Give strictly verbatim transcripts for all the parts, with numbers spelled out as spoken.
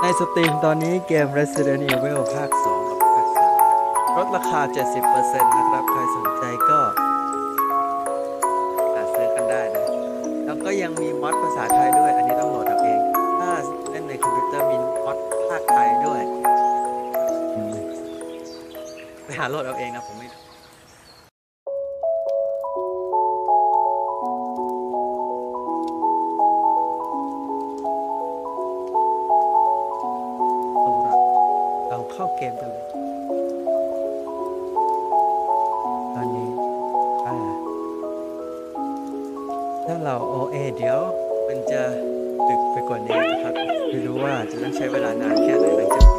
ในสตรีมตอนนี้เกม Resident Evil ภาคสองกับภาคสามลดราคา เจ็ดสิบเปอร์เซ็นต์ นะครับใครสนใจก็หาซื้อกันได้นะแล้วก็ยังมีมอดภาษาไทยด้วยอันนี้ต้องโหลดเอาเองถ้าเล่นในคอมพิวเตอร์มีมอดภาคไทยด้วยไปหาโหลดเอาเองนะผมไม่เราเข้าเกมกันเลยตอนนี้อ่าถ้าเราโอเอเดี๋ยวมันจะดึกไปกว่านี้นะครับไม่รู้ว่าจะต้องใช้เวลานานแค่ไหนหลังจากนี้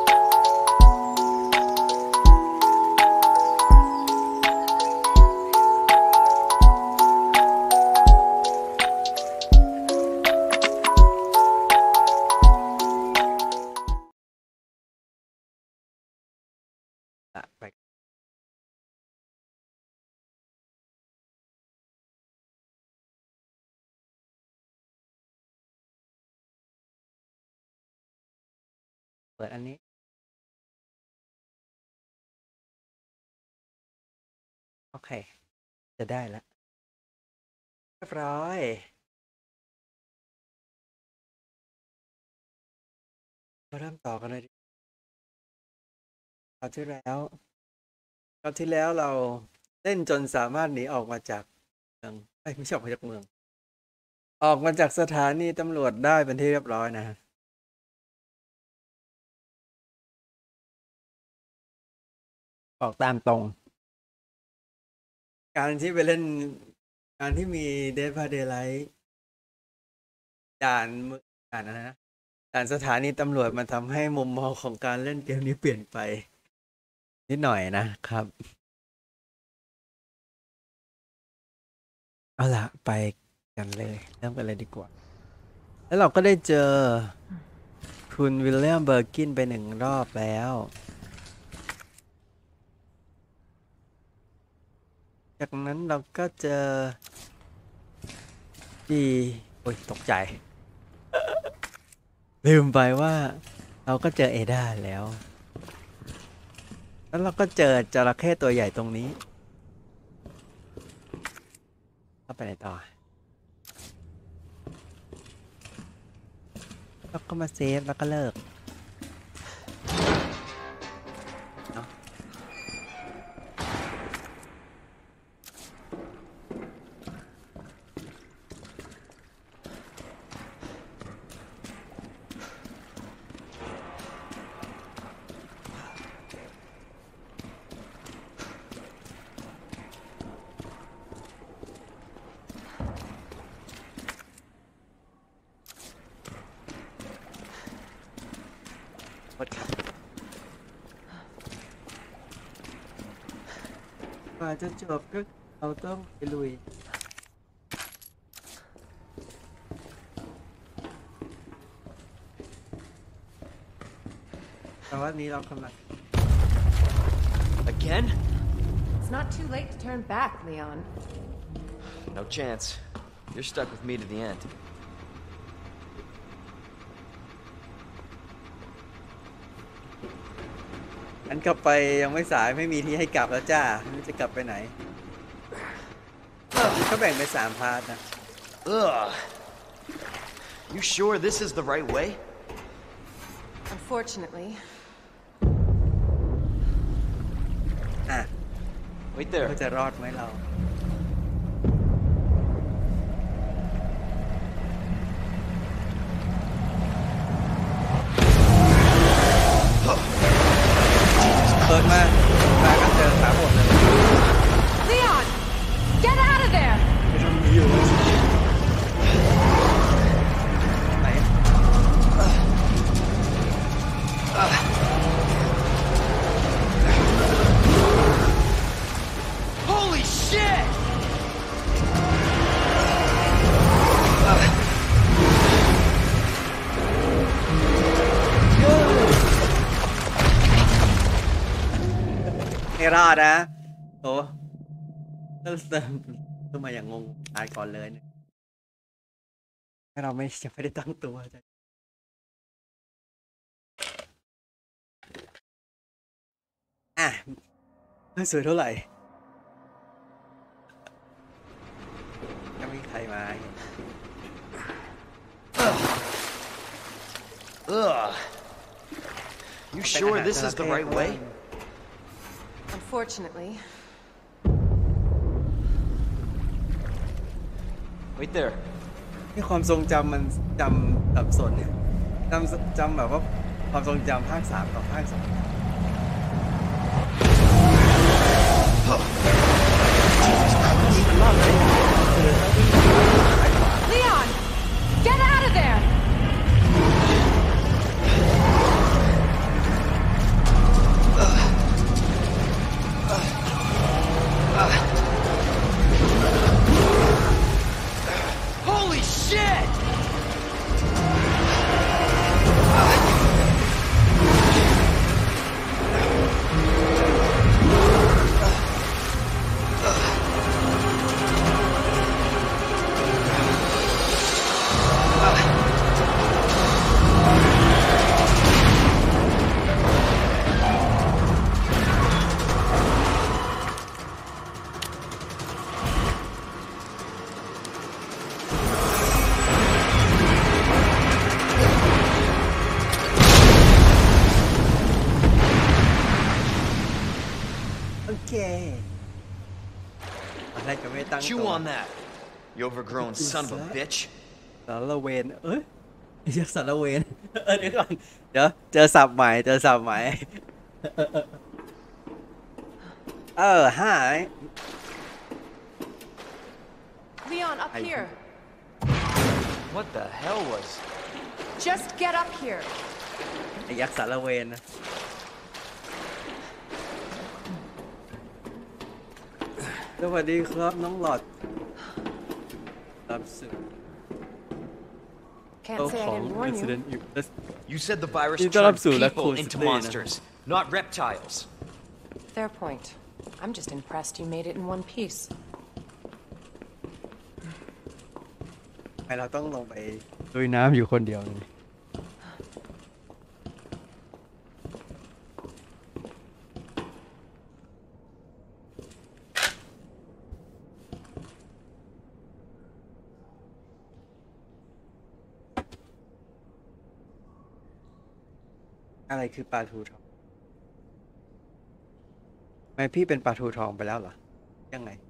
อ่ะไปเปิดอันนี้โอเคจะได้แล้วเรียบร้อยมาเริ่มต่อกันเลยคราวที่แล้วคราวที่แล้วเราเล่นจนสามารถหนีออกมาจากเมืองเอ้ยไม่ใช่ออกมาจากเมืองออกมาจากสถานีตำรวจได้เป็นที่เรียบร้อยนะออกตามตรงการที่ไปเล่นการที่มี Dead by Daylight ด่านมือด่านอะไรนะด่านสถานีตำรวจมันทำให้มุมมองของการเล่นเกมนี้เปลี่ยนไปนิดหน่อยนะครับเอาล่ะไปกันเลยเริ่มกันเลยดีกว่าแล้วเราก็ได้เจอคุณวิลเลียมเบอร์กินไปหนึ่งรอบแล้วจากนั้นเราก็เจอที่โอ้ยตกใจลืมไปว่าเราก็เจอเอดาแล้วแล้วเราก็เจอจระเข้ตัวใหญ่ตรงนี้เข้าไปไหนต่อแล้วก็มาเซฟแล้วก็เลิกเนาะกว่าจะจบก็เราต้องไปลุยแต่ว่านี้เรากำลัง Again? It's not too late to turn back, Leon. No chance. You're stuck with me to the end. อันกลับไปยังไม่สายไม่มีที่ให้กลับแล้วจ้าไม่จะกลับไปไหนเขาแบ่งเป็นสามพาร์ทนะ Ugh. You sure this is the right way? Unfortunately. อ่ะ Wait เรา there. จะรอดไหมเราเปิดมามาก็เจอขาหมดเลย Leon! Get out of there! ไปทำนี้อยู่ไหน Holy shit! ไม่รอดนะโอ้เริ่มเติมขึ้นมาอย่างงงตายก่อนเลยเนี่ยเราไม่ยังไม่ได้ตั้งตัวอ่ะไม่สวยเท่าไหร่ก็ไม่มีใครมา Ugh. You sure this is the right way? Unfortunately. Wait there. ที่ความทรงจำมันจำสับสนเนี่ยจำจำแบบว่าความทรงจำภาคสามกับภาคสอง Leon! Get out of there! Holy shit! Chew on that, you overgrown son of a bitch. สารเวนเอ้ยไอ้เหี้ยสารเวนเออเดี๋ยวก่อนเดี๋ยวเจอศัพท์ใหม่เจอศัพท์ใหม่เออหาย Leon, up here. What the hell was? Just get up here. ไอ้ยักษ์สารเวนนะสวัสดีครับน้องหลอดรับสื่อ Can't say I didn't warn you. You said the virus You turned don't have to, people like, into close monsters, not reptiles. Fair point. I'm just impressed you made it in one piece. ไอเราต้องลงไปลุยน้ำอยู่คนเดียวเลยอะไรคือปลาทูทองทำไมพี่เป็นปลาทูทองไปแล้วเหรอยังไง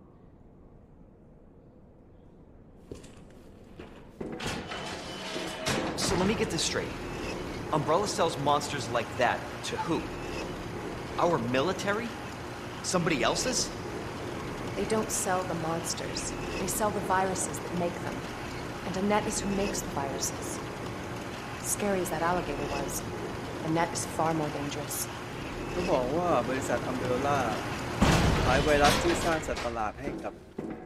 So let me get this straight. Umbrella sells monsters like that to who? Our military? Somebody else's? They don't sell the monsters. They sell the viruses that make them. And Annette is who makes the viruses. Scary as that alligator was, Annette is far more dangerous. เขาบอกว่าบริษัทอัมเบรล่าขายไวรัสที่สร้างสัตว์ประหลาดให้กับ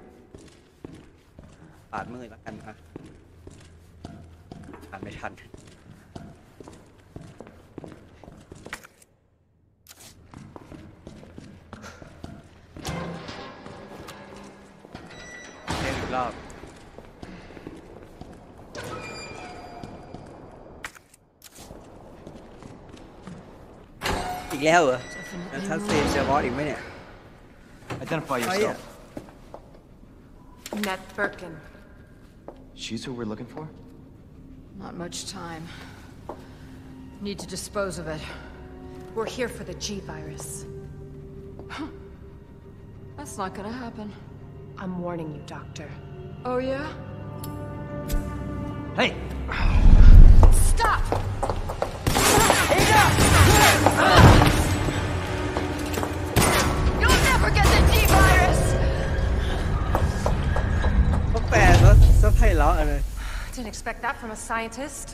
อ่านมือละกันนะอ่านไม่ทันเล่นอีกรอบอีกแล้วเหรอแล้วชัดเจนจะบอสอีกไหมเนี่ย Identify yourself. Annette Birkin. She's who we're looking for? Not much time. Need to dispose of it. We're here for the G virus. That's not gonna happen. I'm warning you, Doctor. Oh yeah? Hey! Stop! You'll never get the G virus! ก็แปลแล้วซะไพเราะเลย Didn't expect that from a scientist.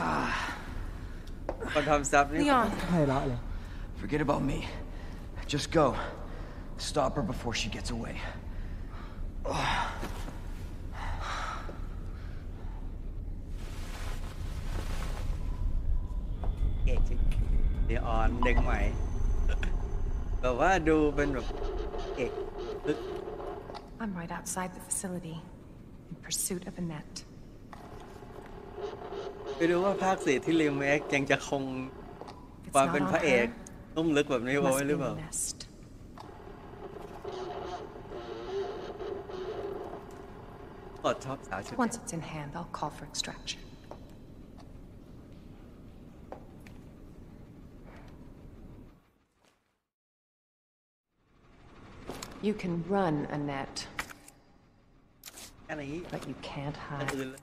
คนทำซับนี่ Leon. ไพเราะเลย Forget about me. Just go. Stop her before she gets away. เอกจริงเดี๋ยวออนเด็กใหม่แบบว่าดูเป็นแบบเอก I'm right outside the facility, in pursuit of Annette. ไปดูว่าภาคสี่ที่รีเมคยังจะคง If it's ความ not เป็น on พระเอก her, นุ่มลึกแบบนี้ It เอา must ไว้ห be รือ in เป the ล่า nest. Hot top สาวชุด Once it's in hand, I'll call for extraction. You can run, Annette, แค่นี้ but you can't ก็ hide. คือ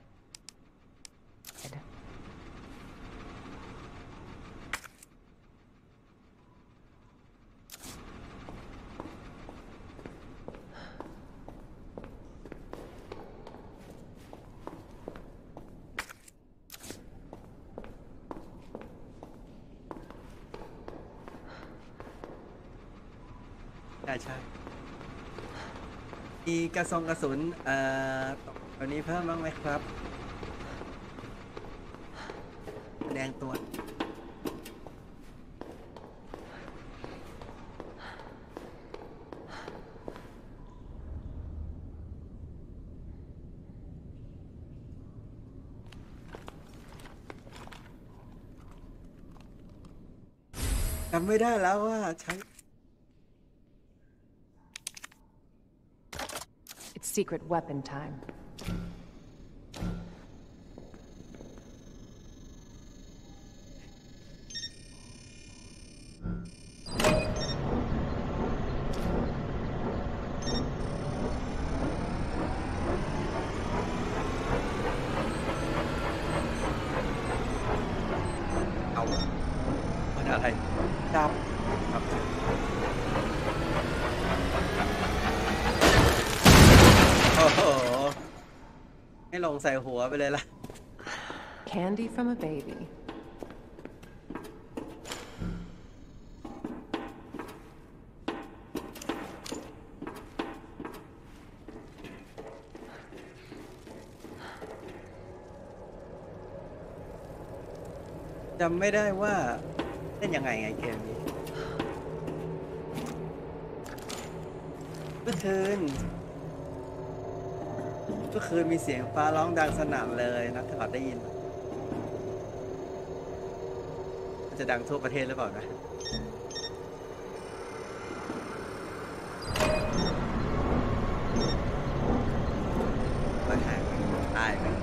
ใช่ใช่มีกระซองกระสุนเอ่อตอนนี้เพิ่มบ้างไหมครับแดงตัวจำไม่ได้แล้วว่าใช้ It's secret weapon time. Ẩu. Mình ở đây. Đâm. Đâm. Ồ hổ. Cái lồng xài hùa bên đây là Candy from a baby. Jầmไม่ได้ว่าเล่นยังไงไงเกมนี้เมื่อคืนเมื่อคืนมีเสียงฟ้าร้องดังสนั่นเลยนักข่าวได้ยินมันจะดังทั่วประเทศหรือเปล่านะมันหายไปตายไป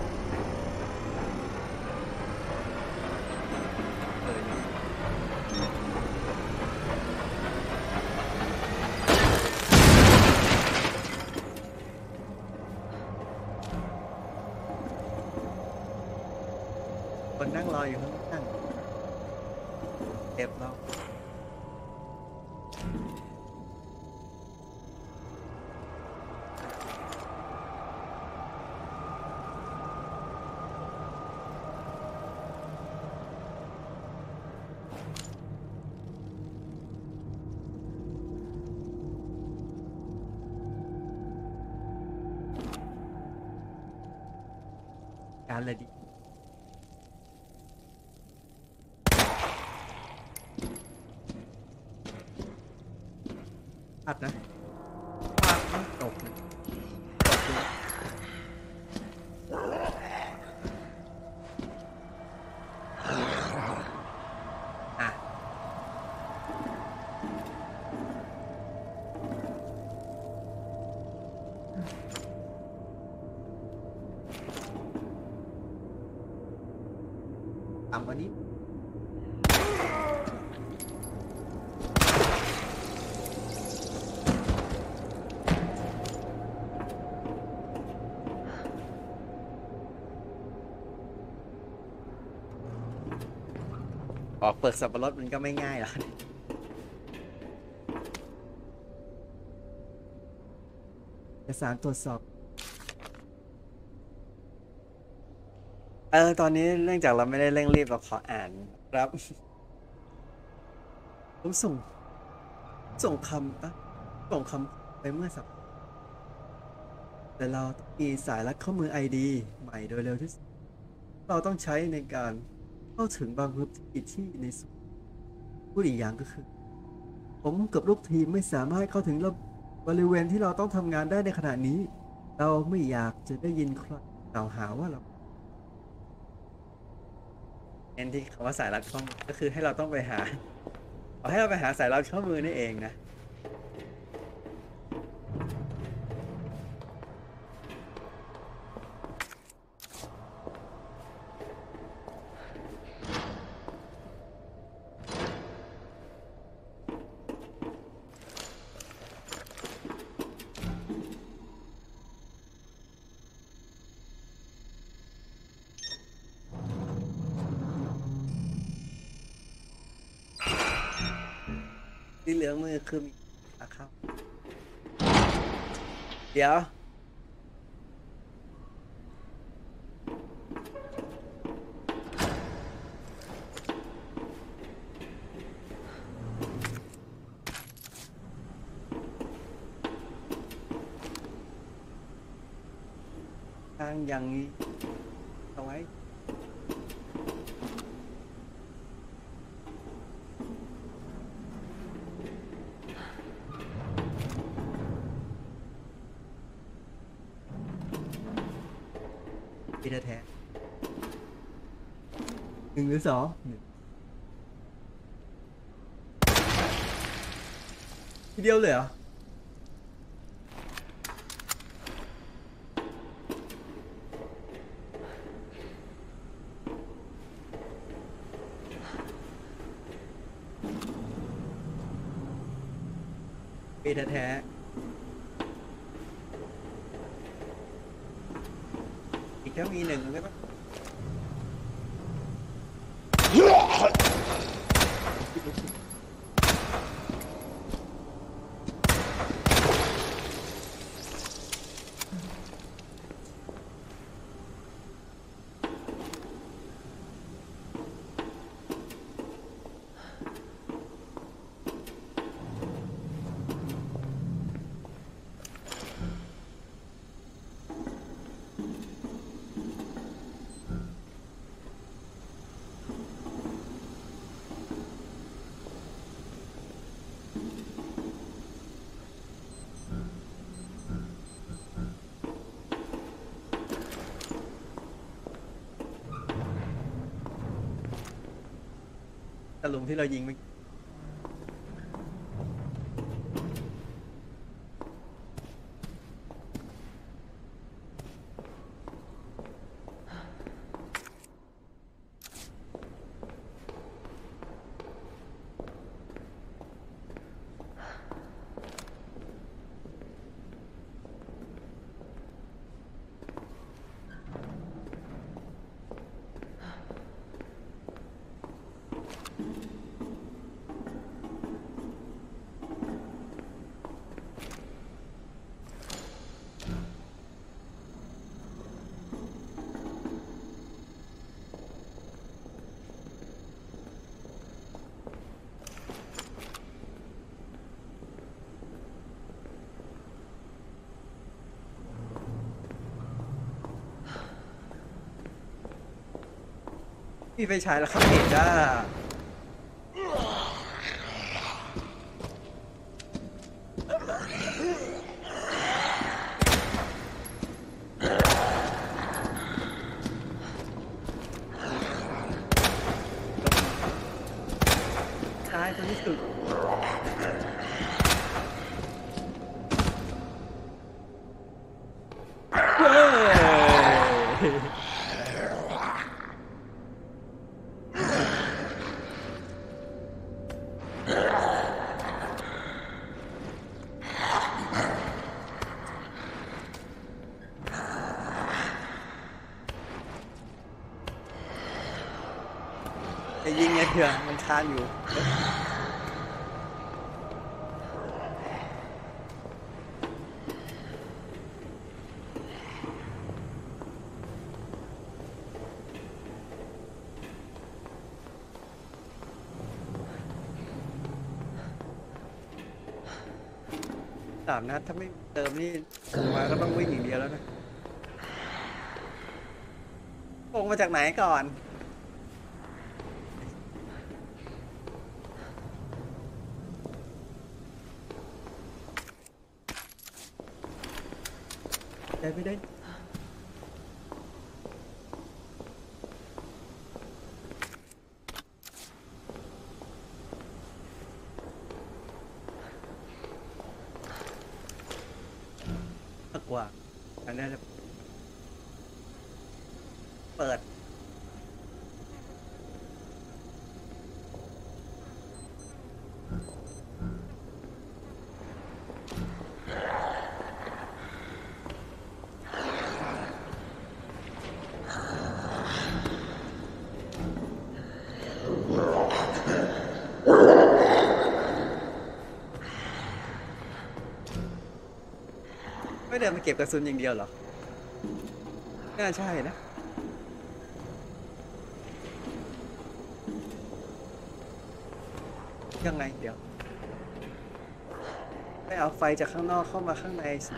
คนนั่งรออยู่ข้างล่างเก็บเราการเลยดิอัดนะปากมันตกเลยตกเลยอ่ะต่ำกว่านี้ออกเปิดสับปะรดมันก็ไม่ง่ายหรอกเอกสารตรวจสอบเออตอนนี้เนื่องจากเราไม่ได้เร่งรีบเราขออ่านครับผมส่งส่งคำอะส่งคำไปเมื่อสัปแต่เราต้องมีสายรัดข้อมือ ไอ ดี ใหม่โดยเร็วที่สุดเราต้องใช้ในการเข้าถึงบางพื้นที่ที่ในส่วนพูดอีกอย่างก็คือ ผมกับลูกทีมไม่สามารถเข้าถึงบริเวณที่เราต้องทำงานได้ในขณะนี้ เราไม่อยากจะได้ยินใครกล่าวหาว่าเราเน้นที่คำว่าสายรัดข้อมือก็คือให้เราต้องไปหาขอให้เราไปหาสายลับข้อมือนี่เองนะที่เหลืองมือคือมีอาเข้าเดี๋ยวทางอย่างนี้เอาไว้ที่แท้หนึ่งหรือสองหนึ่งทีเดียวเลยเหรอปีแท้อีกแค่มีหนึ่งมันก็ต้องตะลุมที่เรายิงไปมีไฟฉายแล้วครับเห็นจ้าตายคนที่สุดจะยิงไงเถื่อมันคานอยู่สามนัดถ้าไม่เติมนี่มาก็ต้องวิ่งอย่างเดียวแล้วนะโป่งมาจากไหนก่อนได้ไม่ได้กว่าอันนี้จะเปิดไม่เดินมาเก็บกระสุนอย่างเดียวเหรอน่าใช่นะยังไงเดี๋ยวไปเอาไฟจากข้างนอกเข้ามาข้างในสิ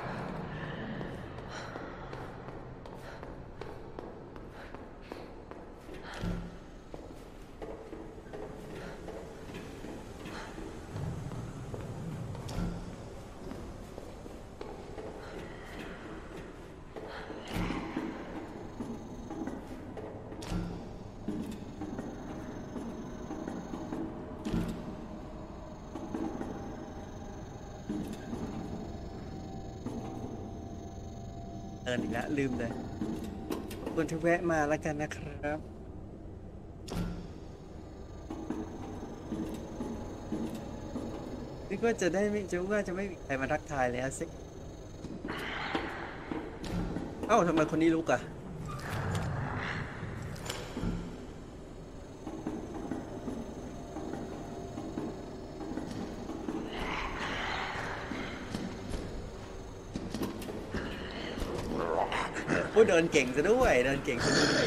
เดินอีกแล้วลืมเลยขอบคุณที่แวะมาแล้วกันนะครับนี่ก็จะได้ไม่จะว่าจะไม่มีใครมาทักทายเลยสิเอ้าทำไมคนนี้ลุกอ่ะพูดเดินเก่งซะด้วยเดินเก่งซะด้วย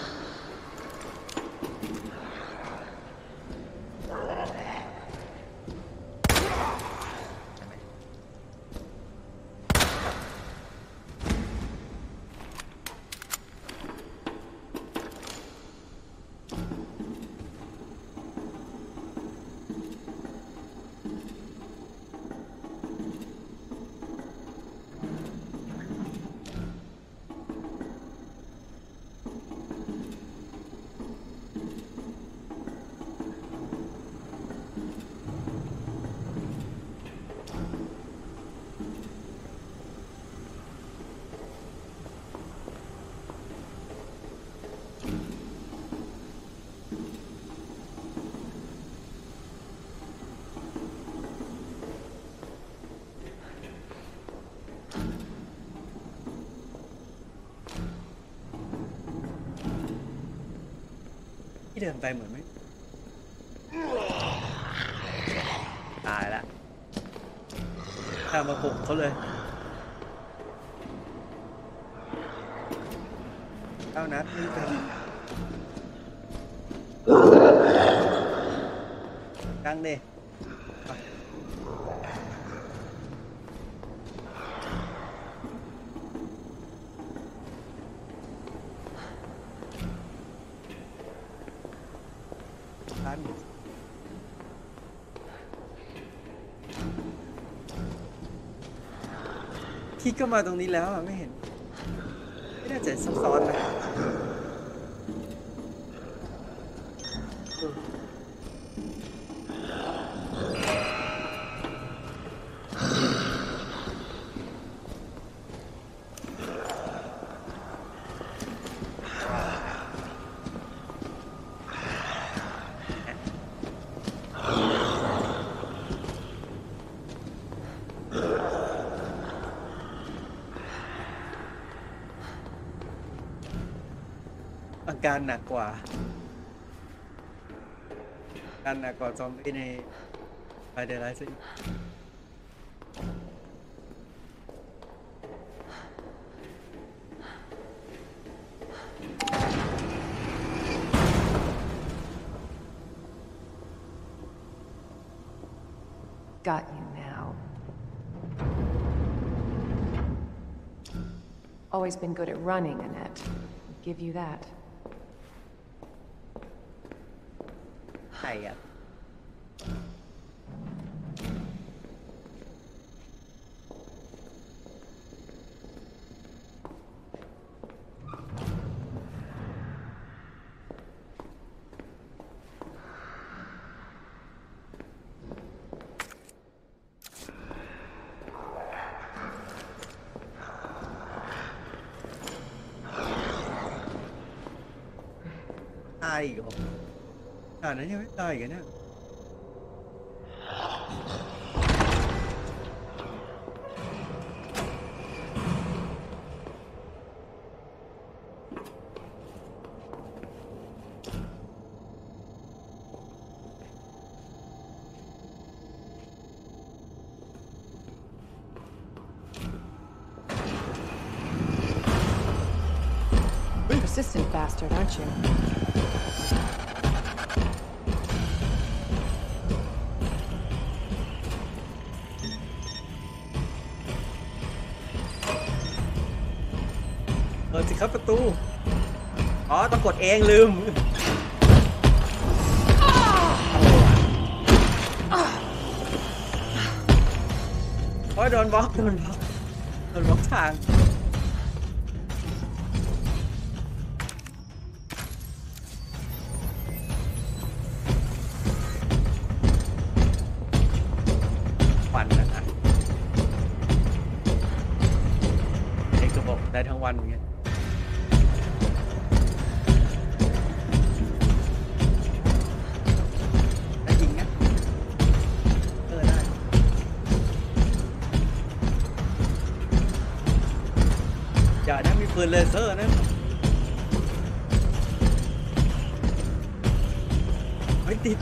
ที่เดินไปเหมือนไหมตายละข้ามาปลุกเขาเลยเท่านัดนี่เป็นกังดิที่ก็มาตรงนี้แล้วไม่เห็นไม่น่าจะซับซ้อนนะอาการหนักกว่าการหนักกว่าซอมบี้ในไฟเดอร์ไลท์ซิ Got you now. Always been good at running, Annette. Give you that. ใช่ครับตายอีกเหรอด่านนั้นยังไม่ตายอีกเหรอเนี่ย Persistent bastard, aren't you? เปิดสิครับประตูอ๋อต้องกดเองลืมโอ้ยโดนบล็อกโดนบล็อกโดนบล็อกทางวันนะฮะเด็กก็บอกได้ทั้งวันอย่างเงี้ยได้จริงนะเออได้อย่านะมีปืนเลเซอร์นะไม่ติด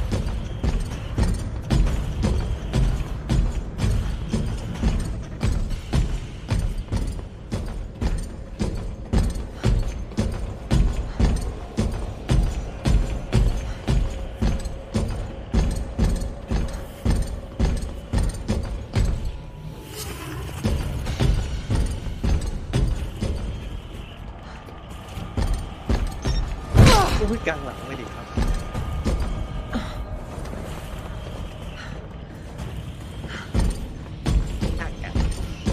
อุ้ยกลางหลังไม่ดีครับอ่ะอ่ะ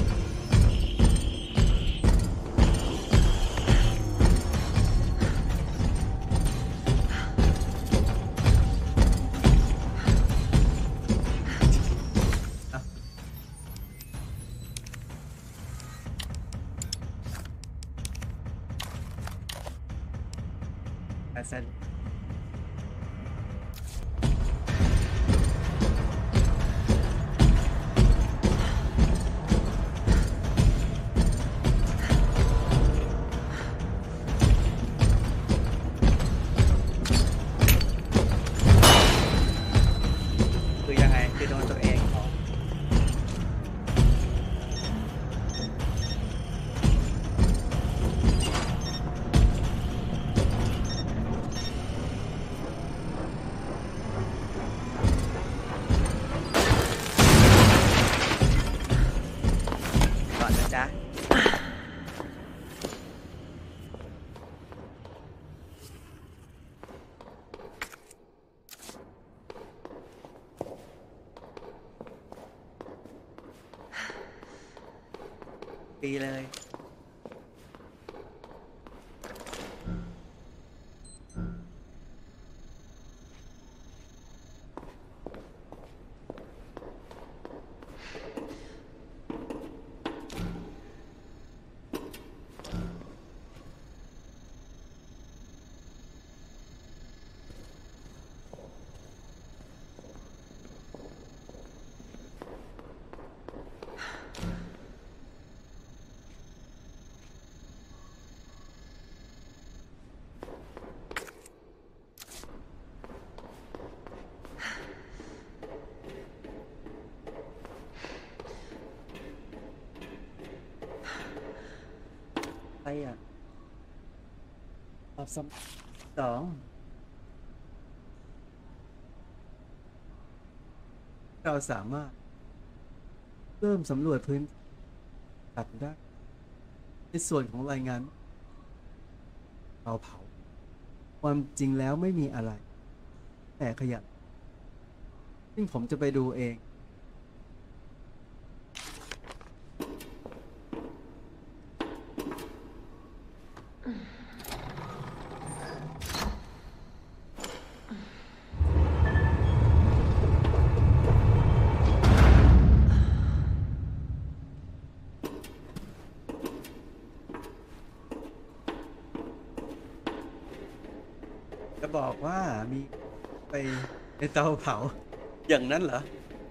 อ่ะอ่ะเส้นคือยังไงคือโดนตัวเองเหรอก่อนนะจ๊ะปีเลย อะไรอ่ะตอบสองสองเราสามารถเริ่มสำรวจพื้นตัดได้ในส่วนของรายงานเตาเผาความจริงแล้วไม่มีอะไรแต่ขยะซึ่งผมจะไปดูเองจะบอกว่ามีไปในเตาเผาอย่างนั้นเหรอ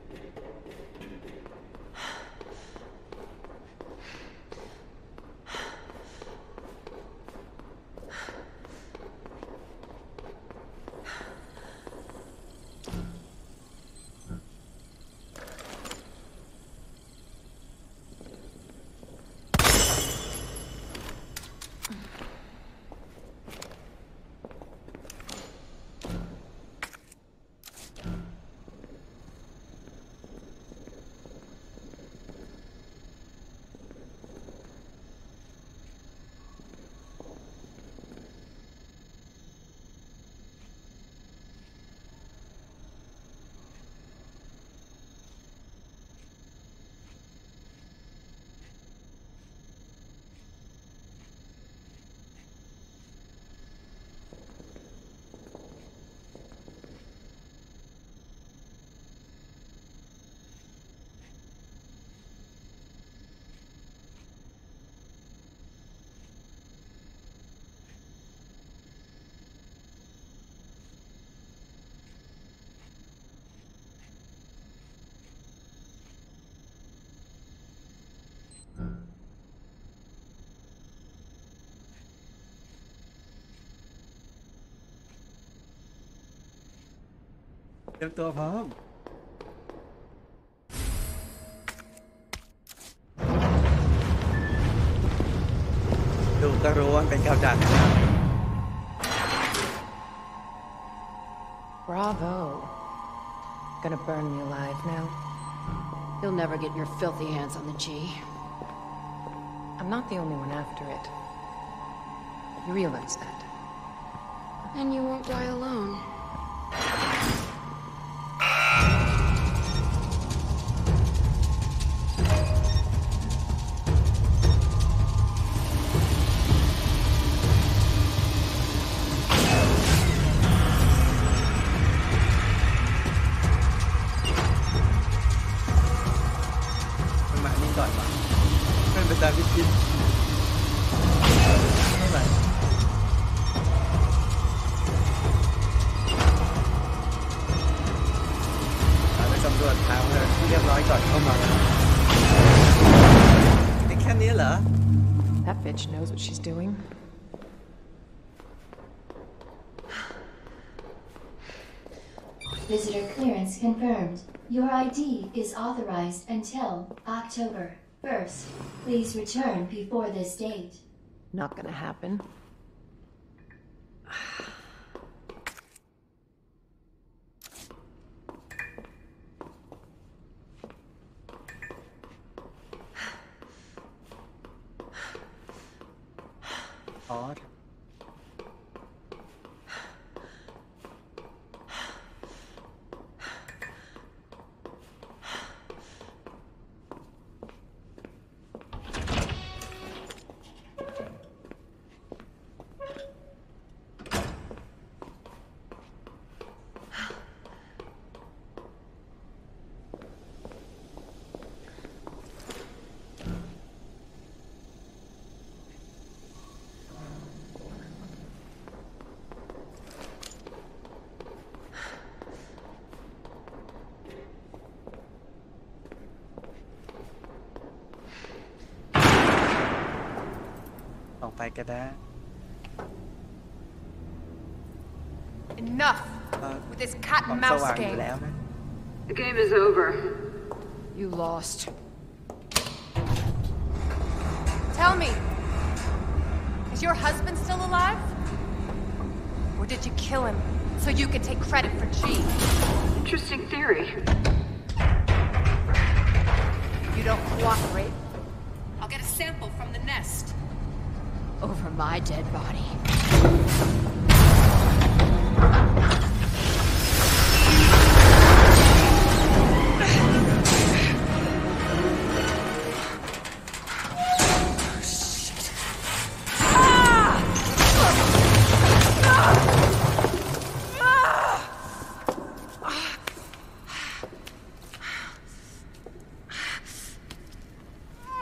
เตรียมตัวพร้อมดูก็รู้ว่าเป็นกับดักนะครับ Bravo. Gonna burn me alive now. You'll never get your filthy hands on the G. I'm not the only one after it. You realize that? And you won't die alone. That bitch knows what she's doing. Visitor clearance confirmed. Your I D is authorized until October first. Please return before this date. Not gonna happen. Odd. ไปก็ได้ Enough with this cat and mouse game. The game is over. You lost. Tell me, is your husband still alive? Or did you kill him so you could take credit for G? Interesting theory. If you don't cooperate, I'll get a sample from the nest. Over my dead body.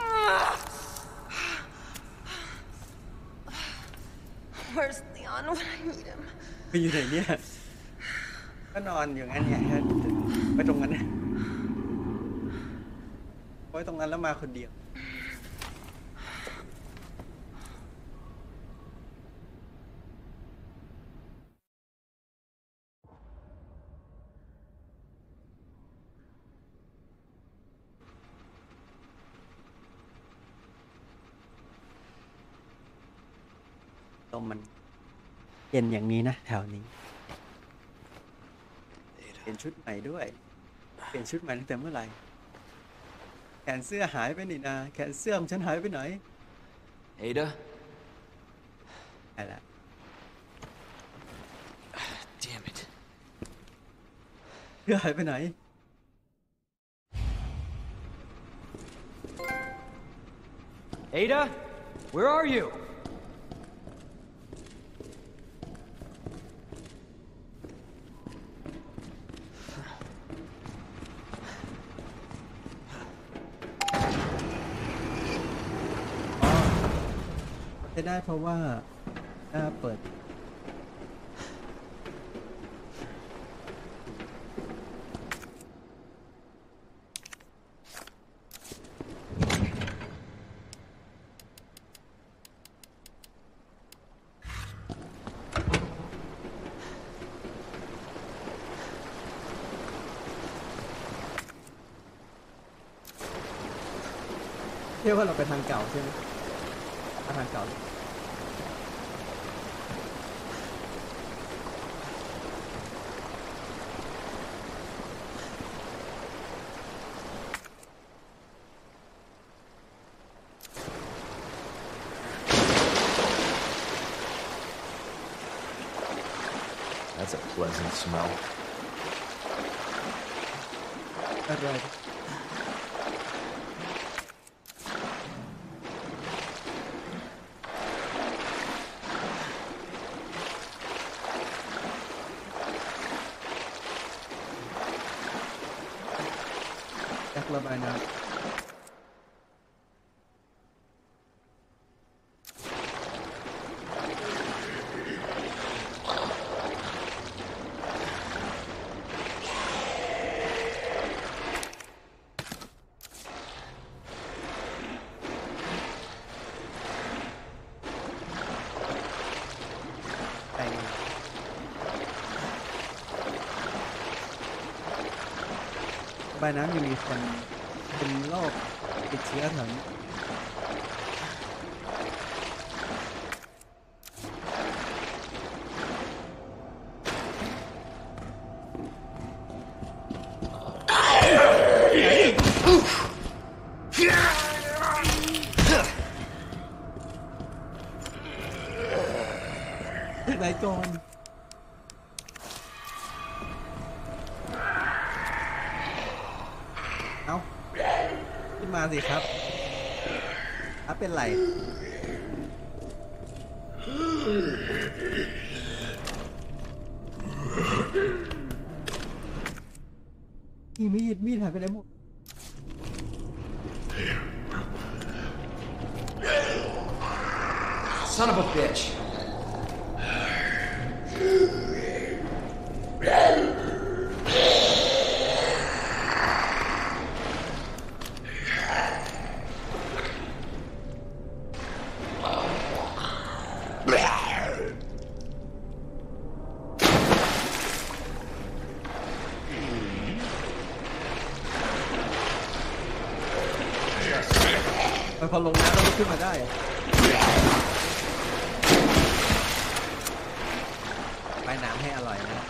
Where's Leon when ไปอยู่ไหนเนี่ยก็นอนอย่างนั้นเนี่ยไปตรงนั้นเนี่ยไว้ตรงนั้นแล้วมาคนเดียวลมมันเย็นอย่างนี้นะแถวนี้เปลี่ยนชุดใหม่ด้วยเปลี่ยนชุดใหม่ตั้งแต่เมื่อไหร่แขนเสื้อหายไปนี่นะแขนเสื้อของฉันหายไปไหน Ada? หายแล้ว Damn it. เสื้อหายไปไหน Ada? Where are you? จะได้เพราะว่าหน้าเปิดเรียกว่าเราไปทางเก่าใช่ไหมทางเก่า That's a pleasant smell. อะไร จักระบายน้ำไประบายน้ำยังมีคนเป็นโรคติดเชื้อแถวนี้ไหนก่อนเอาขึ้นมาสิครับถ้าเป็นไรมีมีดมีดหายไปไหนหมด Son of a bitch. มันพอลงน้ำแล้วมันขึ้นมาได้อะว่ายน้ำให้อร่อยนะ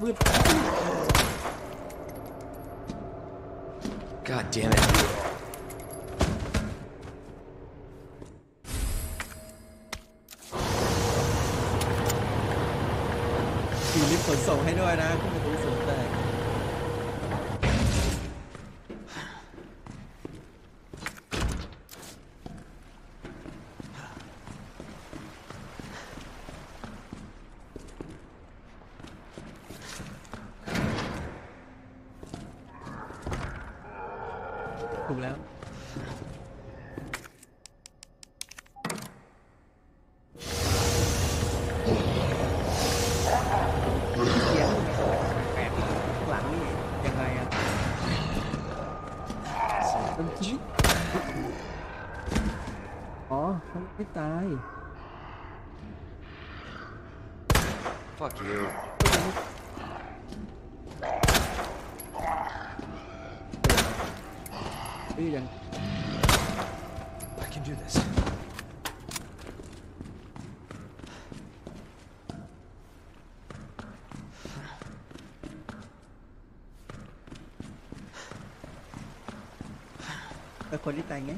มืด God damn it. มีลิฟต์ขนส่งให้ด้วยนะขึ้นไปตรงสูงได้ถูกแล้วเสียงแปลกหลังนี่ยังไงอะมันคิดอ๋อเขาไม่ตาย Fuck you. นี่ยัง I can do this. แต่คนที่ตายไง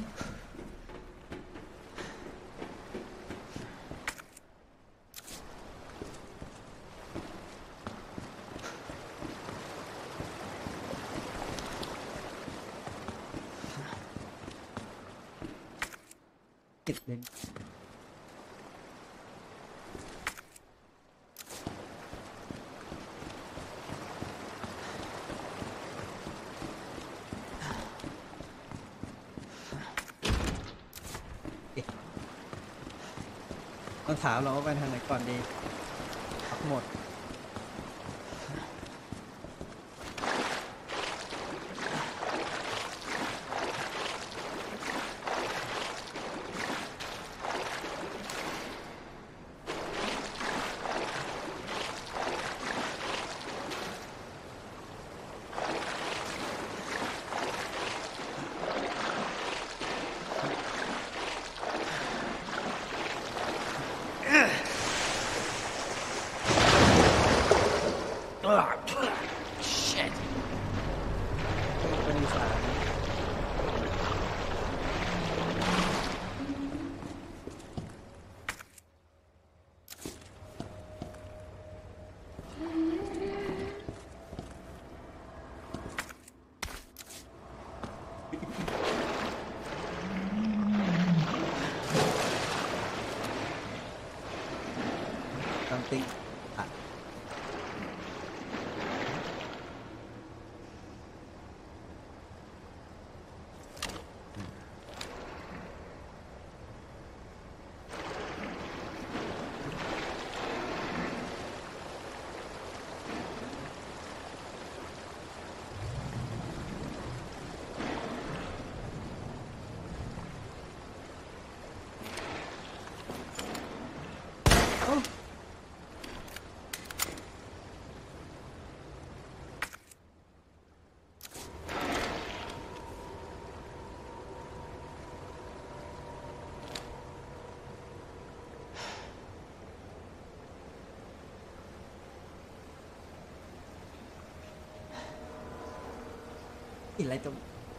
เก็บเลนต้องถามเราว่าไปทางไหนก่อนดีพักหมด Shit. เป็นอีสานตามติ๊กอ่ะโอ้อีอะไรตรง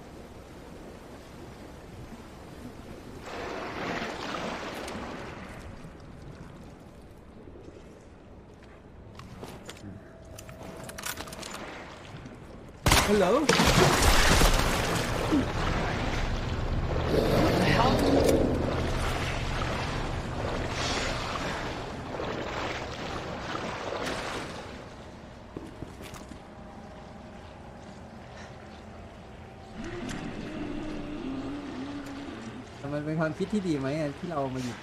ฮัลโหล แต่มันเป็นความคิดที่ดีไหมอะที่เรามาอยู่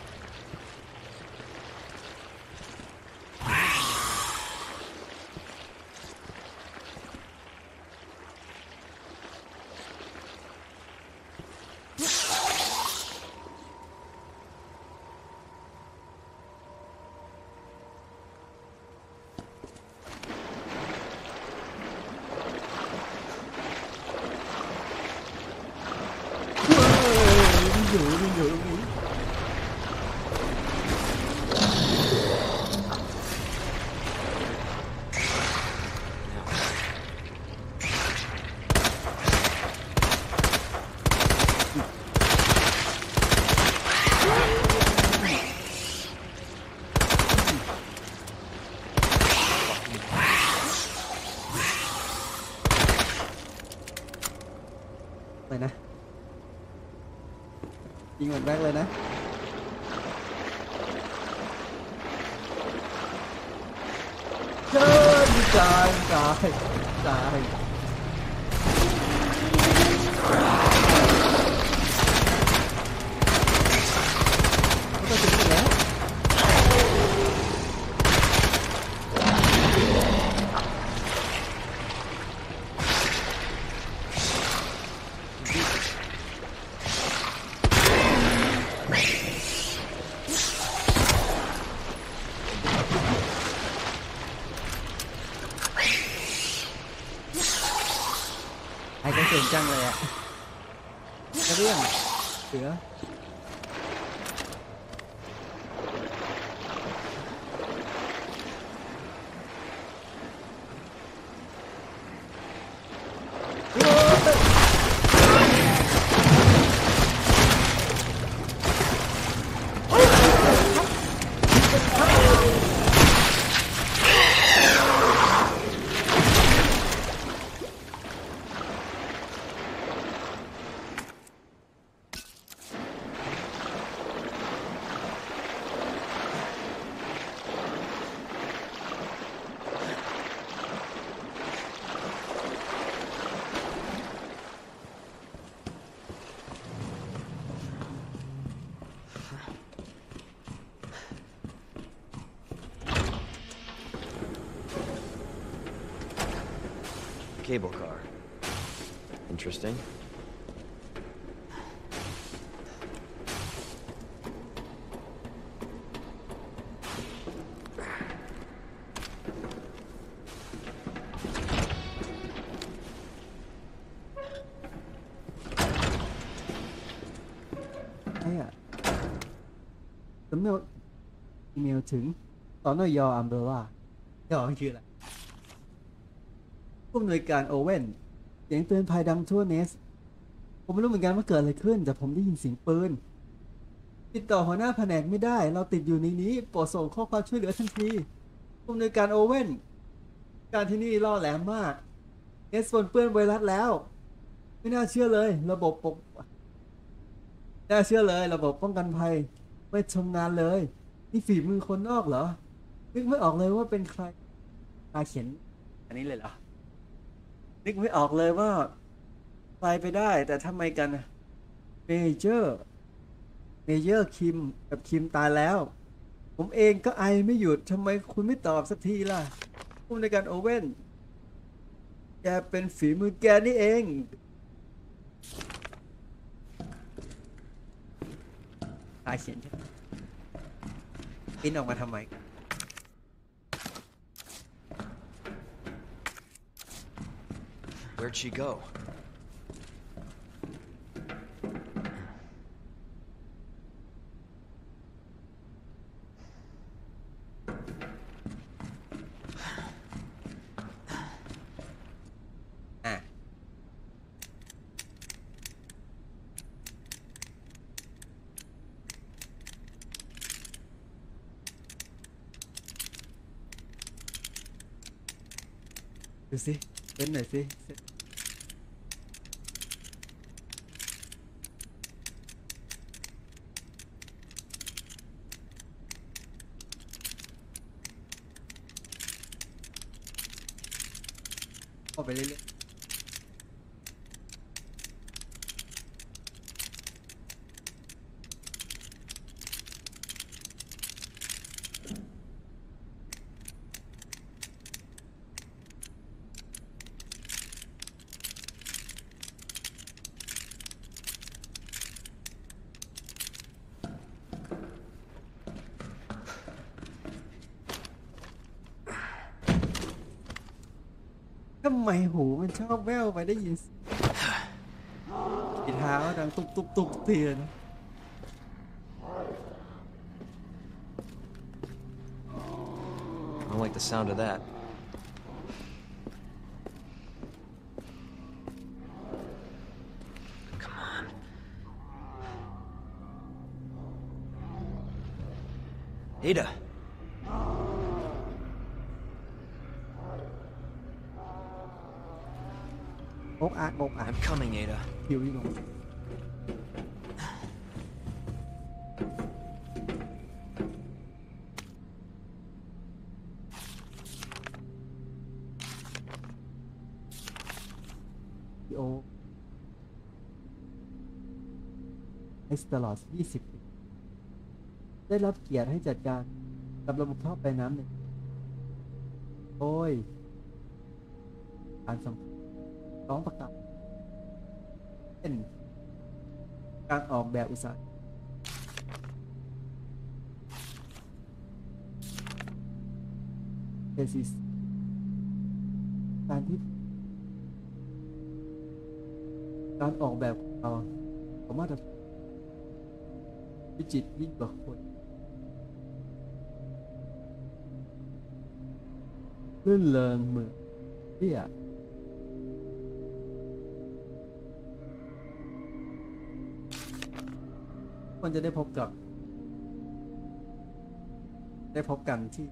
อยู่อยู่ตรงนี้เลยนะยิงเหมือนแบ็คเลยนะเชิญตายตายตายมันก็ถึงแล้วไอ้ก็เก่งจังเลยอ่ะกระเรื่องเสือ Cable car. Interesting. Hey, uh, the mail email ถึงสนยอัมเบร่าย่อคืออะไรผู้อำนวยการโอเว่นเสียงเตือนภัยดังทั่วเนสผมไม่รู้เหมือนกันว่าเกิดอะไรขึ้นแต่ผมได้ยินเสียงปืนติดต่อหัวหน้าแผนกไม่ได้เราติดอยู่ในนี้โปรดส่งข้อความช่วยเหลือทันทีผู้อำนวยการโอเว่นการที่นี่ล่อแหลมมากเนสปนเปื้อนไวรัสแล้วไม่น่าเชื่อเลยระบบปกน่าเชื่อเลยระบบป้องกันภัยไม่ทำงานเลยนี่ฝีมือคนนอกเหรอนึกไม่ออกเลยว่าเป็นใครมาเขียนอันนี้เลยเหรอนึกไม่ออกเลยว่าใครไปได้แต่ทำไมกันเมเจอร์เมเจอร์คิมกับคิมตายแล้วผมเองก็ไอไม่หยุดทำไมคุณไม่ตอบสักทีล่ะผู้ในการโอเว่นแกเป็นฝีมือแกนี่เองตายเขียนใช่ไหมปิ้นออกมาทำไม Where'd she go? Ah. ดูสิเล่นหน่อยสิออกไปเรื่อยๆทำไมหูมันชอบแว่วไปได้ยินเท้าดังตุบตุบตุบเตือน I don't like the sound of that. Come on. Ada. อกอาร์อกอาร์ I'm coming, Ada. คิวที่ลงพี่โอให้ตลอดยี่สิบปีได้รับเกียรติให้จัดการกับระบบท่อไปน้ำหนึ่งโอ้ยการสำคัญสองประการเช่นการออกแบบอุตสาหกรรมเอซิสการที่การออกแบบของเราสามารถจะวิจิตรยิ่งกว่าคนลื่นเริงเหมือนเที่ยคนจะได้พบกับได้พบกันที่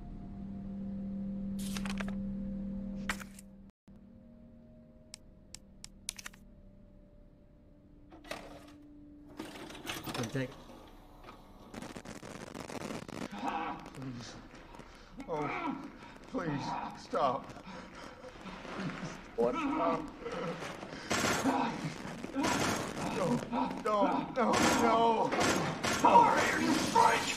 สนใจ Oh, please stop. What? No, no, no, no. Sorry, you freak.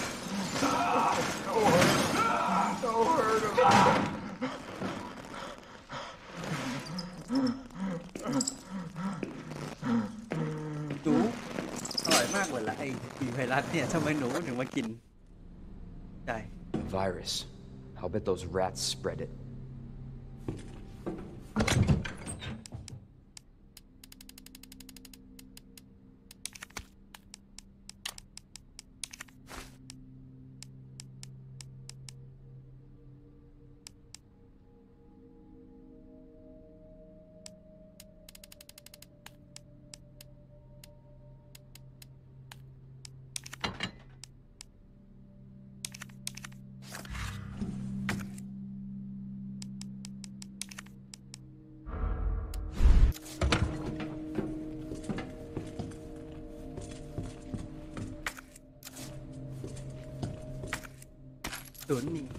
No hurt. No hurt him. หนูอร่อยมากเลยละไอ้ปีไวรัสเนี่ยทำไมหนูถึงมากินได้ Virus. I'll bet those rats spread it. ศูนย์มี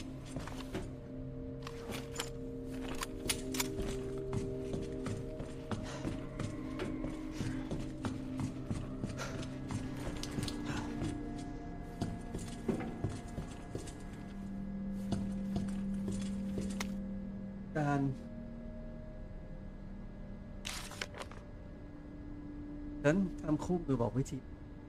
การฉันทำคู่มือบอกวิธี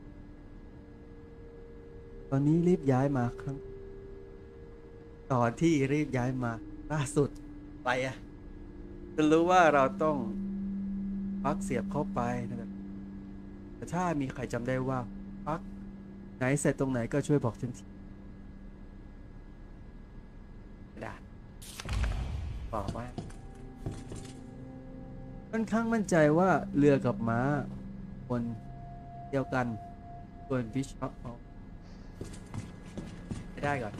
ตอนนี้รีบย้ายมาครั้งตอนที่รีบย้ายมาล่าสุดไปอ่ะจะรู้ว่าเราต้องปลั๊กเสียบเข้าไปนะครับแต่ถ้ามีใครจำได้ว่าปลั๊กไหนเสร็จตรงไหนก็ช่วยบอกฉันทีได้บอกว่าค่อนข้างมั่นใจว่าเรือกับม้าคนเดียวกันส่วนบิชอปไม่ได้ก่อน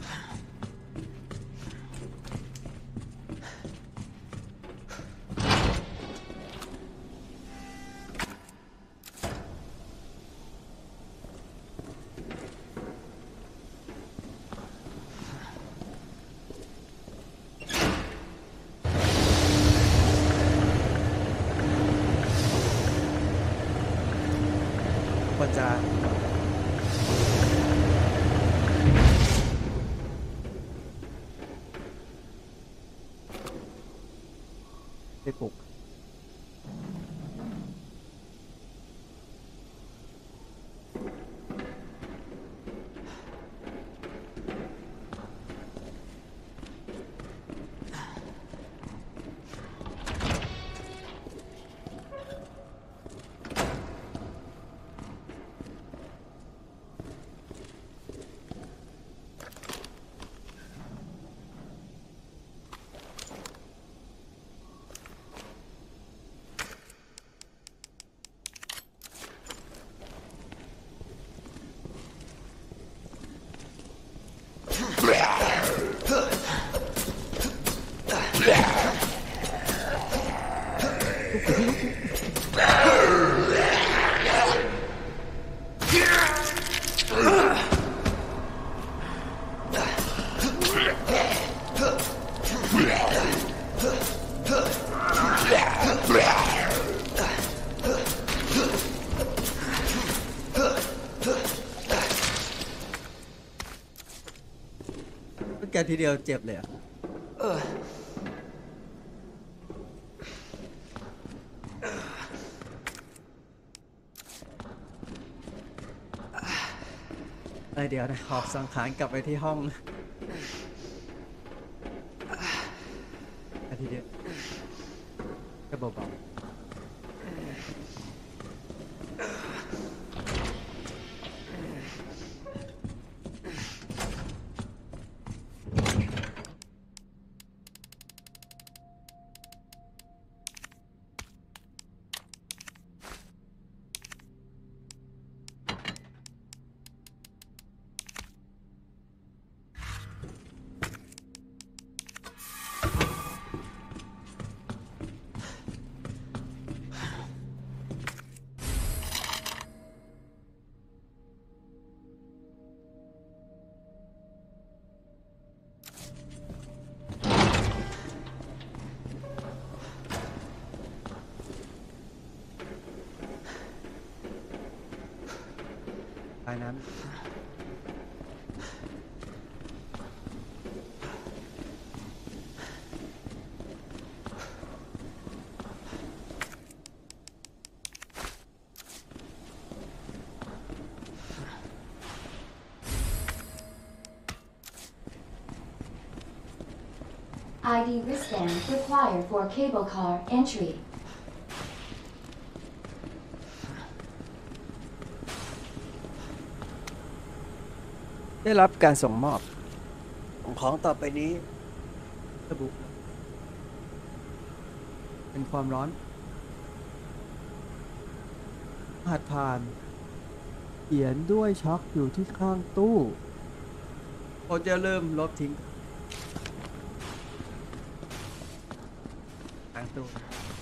ก็จะไปปลุกกทีเดียวเจ็บเลยอะเอ้ยเดี๋ยวนะหอบสังขารกลับไปที่ห้องแค่ทีเดียวแค่เบาๆไปนั้นไอ ดี wristband required for cable car entry. ได้รับการส่งมอบของต่อไปนี้ระบุเป็นความร้อนหัดผ่านเขียนด้วยช็อคอยู่ที่ข้างตู้เขาจะเริ่มลบทิ้งข้างตู้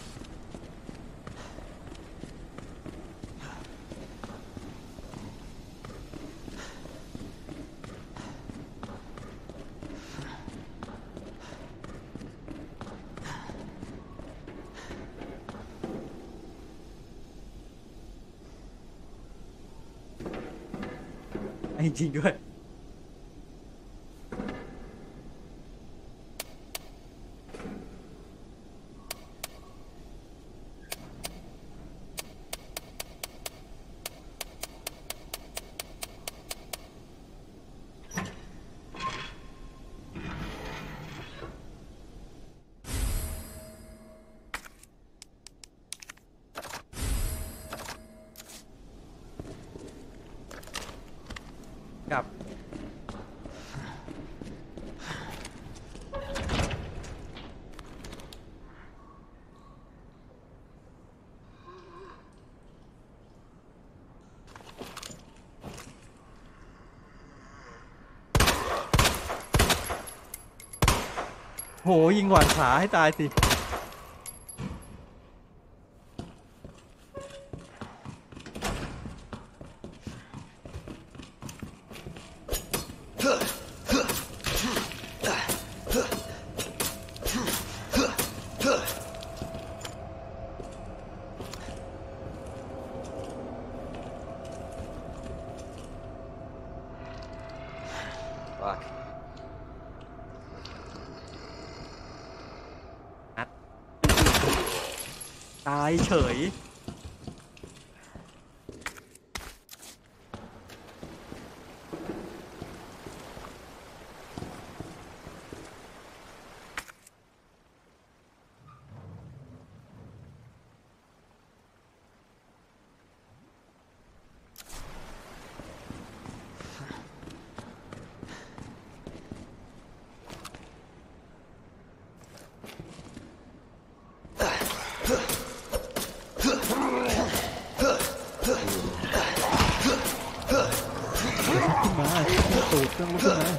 จริงๆด้วยกับ โหยิงหวานขาให้ตายสิตายเฉยขึ้นมาตูดต้องลุกขึ้นมา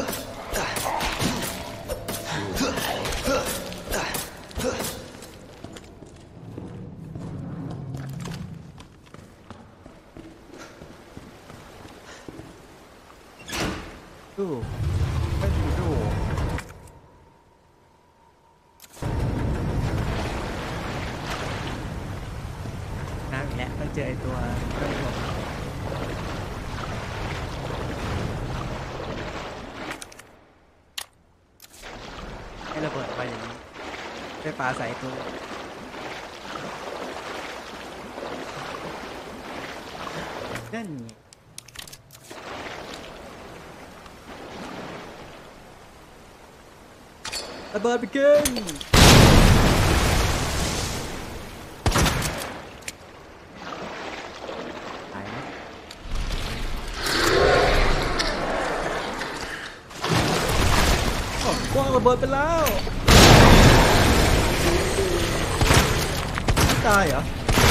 ดูไม่ดูดูน้ำอีกแล้วต้องเจอไอตัวเจ้าของปลาใส่ตัวนั่นไงระเบิดไปกินตายไหมอ๋อกว้างระเบิดไปแล้วไม่ตายเหรอ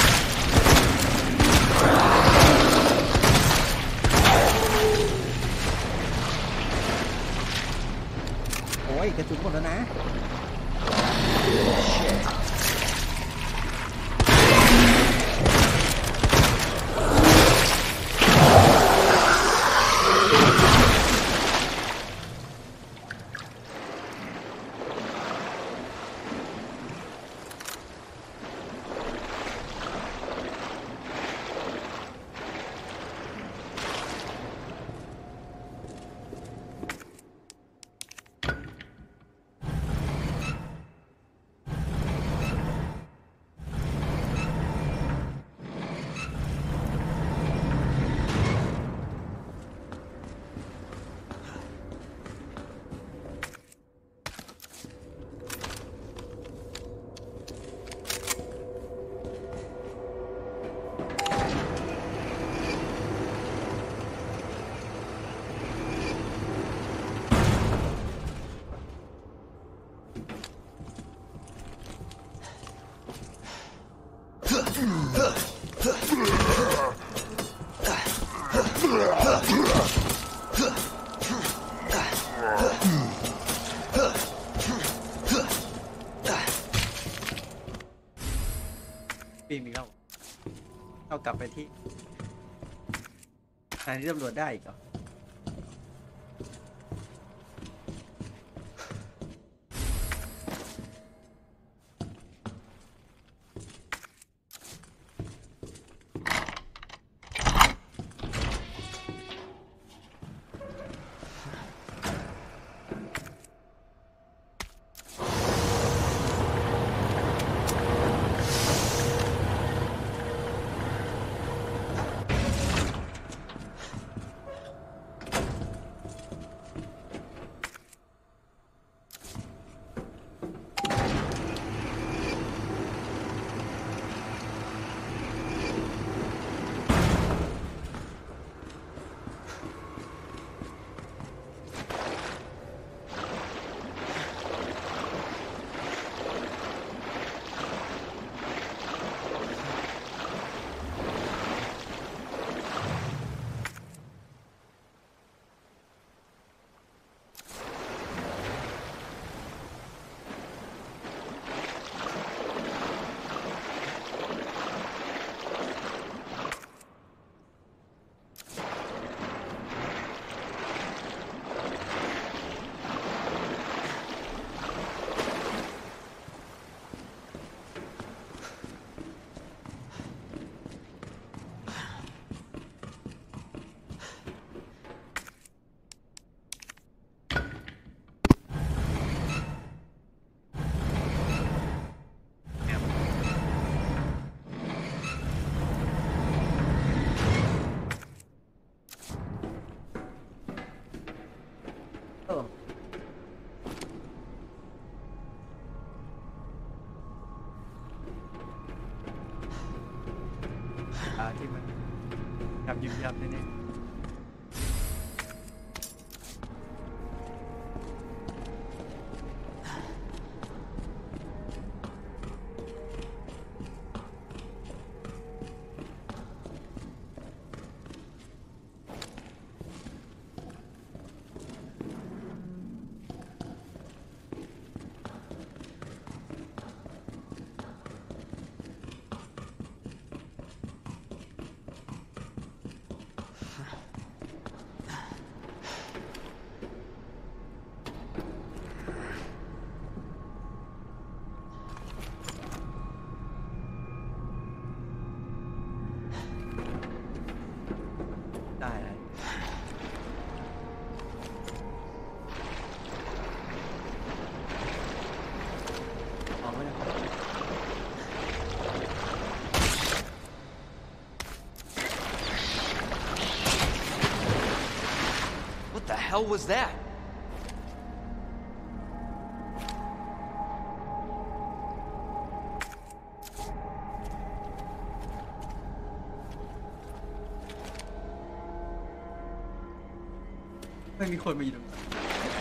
โอ้ยกระสุนหมดแล้วนะ ปีมีแล้วเอากลับไปที่สถานีตำรวจได้อีกเหรอที่มันยับยิบยับแน่ๆ hell was that? ไม่มีคนมาอยู่ตรงนั้นยังไง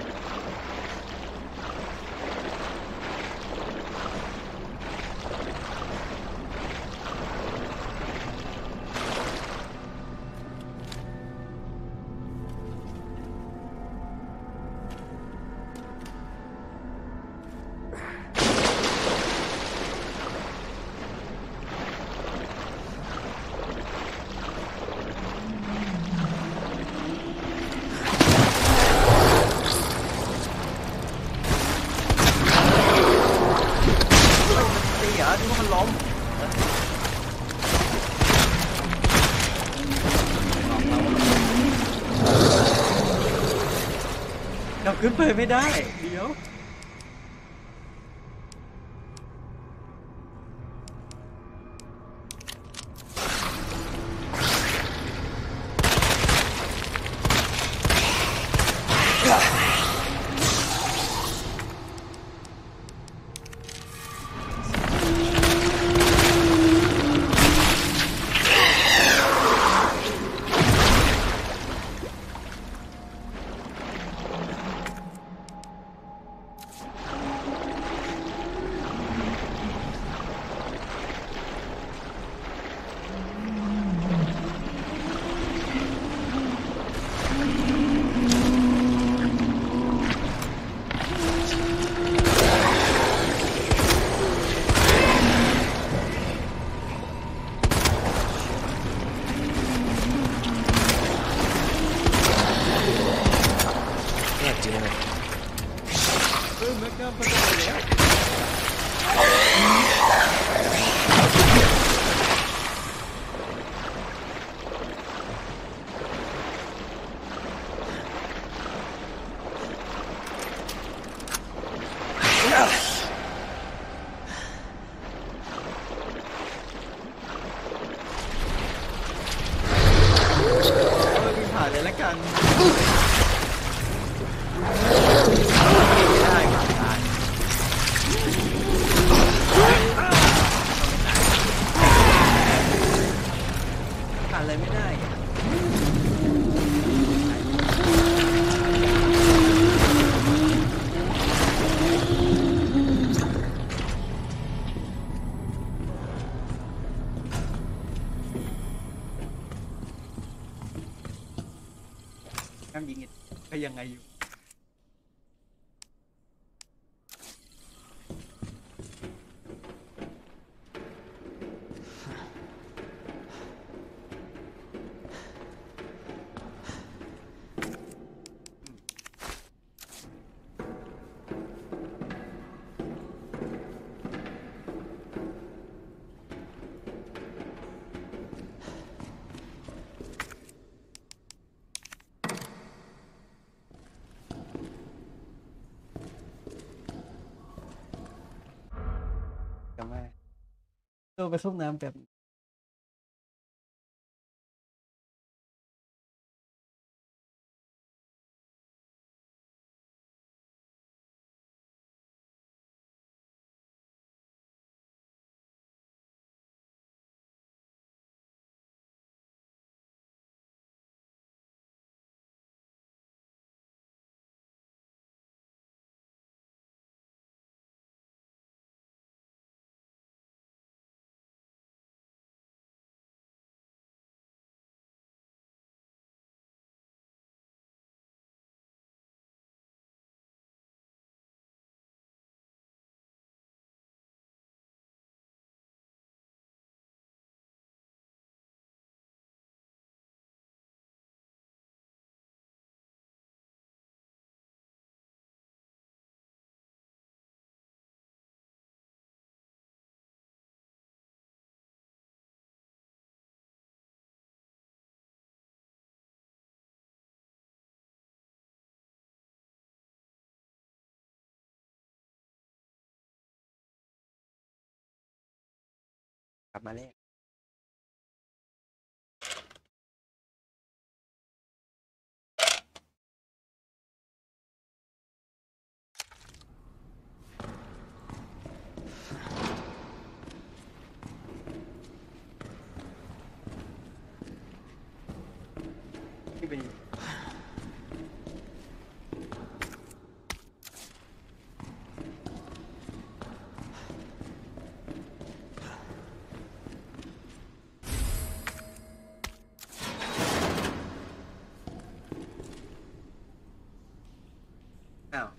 ตีเหรอที่ว่ามันล้มเราขึ้นไปไม่ได้เดี๋ยวเออมันก็พอดีแล้วเออวิ่งผ่านเลยละกันได้ผ่านได้ผ่านอะไรไม่ได้น้ำยิงก็ยังไงอยู่จะไม่ตัวไปส้มน้ำแบบกลับมาแล้วเป็นอ้าว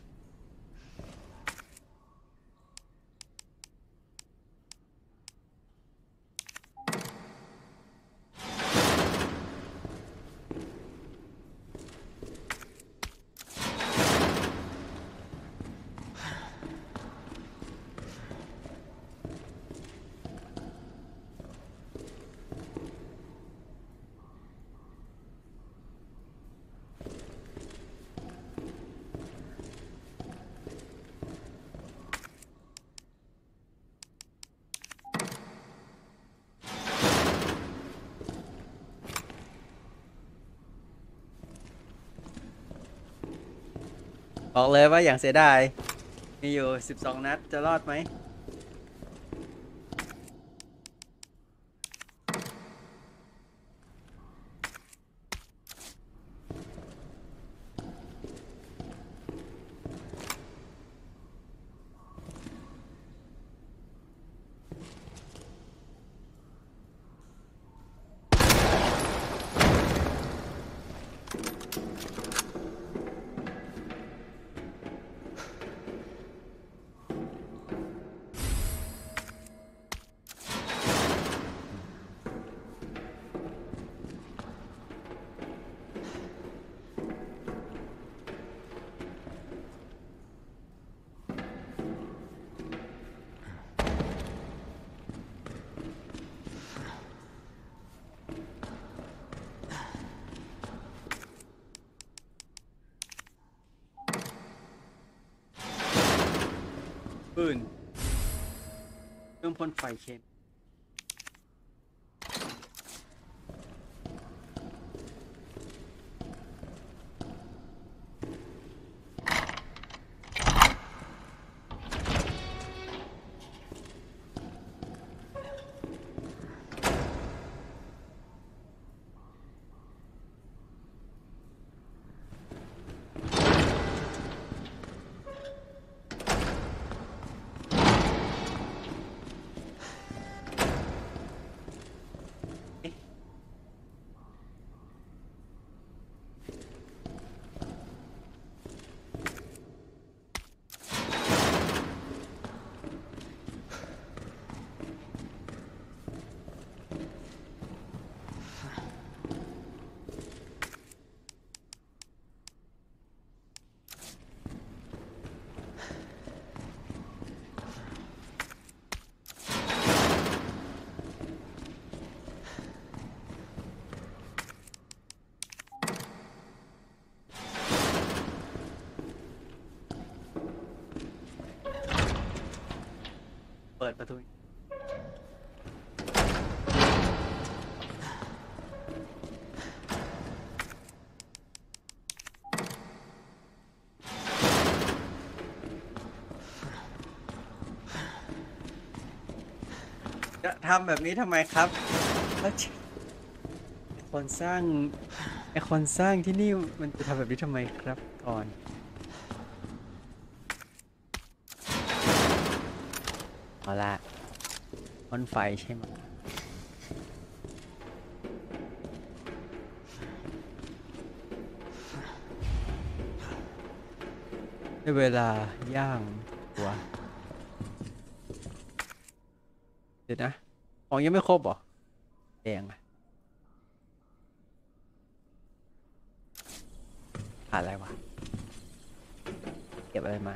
บอกเลยว่าอย่างเสียดายมีอยู่สิบสองนัดจะรอดไหมปืนเครื่องพ่นไฟเค็มเปิดประตูจะทำแบบนี้ทำไมครับแล้วไอ้คนสร้างไอคนสร้างที่นี่มันจะทำแบบนี้ทำไมครับก่อนเอาละพ่นไฟใช่ไหมได้เวลาย่างหัวเดี๋ยวนะของยังไม่ครบเหรอแดงอะขาดอะไรวะเก็บอะไรมา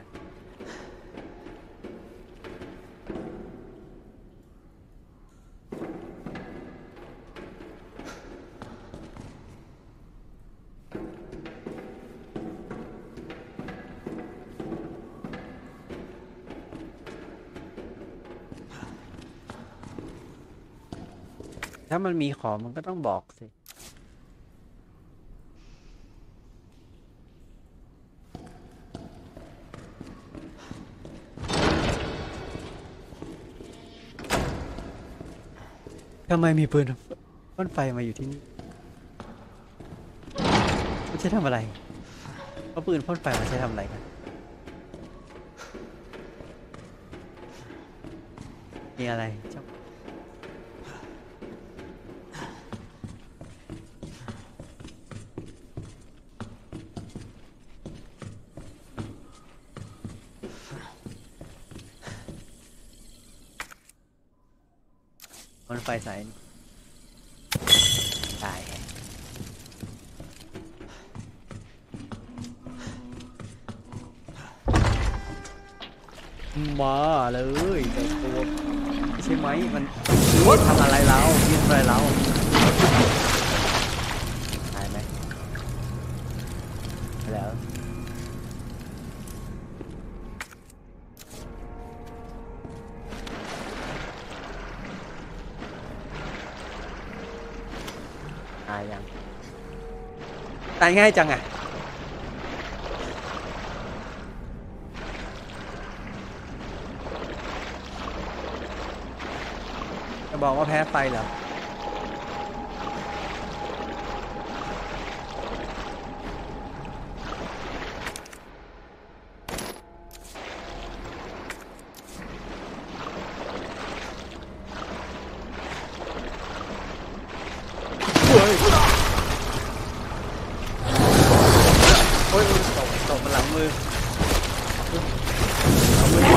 ถ้ามันมีของมันก็ต้องบอกสิทำไมมีปืนพ่นไฟมาอยู่ที่นี่ไม่ใช่ทำอะไรก็ปืนพ่นไฟมันใช้ทำอะไรกันมีอะไรเจ้าพ่นไฟใส่ตายมาเลยเจ้าตัวใช่ไหมมันทำอะไรเรายิงอะไรเราตายไหมแล้วตายยังตายง่ายจังอ่ะบอกว่าแพ้ไฟเหรอโอ้ยโอ้ยตกตกมาหลังมือเอามือ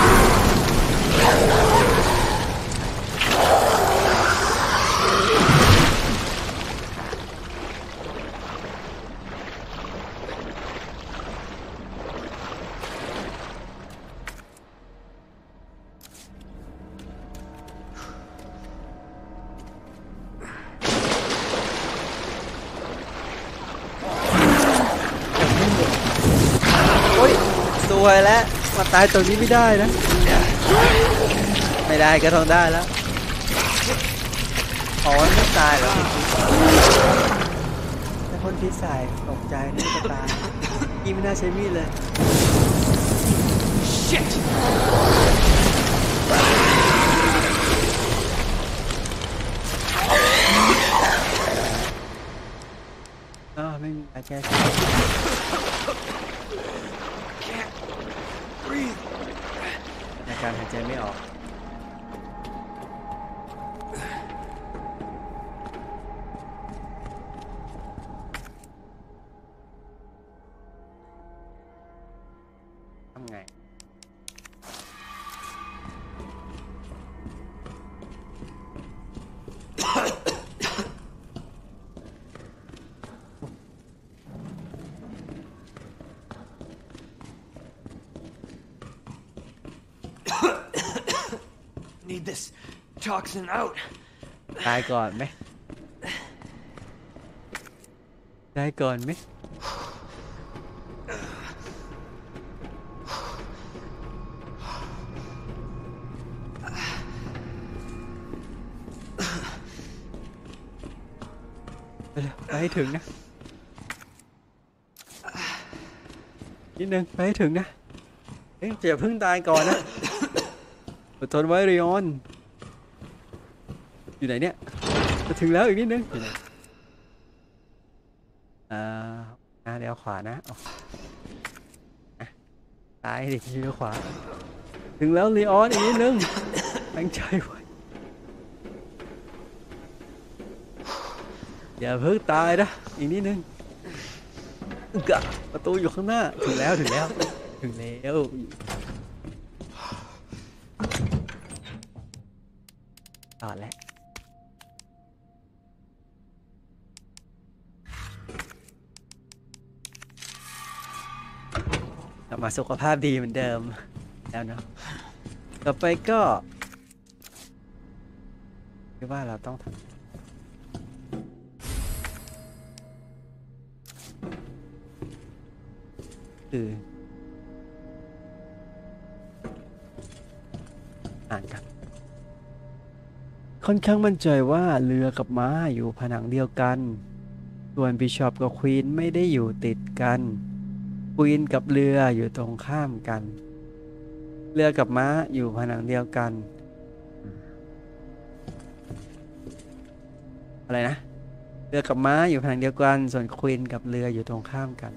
สวยแล้วมาตายตรงนี้ไม่ได้นะไม่ได้ก็ต้องได้แล้วอ๋อไม่ตายเหรอแต่คนพิษใส่ตกใจนี่จะตายยี่ไม่น่าใช้มีดเลย Shit! อ้าวไม่มีอาแก้อาการหายใจไม่ออกทำไง Need this toxin out. ตายก่อนไหมตายก่อนไหมไปเร็วไปให้ถึงนะนิดนึงไปให้ถึงนะเอ๊ะอย่าเพิ่งตายก่อนนะอดทนไว้ริออนอยู่ไหนเนี่ยจะถึงแล้วอีกนิดนึงอ่าอ่าเดี๋ยวขวานะเอาอ่ะตายดิเลี้ยวขวาถึงแล้วริออนอีกนิดนึงตั้งใจไว้อย่าเพิ่งตายนะอีกนิดนึงกะประตูอยู่ข้างหน้าถึงแล้วถึงแล้วถึงแล้วต่อแล้วกลับมาสุขภาพดีเหมือนเดิมแล้วเนาะต่อไปก็คิดว่าเราต้องทำคืออ่านกันค่อนข้างมั่นใจว่าเรือกับม้าอยู่ผนังเดียวกันส่วนบิชอปกับควีนไม่ได้อยู่ติดกันควีนกับเรืออยู่ตรงข้ามกันเรือกับม้าอยู่ผนังเดียวกันอะไรนะเรือกับม้าอยู่ผนังเดียวกันส่วนควีนกับเรืออยู่ตรงข้ามกัน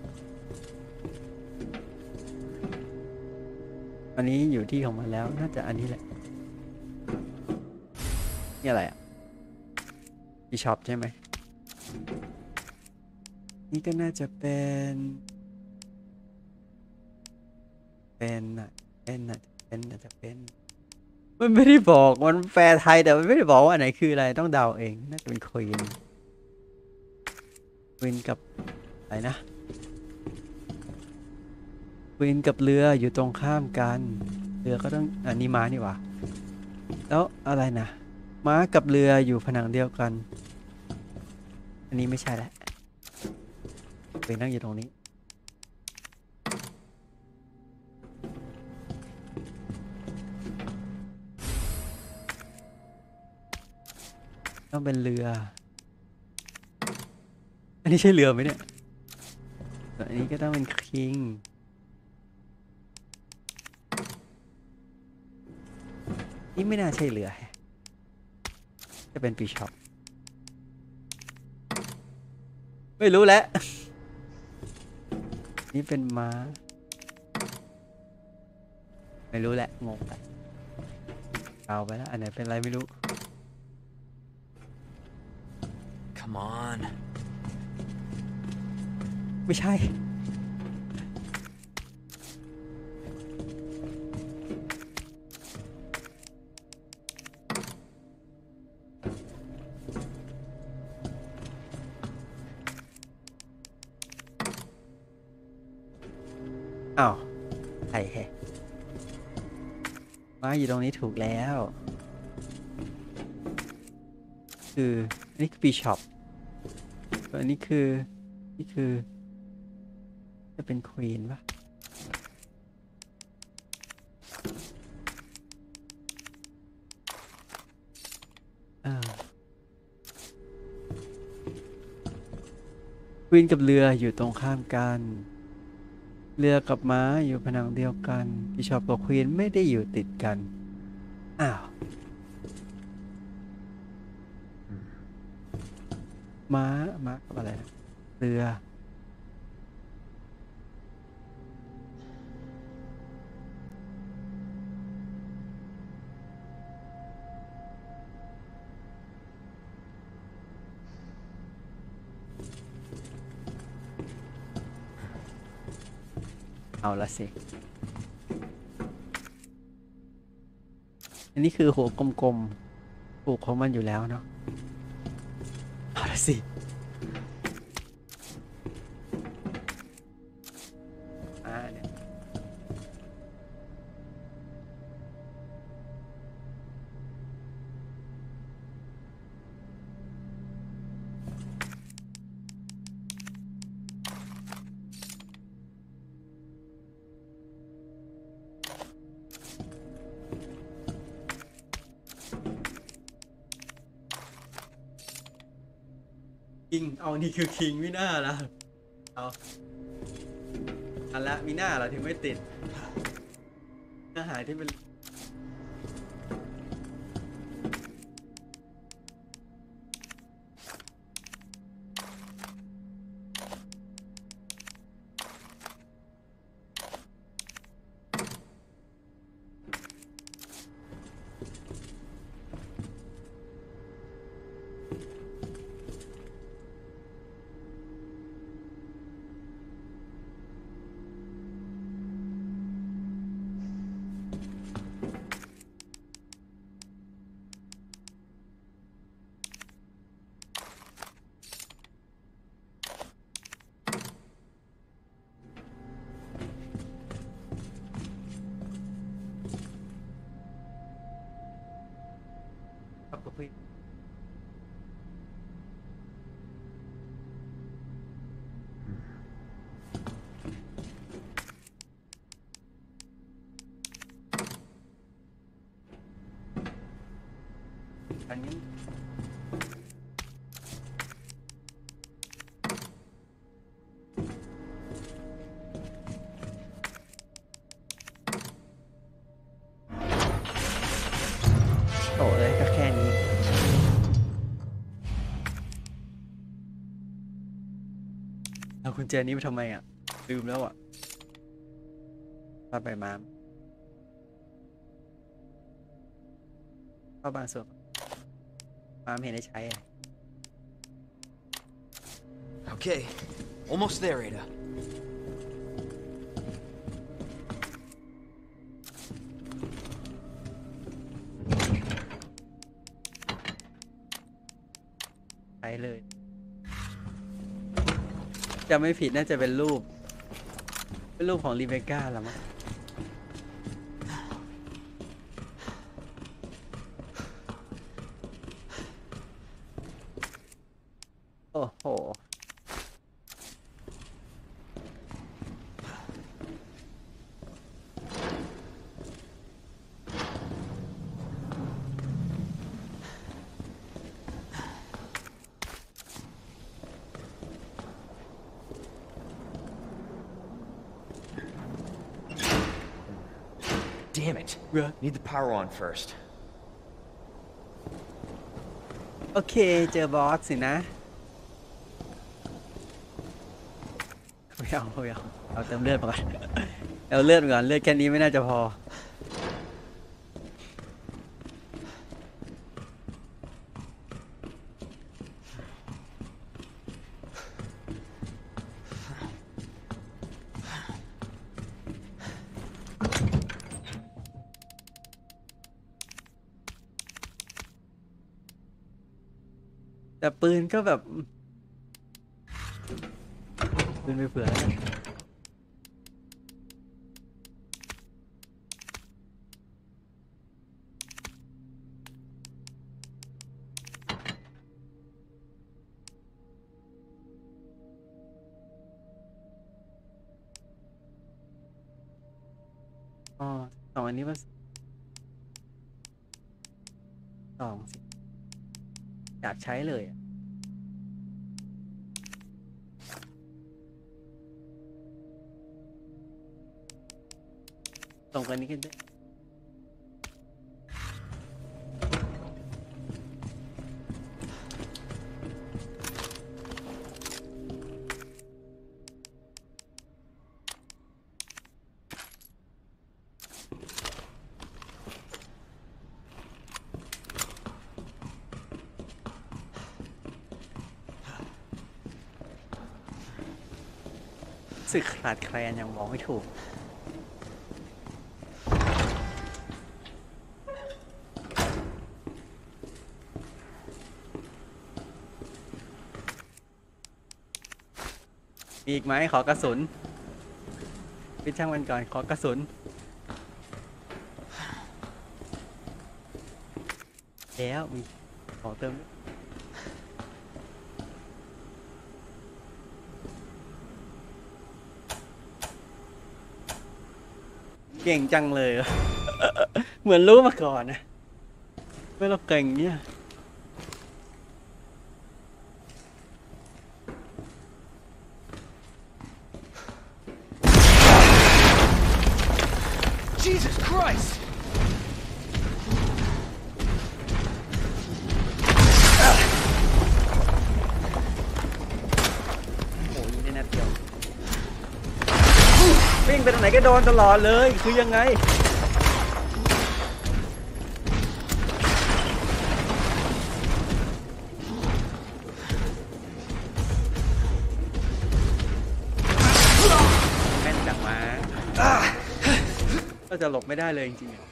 อันนี้อยู่ที่ของมันแล้วน่าจะอันนี้แหละนี่อะไรอ่ะที่ช็อปใช่ไหมนี่ก็น่าจะเป็นเป็นอ่ะเป็นอ่ะเป็นอาจจะเป็นมันไม่ได้บอกมันแปลไทยแต่มันไม่ได้บอกว่าอันไหนคืออะไรต้องเดาเองน่าจะเป็นควีนควีนกับอะไรนะควีนกับเรืออยู่ตรงข้ามกันเรือก็ต้องอันนี้ม้านี่หว่าแล้วอะไรนะม้ากับเรืออยู่ผนังเดียวกันอันนี้ไม่ใช่แหละควีนนั่งอยู่ตรงนี้ต้องเป็นเรืออันนี้ใช่เรือไหมเนี่ยอันนี้ก็ต้องเป็นคิงนี่ไม่น่าใช่เรือจะเป็นปีชอปไม่รู้แหละนี่เป็นม้าไม่รู้แหละงงไปเอาไปแล้วอันไหนเป็นอะไรไม่รู้ Come on. ไม่ใช่อ้าวใช่แฮะม้าอยู่ตรงนี้ถูกแล้วคืออันนี้คือปีช็อปอันนี้คือนี่คือจะเป็นควีนปะอ้าวควีนกับเรืออยู่ตรงข้ามกันเรือกับม้าอยู่ผนังเดียวกันบิชอปกับควีนไม่ได้อยู่ติดกันอ้าวม้าม้ากับอะไรนะเรือเอาละสิอันนี้คือหัวกลมๆปลูกของมันอยู่แล้วเนาะเอาละสิอ่าเนี่ยคิงเอานี่คือคิงไม่น่าละเอาอันละมีหน้าเหราถึงไม่ติดเนื้อหาที่เป็นครับกับพี่อันนี้โตเลยก็แค่นี้คุณแจนี้ไปทำไมอ่ะลืมแล้วอ่ะพาไปมาเข้าบางส่วนมาไม่เห็นได้ใช้ Okay, almost there, Ada. ใช้เลย จะไม่ผิดน่าจะเป็นรูป เป็นรูปของรีเบคก้าละมั้งโอ้โห Damn it. Need the power on first. โอเคเจอบอสสินะไม่เอาไม่เอาเอาเติมเลือดมาก่อนเอาเลือดมาก่อนเลือดแค่นี้ไม่น่าจะพอแต่ปืนก็แบบปืนไปเผื่อแล้วกันอ๋อสองอันนี้มันสองสิอยากใช้เลยอ่ะตรงกันนี้กันได้สึกขาดแคลนยังมองไม่ถูกมีอีกไหมขอกระสุนพิช่างมันก่อนขอกระสุนแล้วมีขอเติมเก่งจังเลย เหมือนรู้มาก่อนนะไม่เราเก่งเนี่ย Jesus Christ! โอ้ยนี่นัดเดียววิ่งไปตรงไหนก็โดนตลอดเลยคือยังไงแม่นจังมาก็จะหลบไม่ได้เลยจริงๆ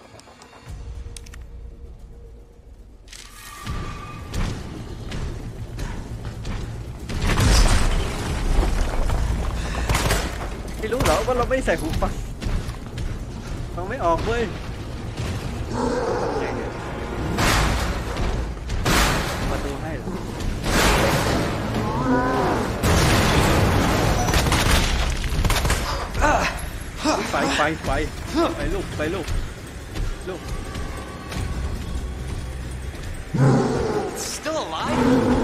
ไม่รู้เหรอว่าเราไม่ใส่หูฟังฟังไม่ออกเว้ยทำไงเนี่ยประตูให้เหรอไฟไฟไฟไปลูกไปลูกลูก Still alive?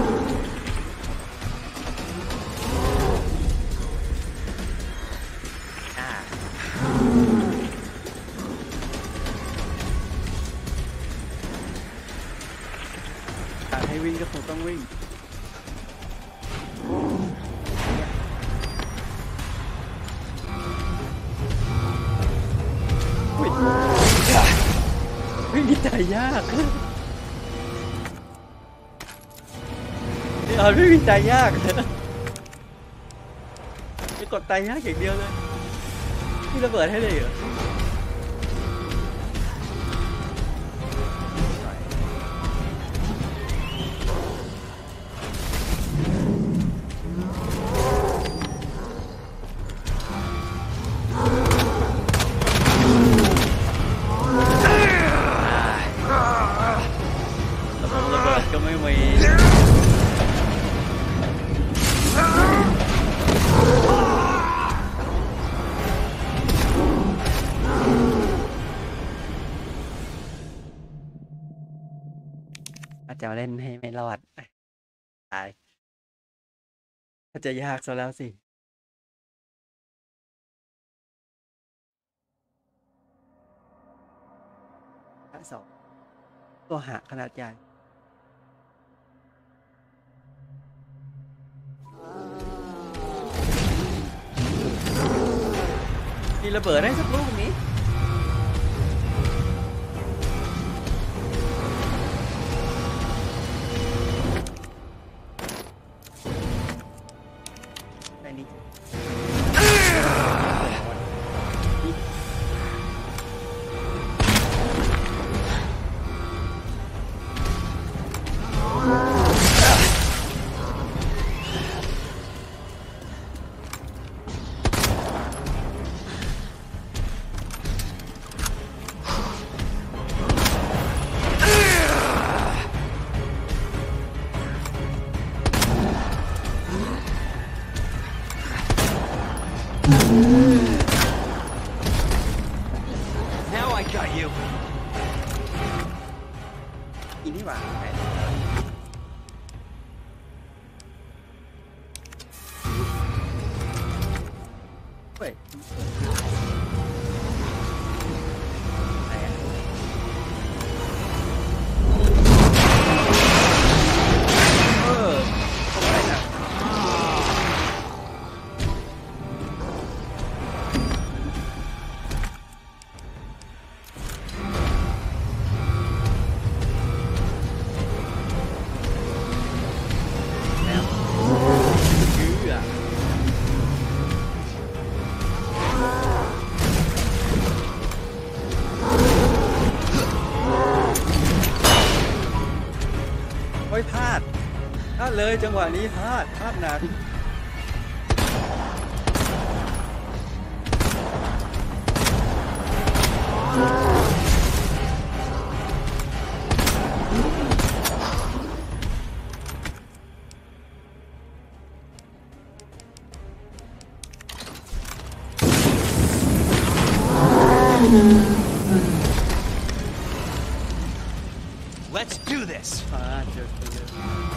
การให้วิ่งก็คงต้องวิ่งไม่มีตายยากนีออนไม่มีตายยากไปกดตายยากอย่างเดียวเลยพี่ระเบิดให้เลยเหรอระเบิดก็ไม่มีอาจจะเล่นให้ไม่รอดตายถ้าจะยากซะแล้วสิสองตัวหาขนาดใหญ่มีระเบิดได้สักลูกนี้ได้นี่อีนี่หว่าเฮ้ยเอออะไรนะพลาดพลาดเลยจังหวะนี้พลาดพลาดหนัก Let's do this. อ่าเจอเจอ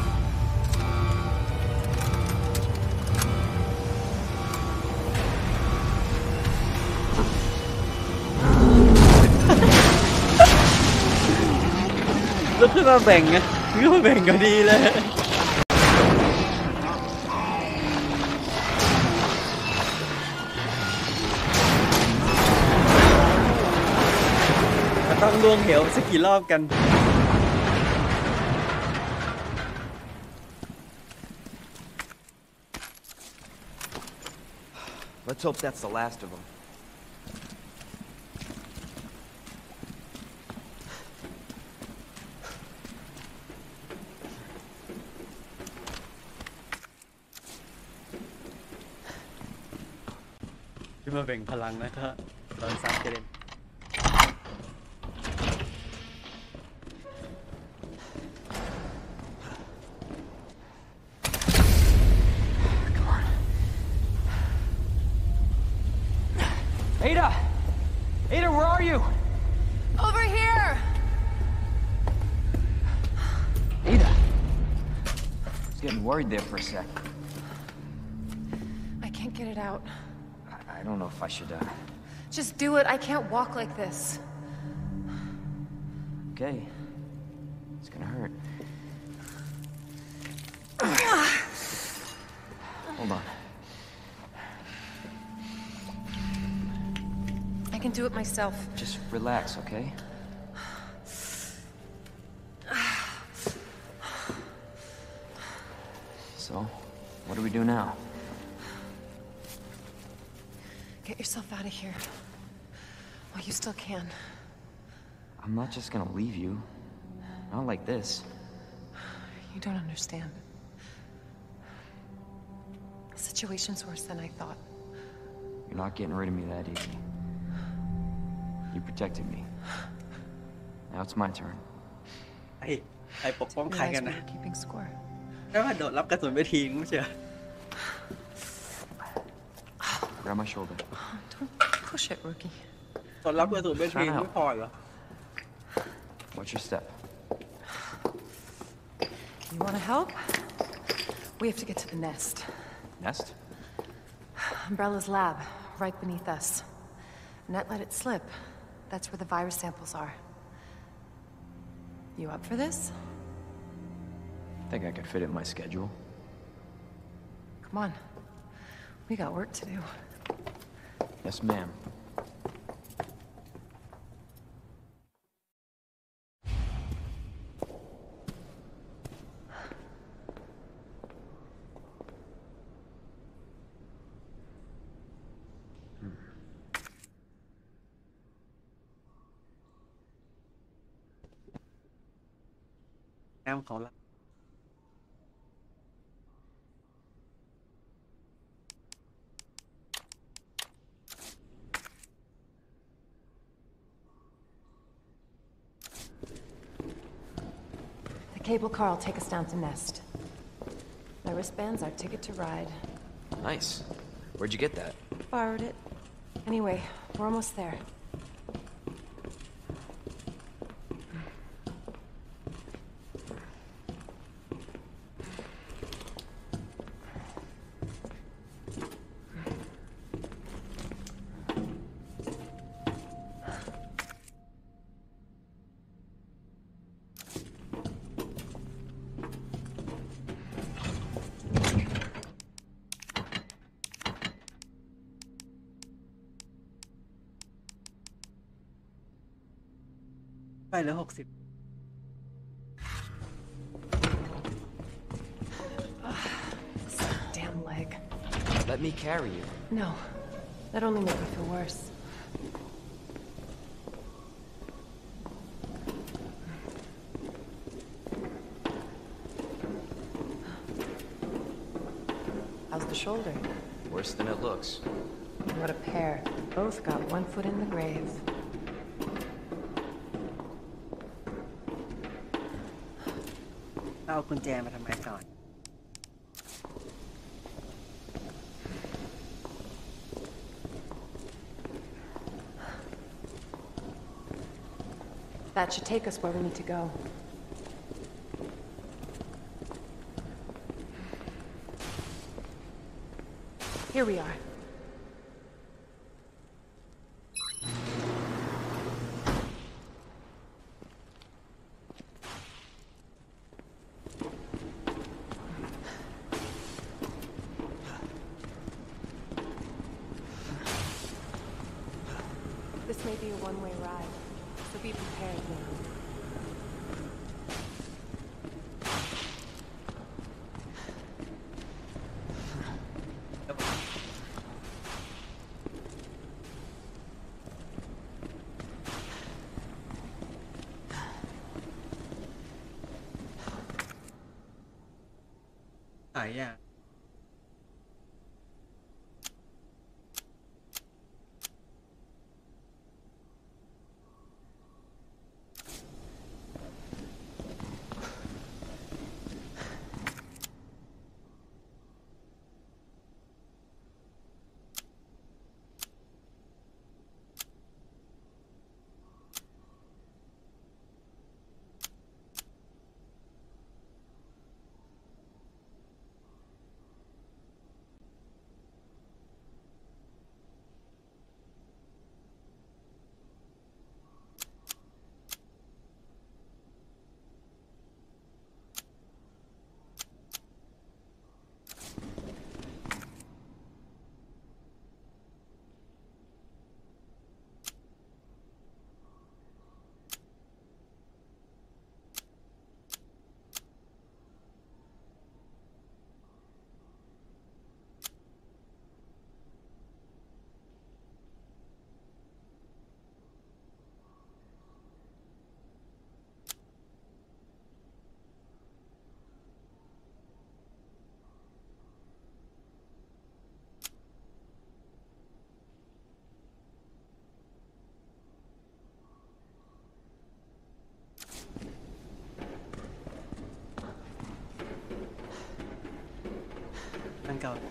แล้วขึ้นมาแบ่งไงขึ้นมาแบ่งก็ดีเลยต้องล่วงเหวสักกี่รอบกัน Let's hope that's the last of them. Chúng ta แบ่งพลังนะครับตอนซัดกระเด็น Ada! Ada, where are you? Over here! Ada! I was getting worried there for a sec. I can't get it out. I, I don't know if I should, uh... Just do it. I can't walk like this. Okay. It's gonna hurt. Hold on. I can do it myself. Just relax, okay? So, what do we do now? Get yourself out of here. While you still can. I'm not just gonna leave you. Not like this. You don't understand. The situation's worse than I thought. You're not getting rid of me that easy. You protected me. Now it's my turn. ไอ้ไอ้ปกป้องใคร Realize กัน we นะ were keeping score. แค่ว่าโดดรับกระสุนไปทีงไม่ใช่เหรอ Grab my shoulder. Don't push it, rookie. โดดรับกระสุนไปทีไม่พอเหรอ Watch your step. You want to help? We have to get to the nest. Nest? Umbrella's lab, right beneath us. Net let it slip. That's where the virus samples are. You up for this? Think I could fit it in my schedule. Come on. We got work to do. Yes, ma'am. Em ของเรา The cable car will take us down to Nest. My wristband's our ticket to ride. Nice. Where'd you get that? Borrowed it. Anyway, we're almost there. ไปเหลือหกสิบ Damn leg. Let me carry you. No. That only made me feel worse. How's the shoulder? Worse than it looks. What a pair. Both got one foot in the grave. เอากุญแจมาทำไมก่อน That should take us where we need to go. Here we are. This may be a one-way ride, so be prepared now. Ah, yeah. เก่า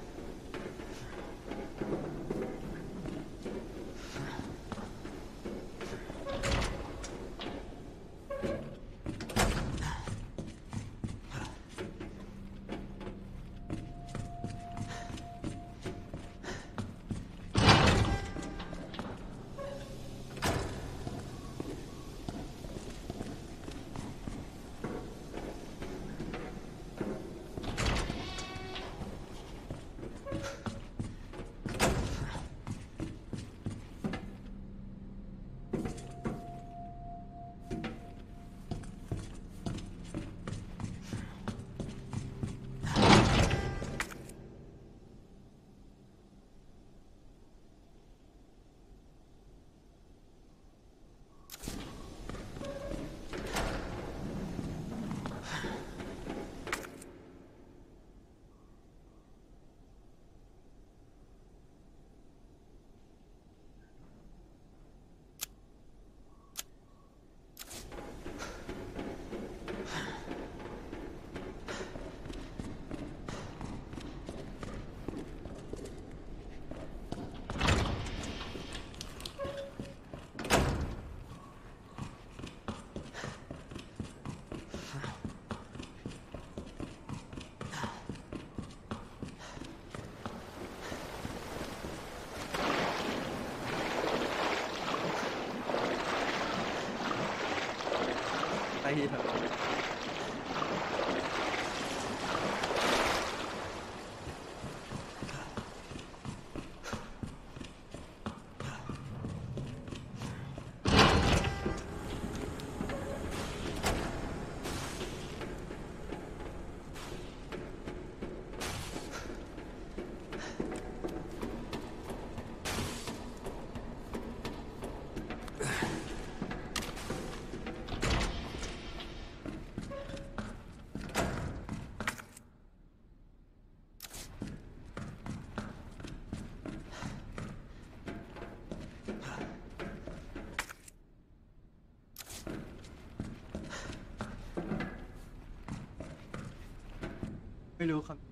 ไปที่แบบไม่รู้ครับ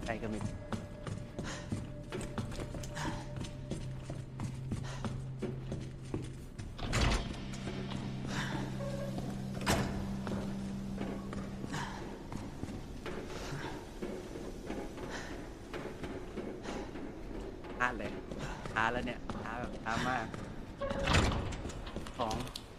ใจก็มี ช้าเลยช้าแล้วเนี่ยช้าแบบช้ามากของ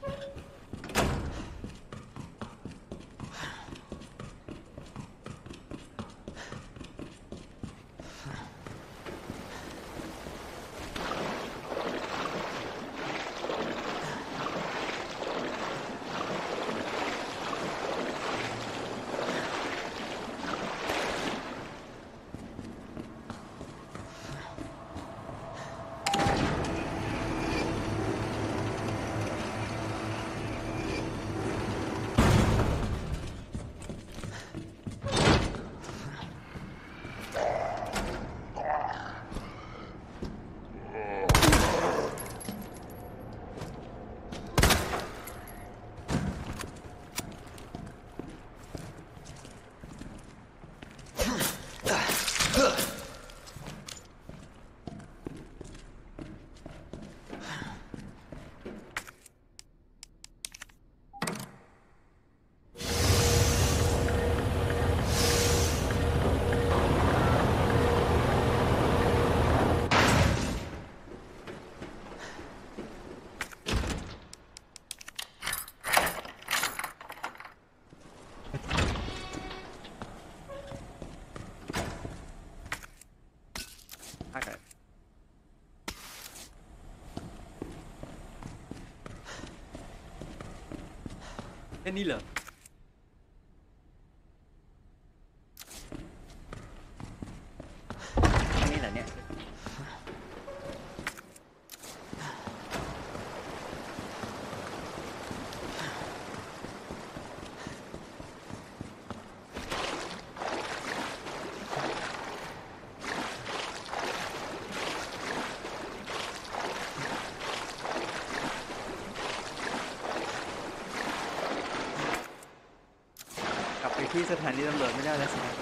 แค่นี้เหรอแค่นี้เหรอเนี่ยไปที่สถานีตำรวจไม่ได้แล้วสินะ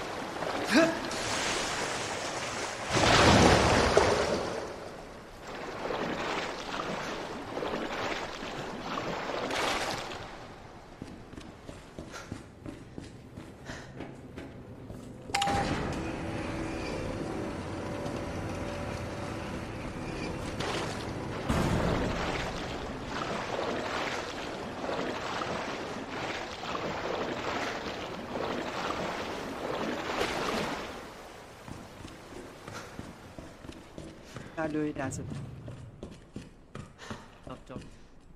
ดูด่านสุดจบจบ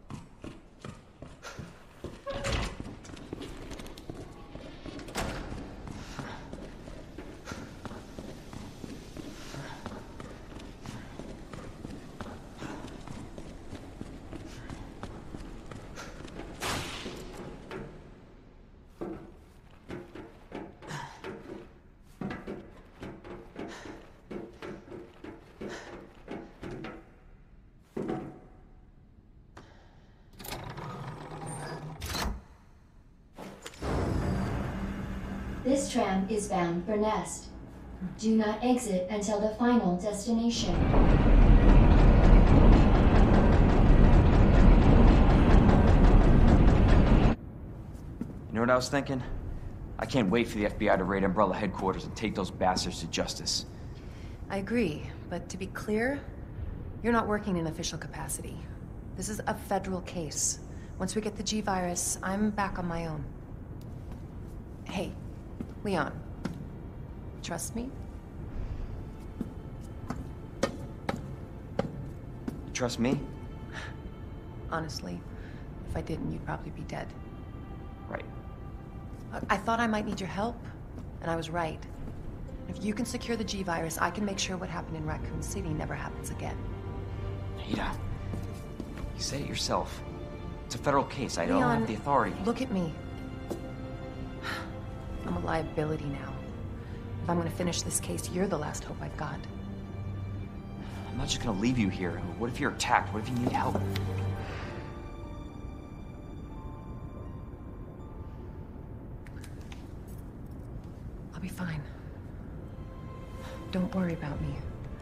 This tram is bound for Nest. Do not exit until the final destination. You know what I was thinking? I can't wait for the F B I to raid Umbrella headquarters and take those bastards to justice. I agree, but to be clear, you're not working in official capacity. This is a federal case. Once we get the G virus, I'm back on my own. Hey, Leon, trust me? Trust me? Honestly, if I didn't, you'd probably be dead. Right. I, I thought I might need your help, and I was right. If you can secure the G virus, I can make sure what happened in Raccoon City never happens again. Ada, you said it yourself. It's a federal case. I don't Leon, have the authority. Look at me. I'm a liability now. If I'm gonna finish this case, you're the last hope I've got. I'm not just gonna leave you here. What if you're attacked? What if you need help? I'll be fine. Don't worry about me.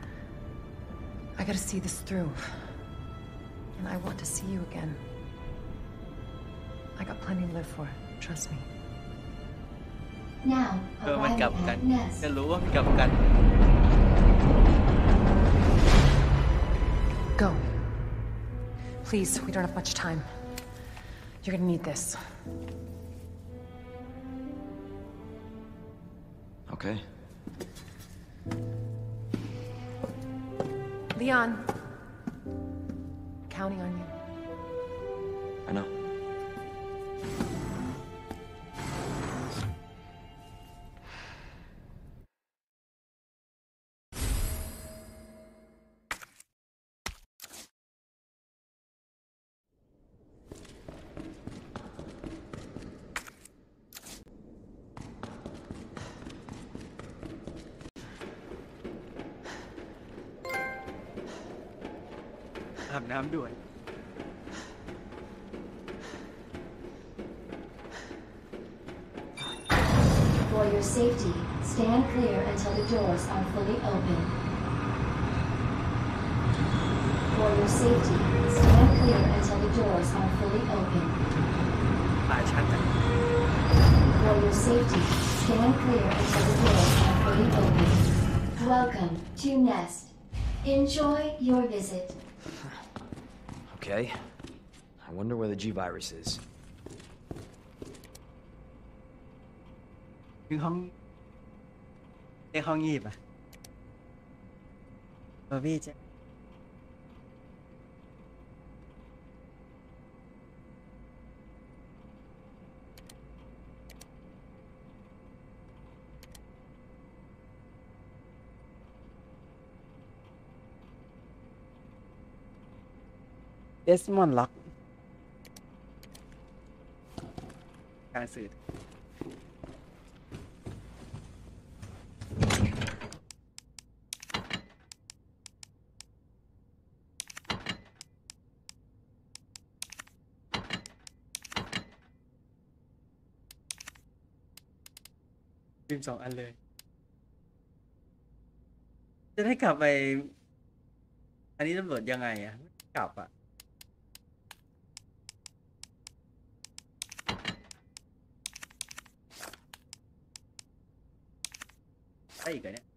I gotta see this through. And I want to see you again. I got plenty to live for. Trust me. Now, เออมันกลับ arriving กัน at Nest. จะรู้ว่ามันกลับกัน Go. Please, we don't have much time. You're gonna need this. Okay. Leon. Counting on you. I know. อาบน้ำด่วน For your safety, stand clear until the doors are fully open. For your safety, stand clear until the doors are fully open. ป่าชัดอะ For your safety, stand clear until the doors are fully open. Welcome to Nest. Enjoy your visit. Okay. I wonder where the G virus is. ถึงห้องเรียกห้องยีบอ่ะบอบบี้จะเดสมอนด์ล็อกการสื่อ ฟิล์มสองอันเลย จะได้กลับไป อันนี้ตำรวจยังไงอ่ะ กลับอ่ะได้อีกเหรอเนี่ย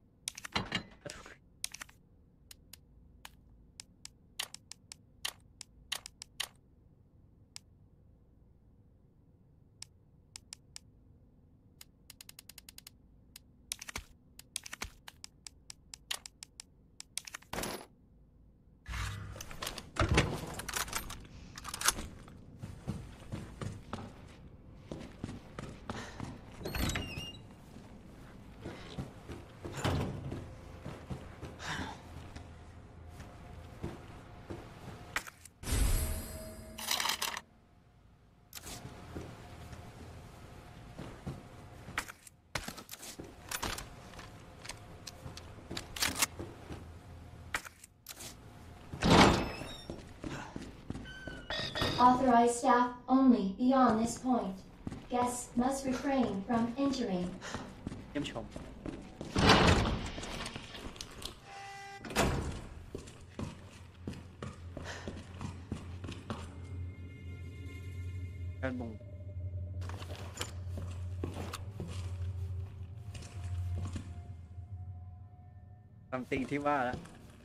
Authorized staff only beyond this point. Guests must refrain from entering. เยี่ยมชม การบ่งคำติงที่ว่าแล้ว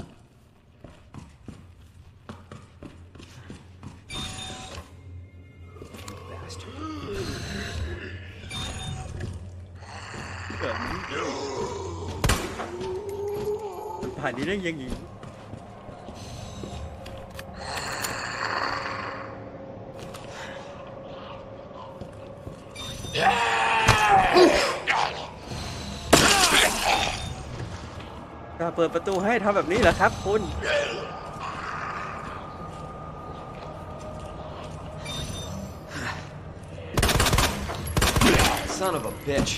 เกิดมันผ่านนี้ได้ยังไง จะเปิดประตูให้ทำแบบนี้เหรอครับคุณ Son of a bitch.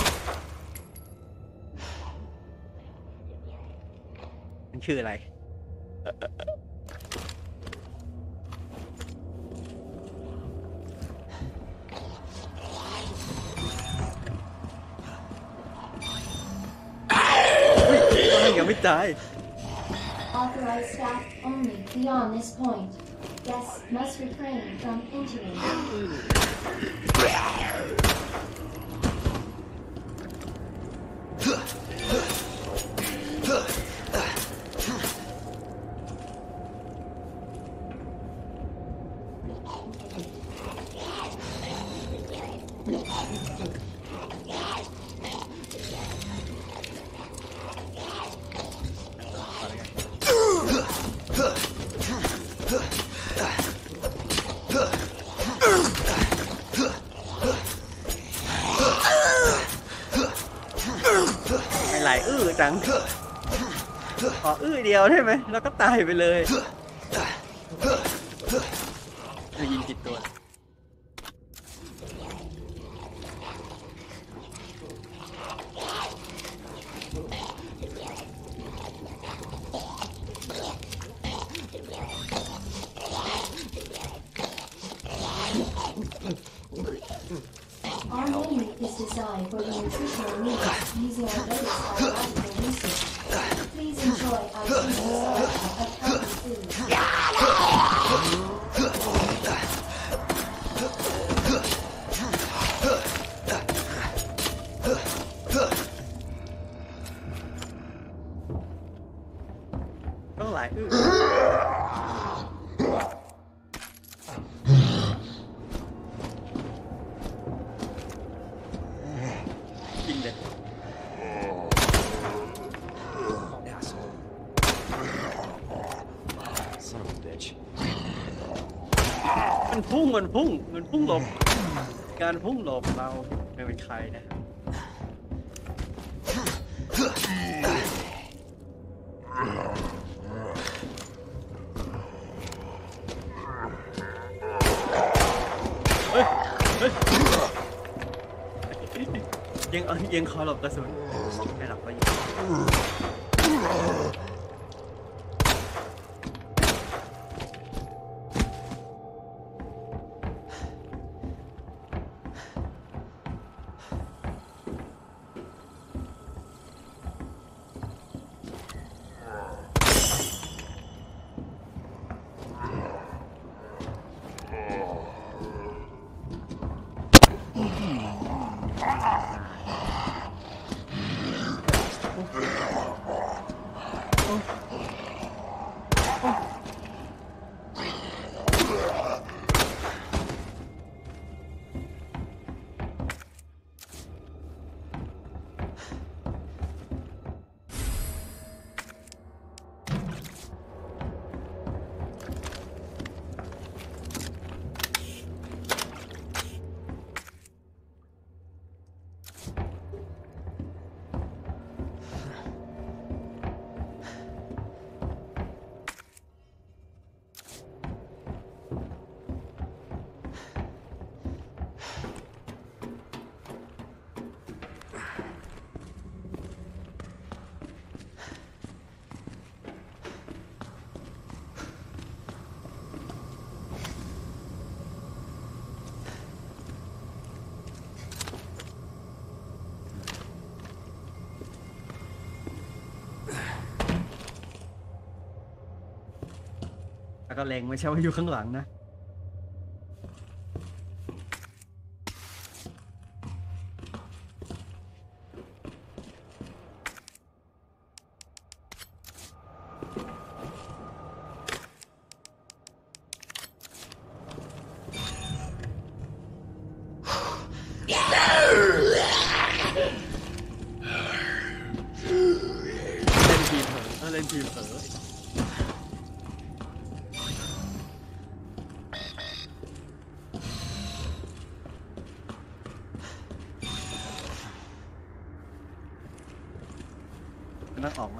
มันคืออะไรยังไม่ตาย Authorized staff only beyond this point. Guests must refrain from entering. ไม่ไหลอื้อจังขออื้อเดียวได้ไหมแล้วก็ตายไปเลยจะยิงผิดตัว Our menu is designed for the nutritional needs using our latest biological research. Please enjoy our choosing selection of healthy foods. ต้องหลายอื้อจริงเลย Asshole. Son of a bitch. มันพุ่งมันพุ่งมันพุ่งหลบการพุ่งหลบเราไม่เป็นใครนะเฮ้ยเฮ้ยยังเอายังคอหลบกระสุนไม่หลบก็ยิง แล้วก็เล็งไม่ใช่ว่าอยู่ข้างหลังนะเล่นทีมเผลอเออเล่นทีมเผลอนั่งออกไหม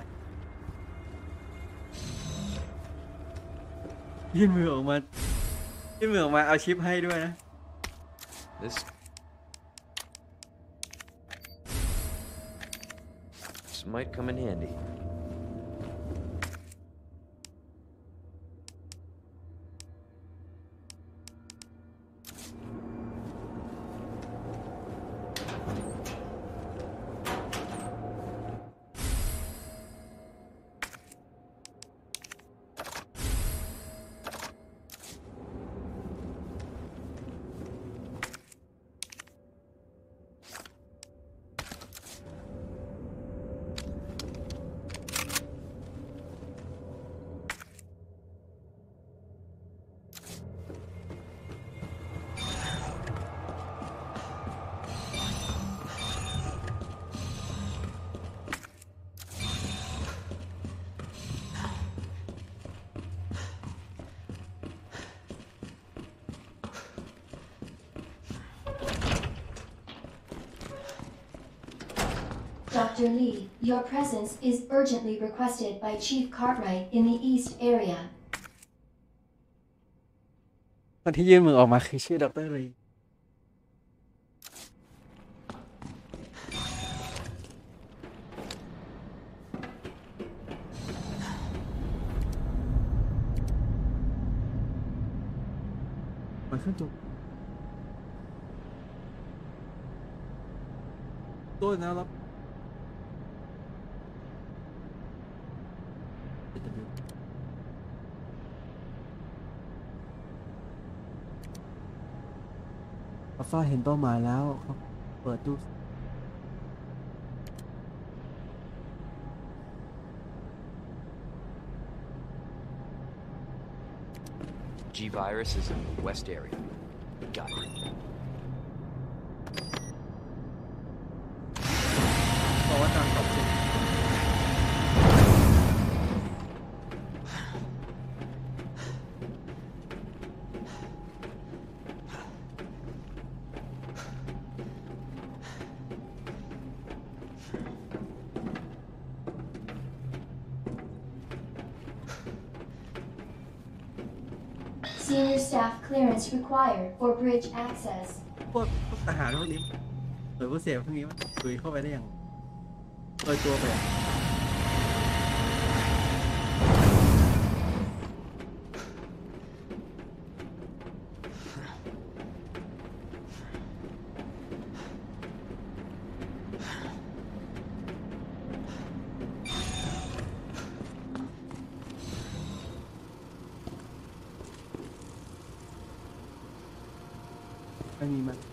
ยื่นมือออกมายื่นมือออกมาเอาชิปให้ด้วยนะ This... This might come in handy. Doctor Lee, your presence is urgently requested by Chief Cartwright in the East area. คนที่ยื่นมือออกมาคือชื่อดรลีมันขึ้นจุดตัวนะครับอัลฟาเห็นเป้าหมายแล้วเขาเปิดดู G-Virus is in the west area. Got it. บอกว่าตามตอบสิ Senior staff clearance required for bridge access. พวกพวกทหารพวกนี้หรือพวกเสียพวกนี้มันลุยเข้าไปได้อย่างโดยตัวไปอะไม่มีมัน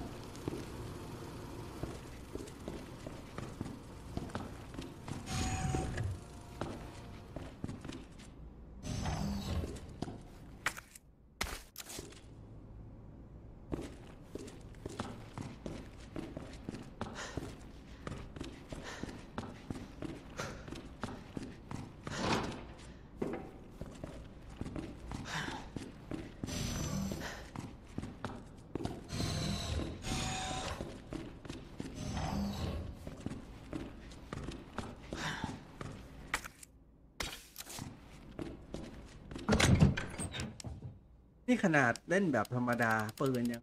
นี่ขนาดเล่นแบบธรรมดาปืนยัง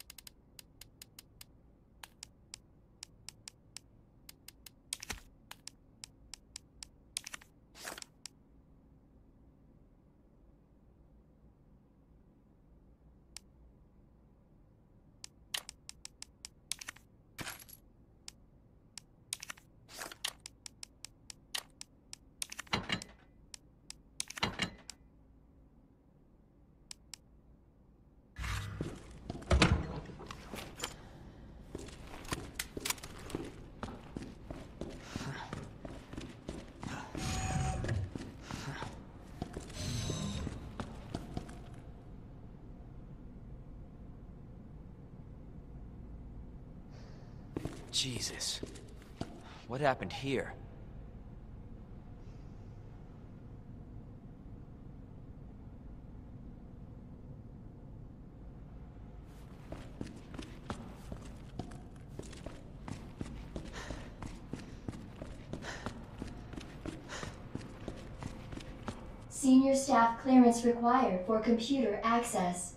Jesus. What happened here? Senior staff clearance required for computer access.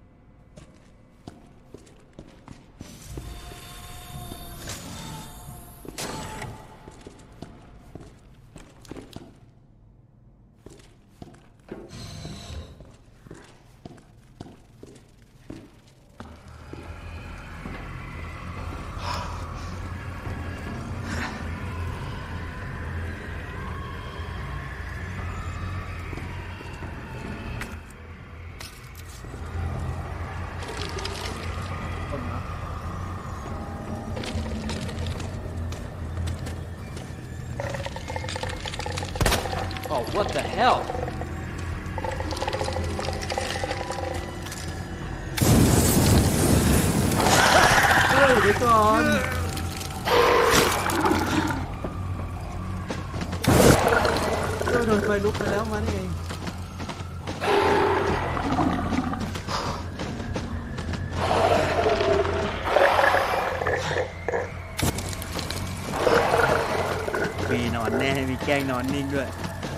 Oh, what the hell? เฮ้ยเดี๋ยวก่อนก็โดนไฟลุกไปแล้วมันเองมีแกล้งนอนนิ่งด้วย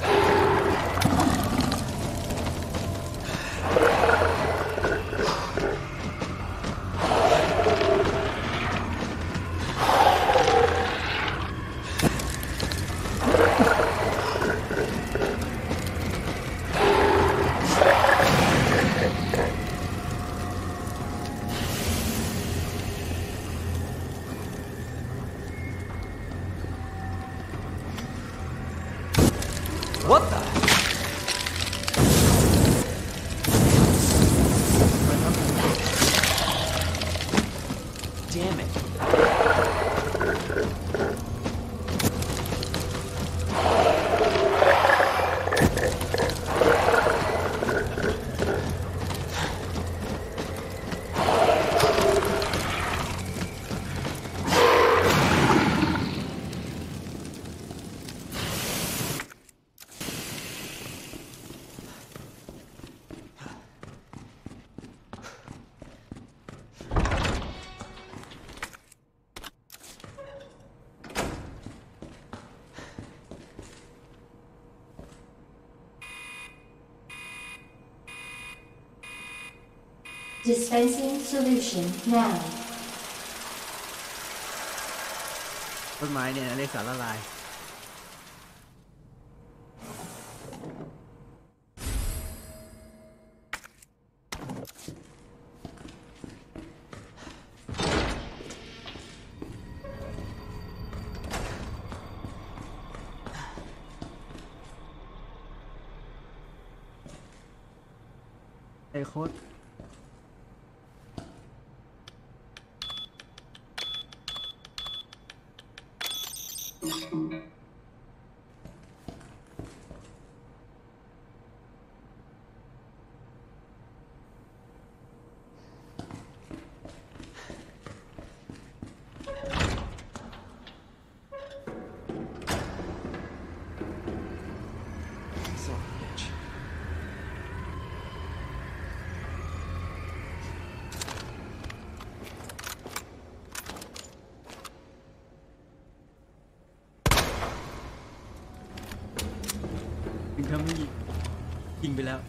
What the? Damn it. Dispensing solution now. ต้นไม้เนี่ยนะเรียกสารละลายไอ้โคตรถึงทำไม่ยิงยิงไปแล้ว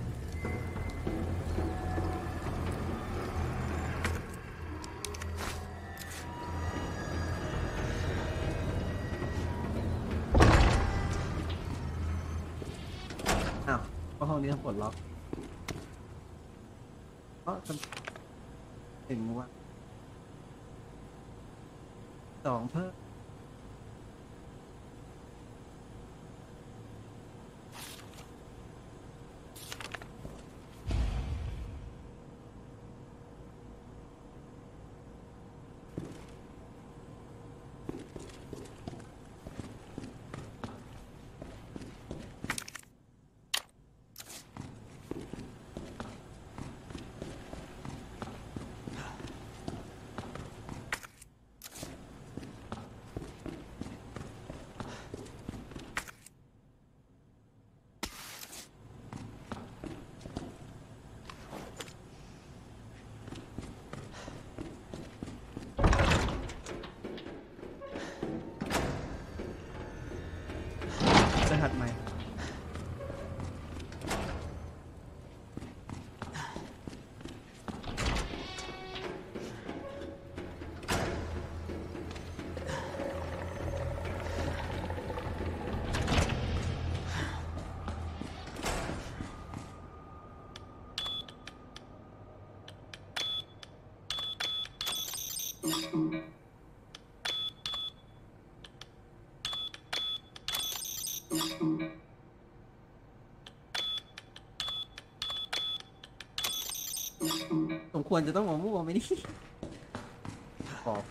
อ้าวก็ห้องนี้ต้องปลดล็อกเพราะถึงว่าสองเพิ่มรหัสใหม่สมควรจะต้องมามั่วไหมนี่ขอบ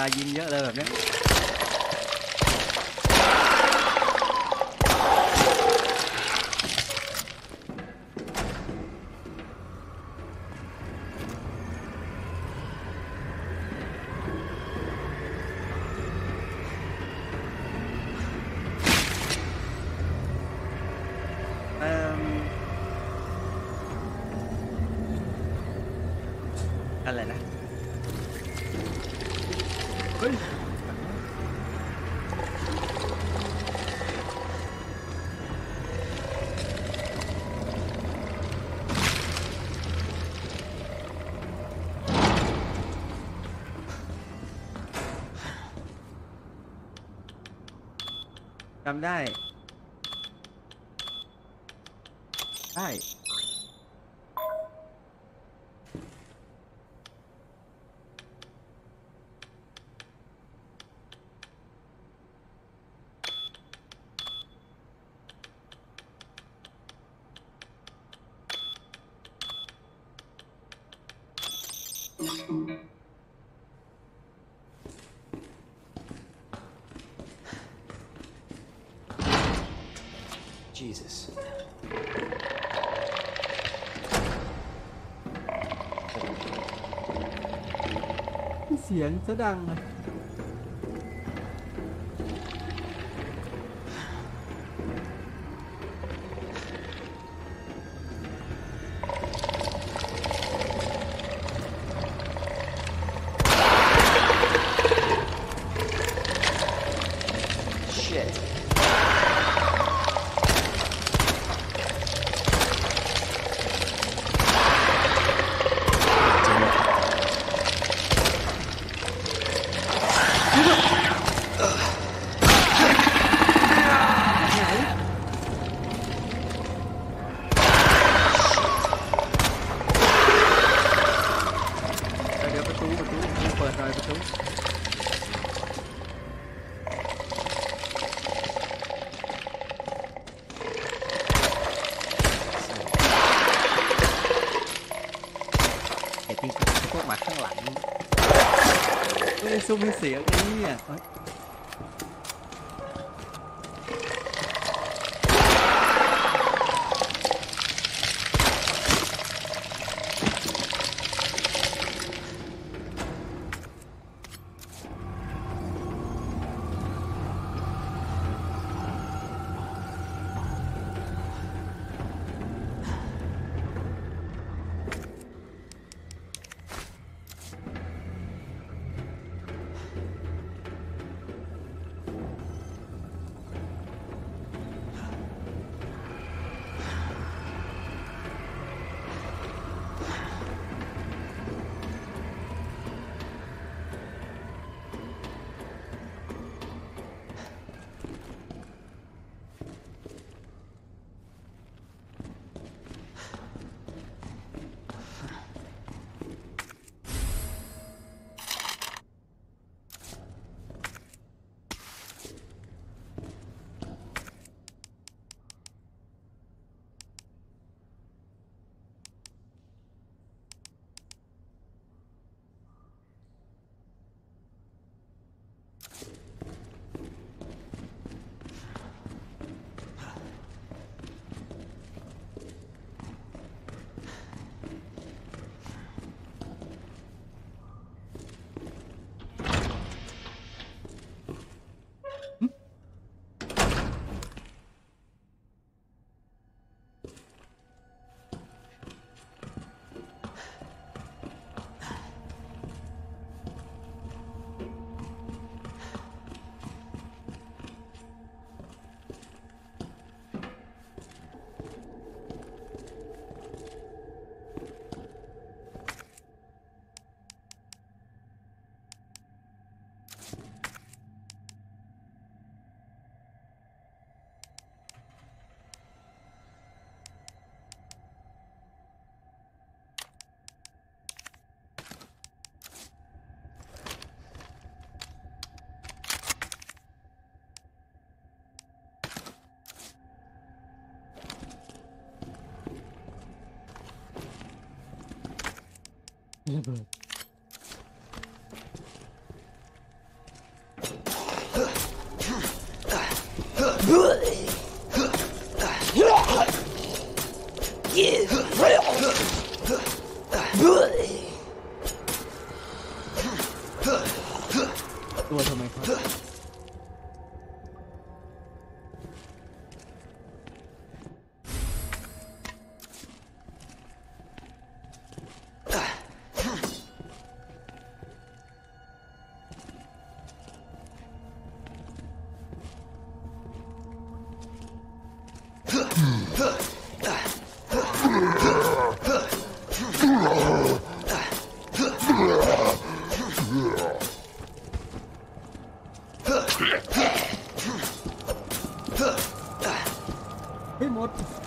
ลายิงเยอะเลยแบบนี้อะไรนะเฮ้ยจำได้ได้ Jesus. เสียงซะดังเลย Shit. ซุ่มให้เสียงนี่อ่ะระเบิดตัวทำไมครับให้หมด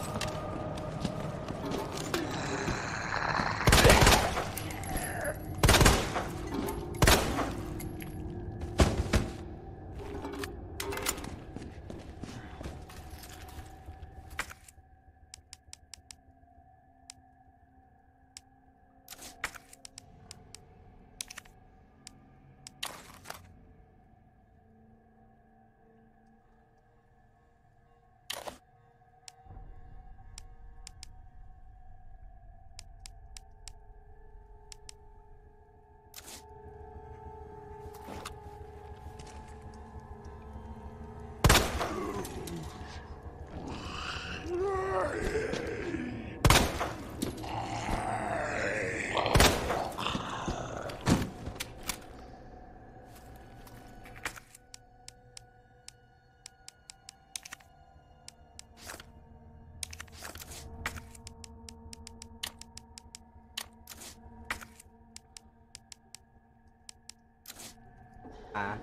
อ่า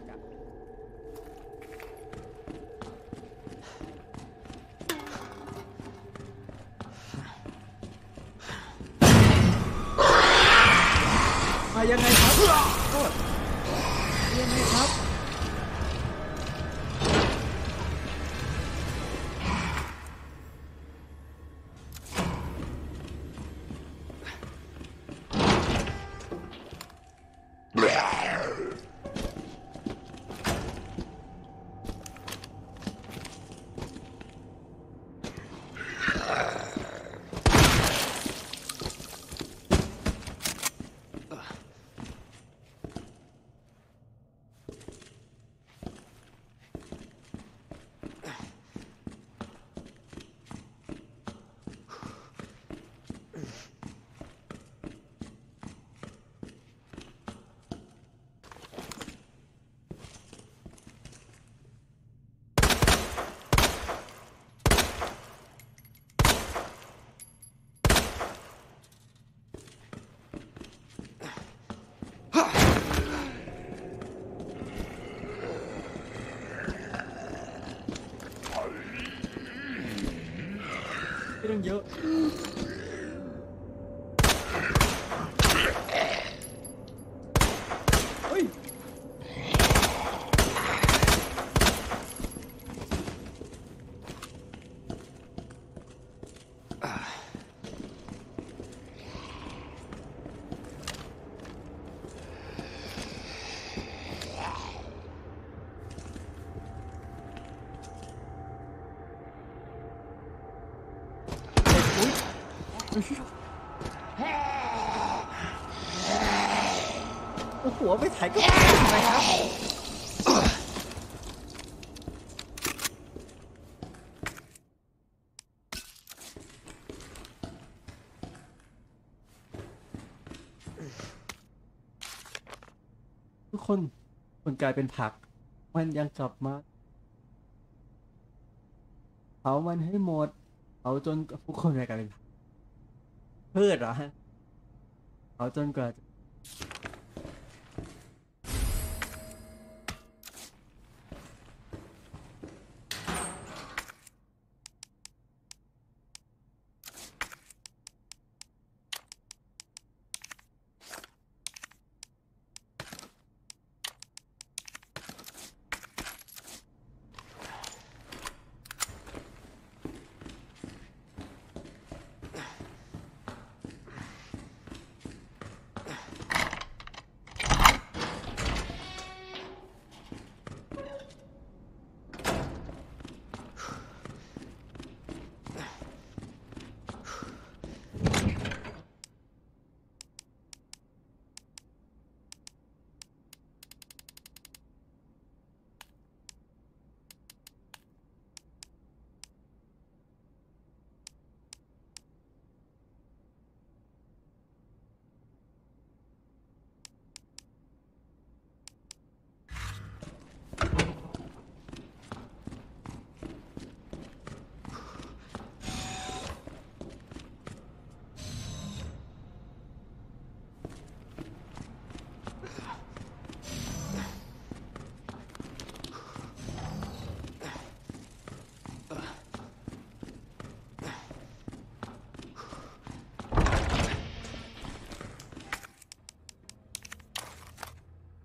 มายังไงครับโทษยังไงครับไม่ต้องเยอะเฮ้ยหัวไปถ่ายก็ทำไมครับทุกคนคนกลายเป็นผักมันยังกลับมาเผามันให้หมดเผาจนทุกคนกลายเป็นผักพืชเหรอฮะเผาจนกว่า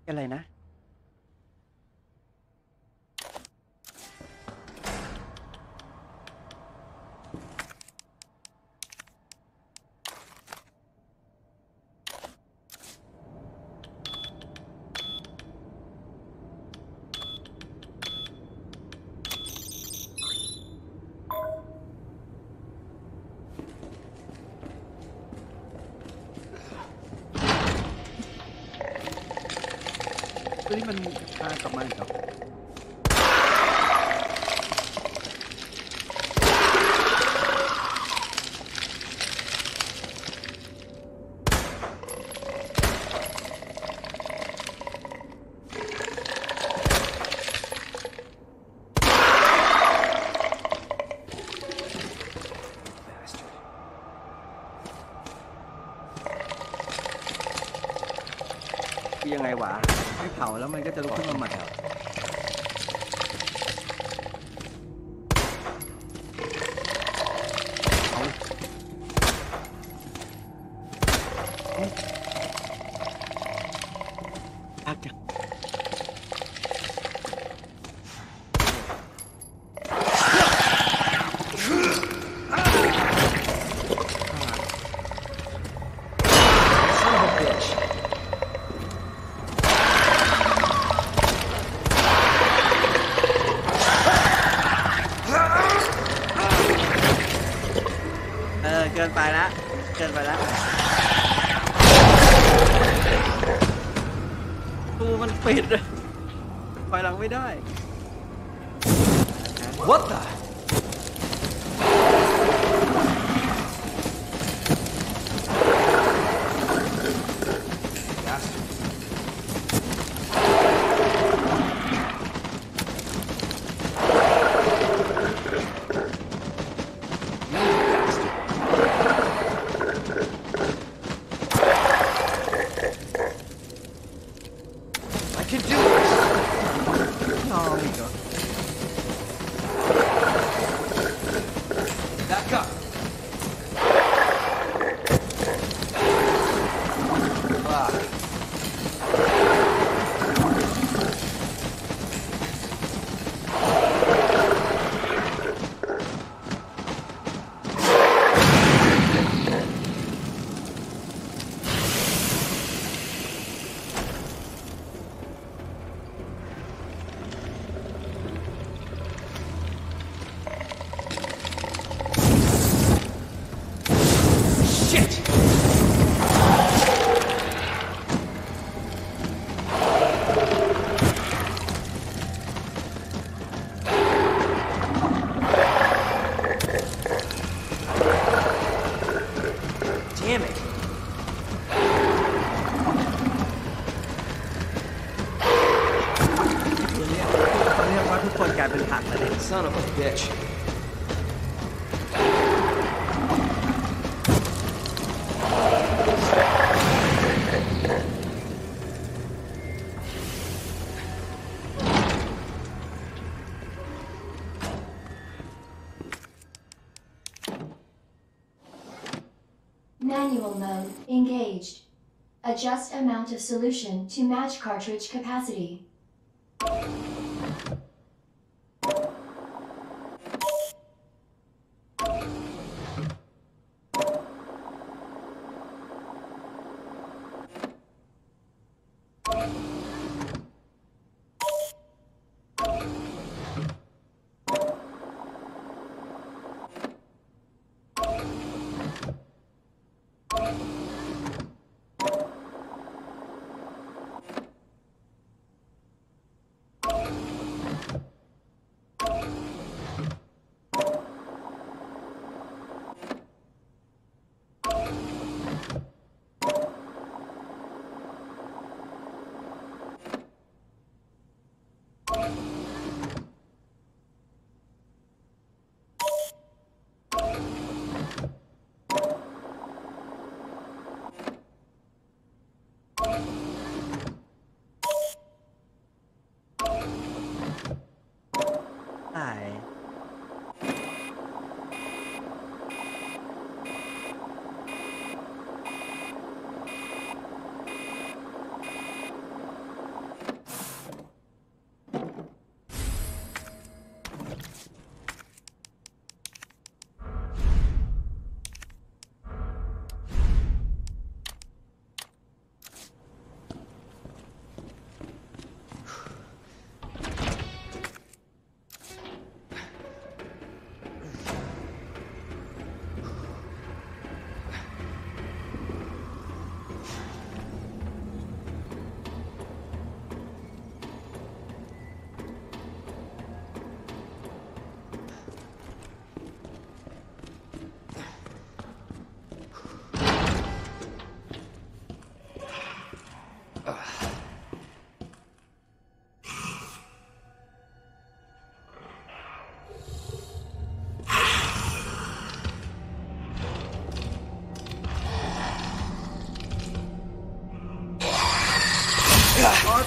อะไรนะตัวนี้มันพากลับมาอีกเหรอยังไงวะไม่เผาแล้วมันก็จะลุกขึ้นมาใหม่เหรอเอาพักจังเกินไปแล้วเกินไปแล้วตูมันปิดเลยถอยหลังไม่ได้ What the? Back up. Ah. Shit! Damn it! ตัวเนี้ยเขาเรียกว่าทุกคนกลายเป็นผักแล้วเนี่ย Son of a bitch. Manual mode engaged. Adjust amount of solution to match cartridge capacity.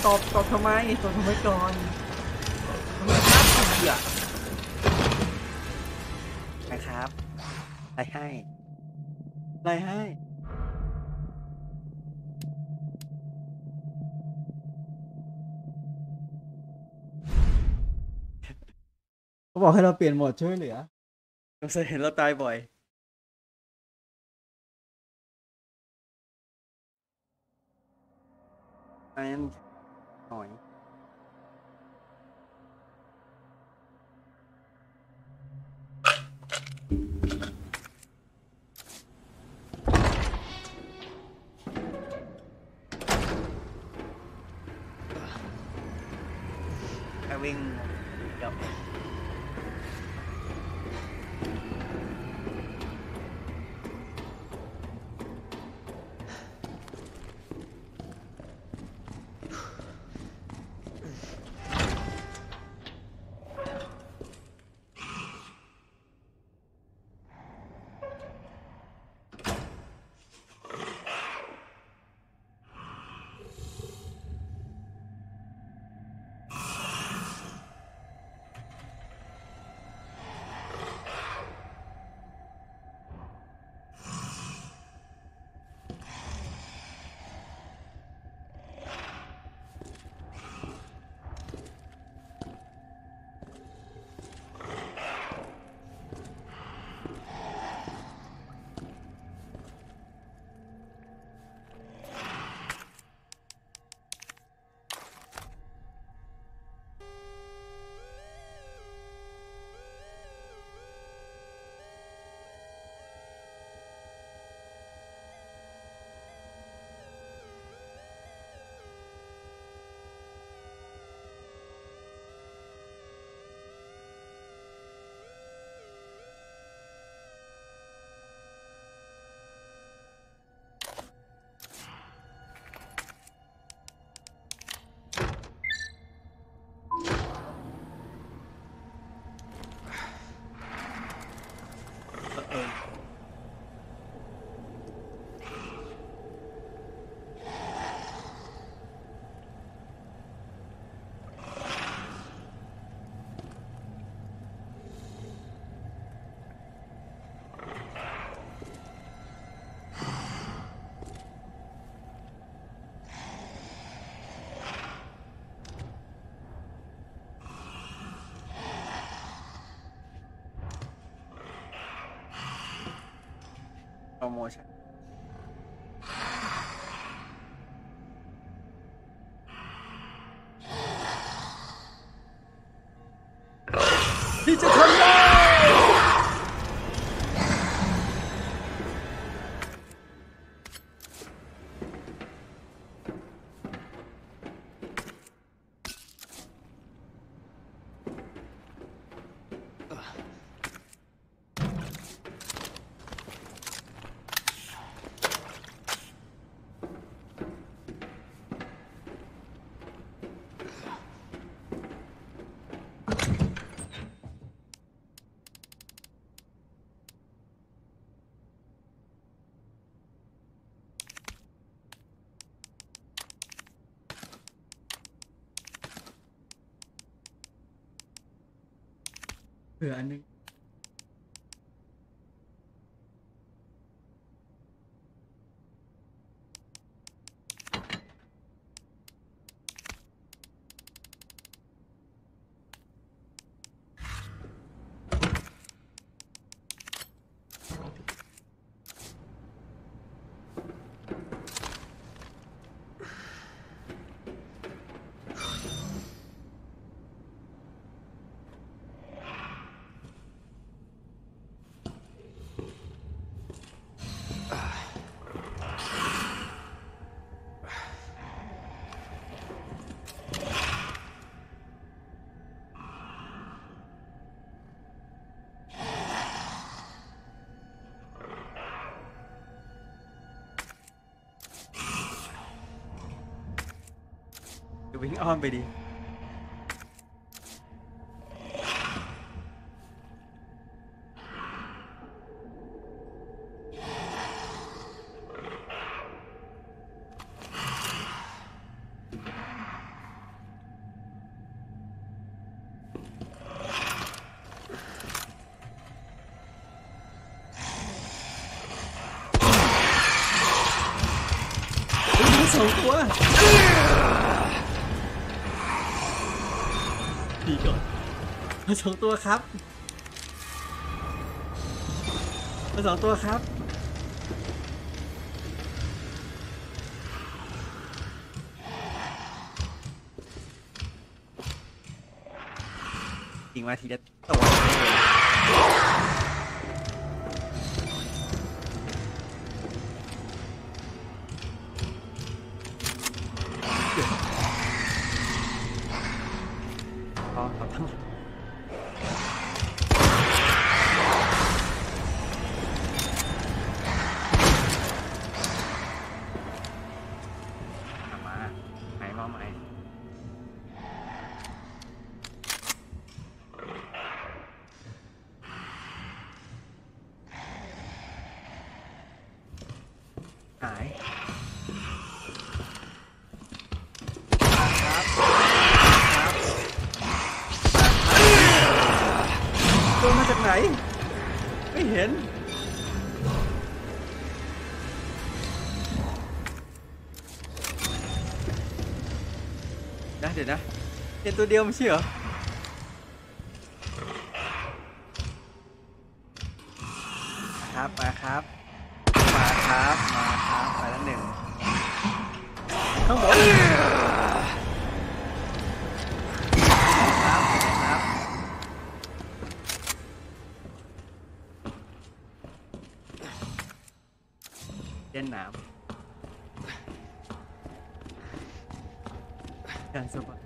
อบตอบทำไมตอบทำไมก่อนทำไมครับเหี้ยนะครับไล่ให้ไล่ให้เขาบอกให้เราเปลี่ยนโหมดช่วยเหลือเราเคยเห็นเราตายบ่อยอันนั้นหน่อยแค่วิ่งเดี๋ยวโปรโมชั่นที่จะทำได้เผื่ออันนึงวิ่งอ้อมไปดิสองตัวดีก่อนมาสองตัวครับมาสองตัวครับยิงมาทีละตัวอ๋อขอโทษมาไหนมาไหมหายครับครับตัวมาจากไหนไม่เห็นนะเดี๋ยวนะเห็นตัวเดียวไม่ใช่เหรอครับมาครับมาครับมาครับมาแล้วหนึ่งข้างบนครับครับเล่นน้ำการสบาย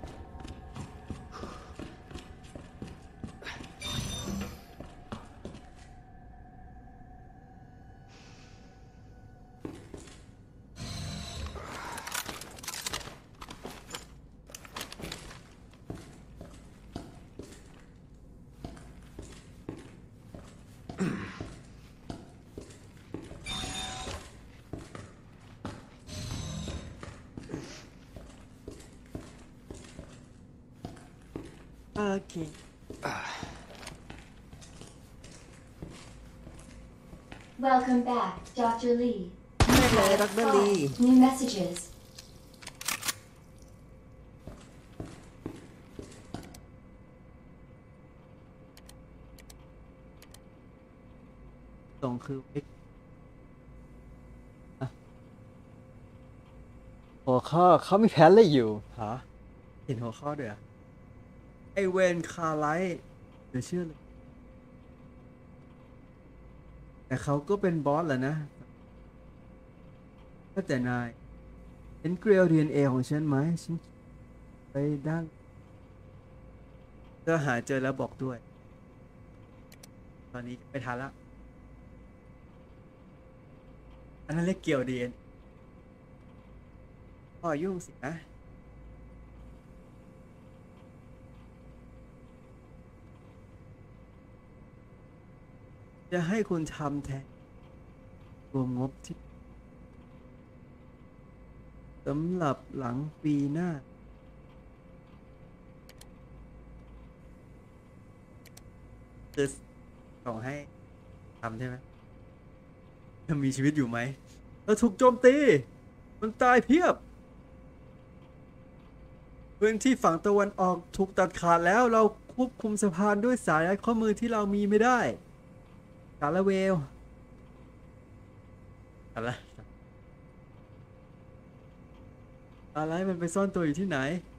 โอเค Welcome back, Doctor Lee. ไม่เลยดรลี New messages. ส่งคืออ่ะหัวข้อเขามีแผนอะไรอยู่ฮะเห็นหัวข้อด้วยอ่ะไอเวนคาร์ไลท์เดี๋ยวเชื่อเลยแต่เขาก็เป็นบอสแหละนะก็แต่นายเห็นเกลียว ดี เอ็น เอ ของฉันไหมฉันไปด้านถ้าหาเจอแล้วบอกด้วยตอนนี้ไปทันละอันนั้นเรียกเกี่ยว ดี เอ็น เอ พ่อยุ่งสินะจะให้คุณทำแทนรวมงบที่สำหรับหลังปีหน้าคือส่งให้ทำใช่ไหมยังมีชีวิตอยู่ไหมเราถูกโจมตีมันตายเพียบพื้นที่ฝั่งตะวันออกถูกตัดขาดแล้วเราควบคุมสะพานด้วยสายรัดข้อมือที่เรามีไม่ได้สารเวลอะไรอะไรมันไปซ่อนตัวอยู่ที่ไหน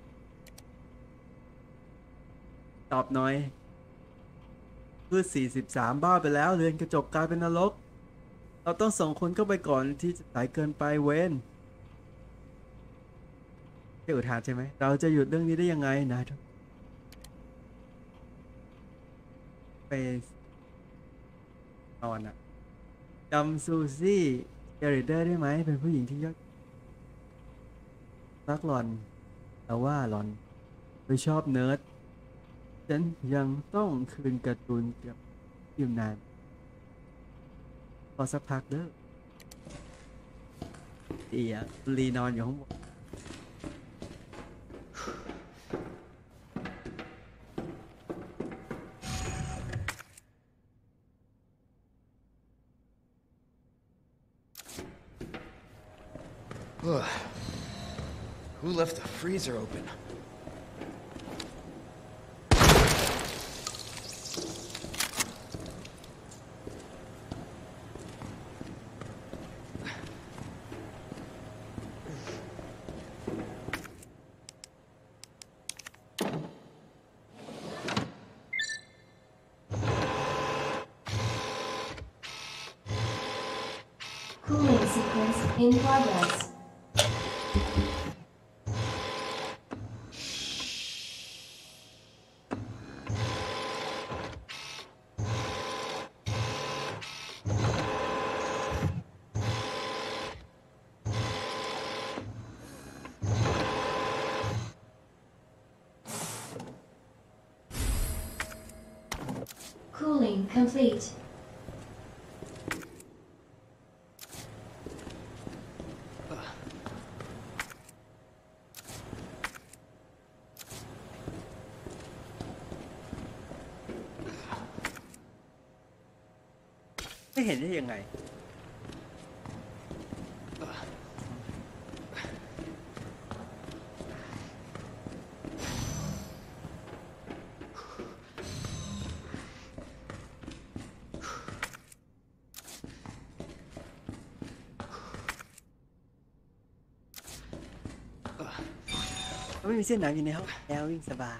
ตอบหน่อยคือสี่สิบสามบ้าไปแล้วเรือนกระจกกลายเป็นนรกเราต้องส่งคนเข้าไปก่อนที่จะสายเกินไปเวนเจ้าอุทานใช่ไหมเราจะหยุดเรื่องนี้ได้ยังไงนะไปนอนอะจำซูซี่เจริเดอร์ได้ไหมเป็นผู้หญิงที่ยอดรักหลอนแต่ว่าหลอนไม่ชอบเนิร์ดฉันยังต้องคืนการ์ตูนกับอยู่นานพอสักพักเด้อดีอะลีนอนอยู่ข้างบน Who left the freezer open? Cooling sequence in progress. Cooling complete. ๆไม่เห็นได้ยังไง ไม่มีเส้นหนังอยู่ในห้องแล้ววิ่งสบาย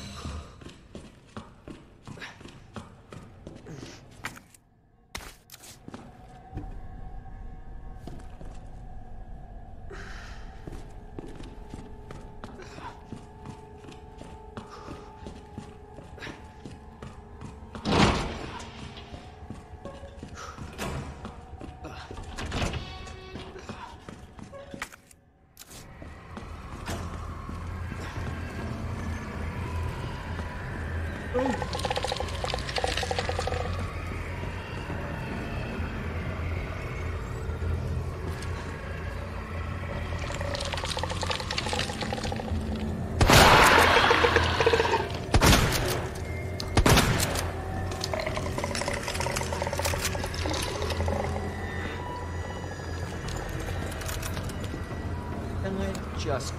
Just...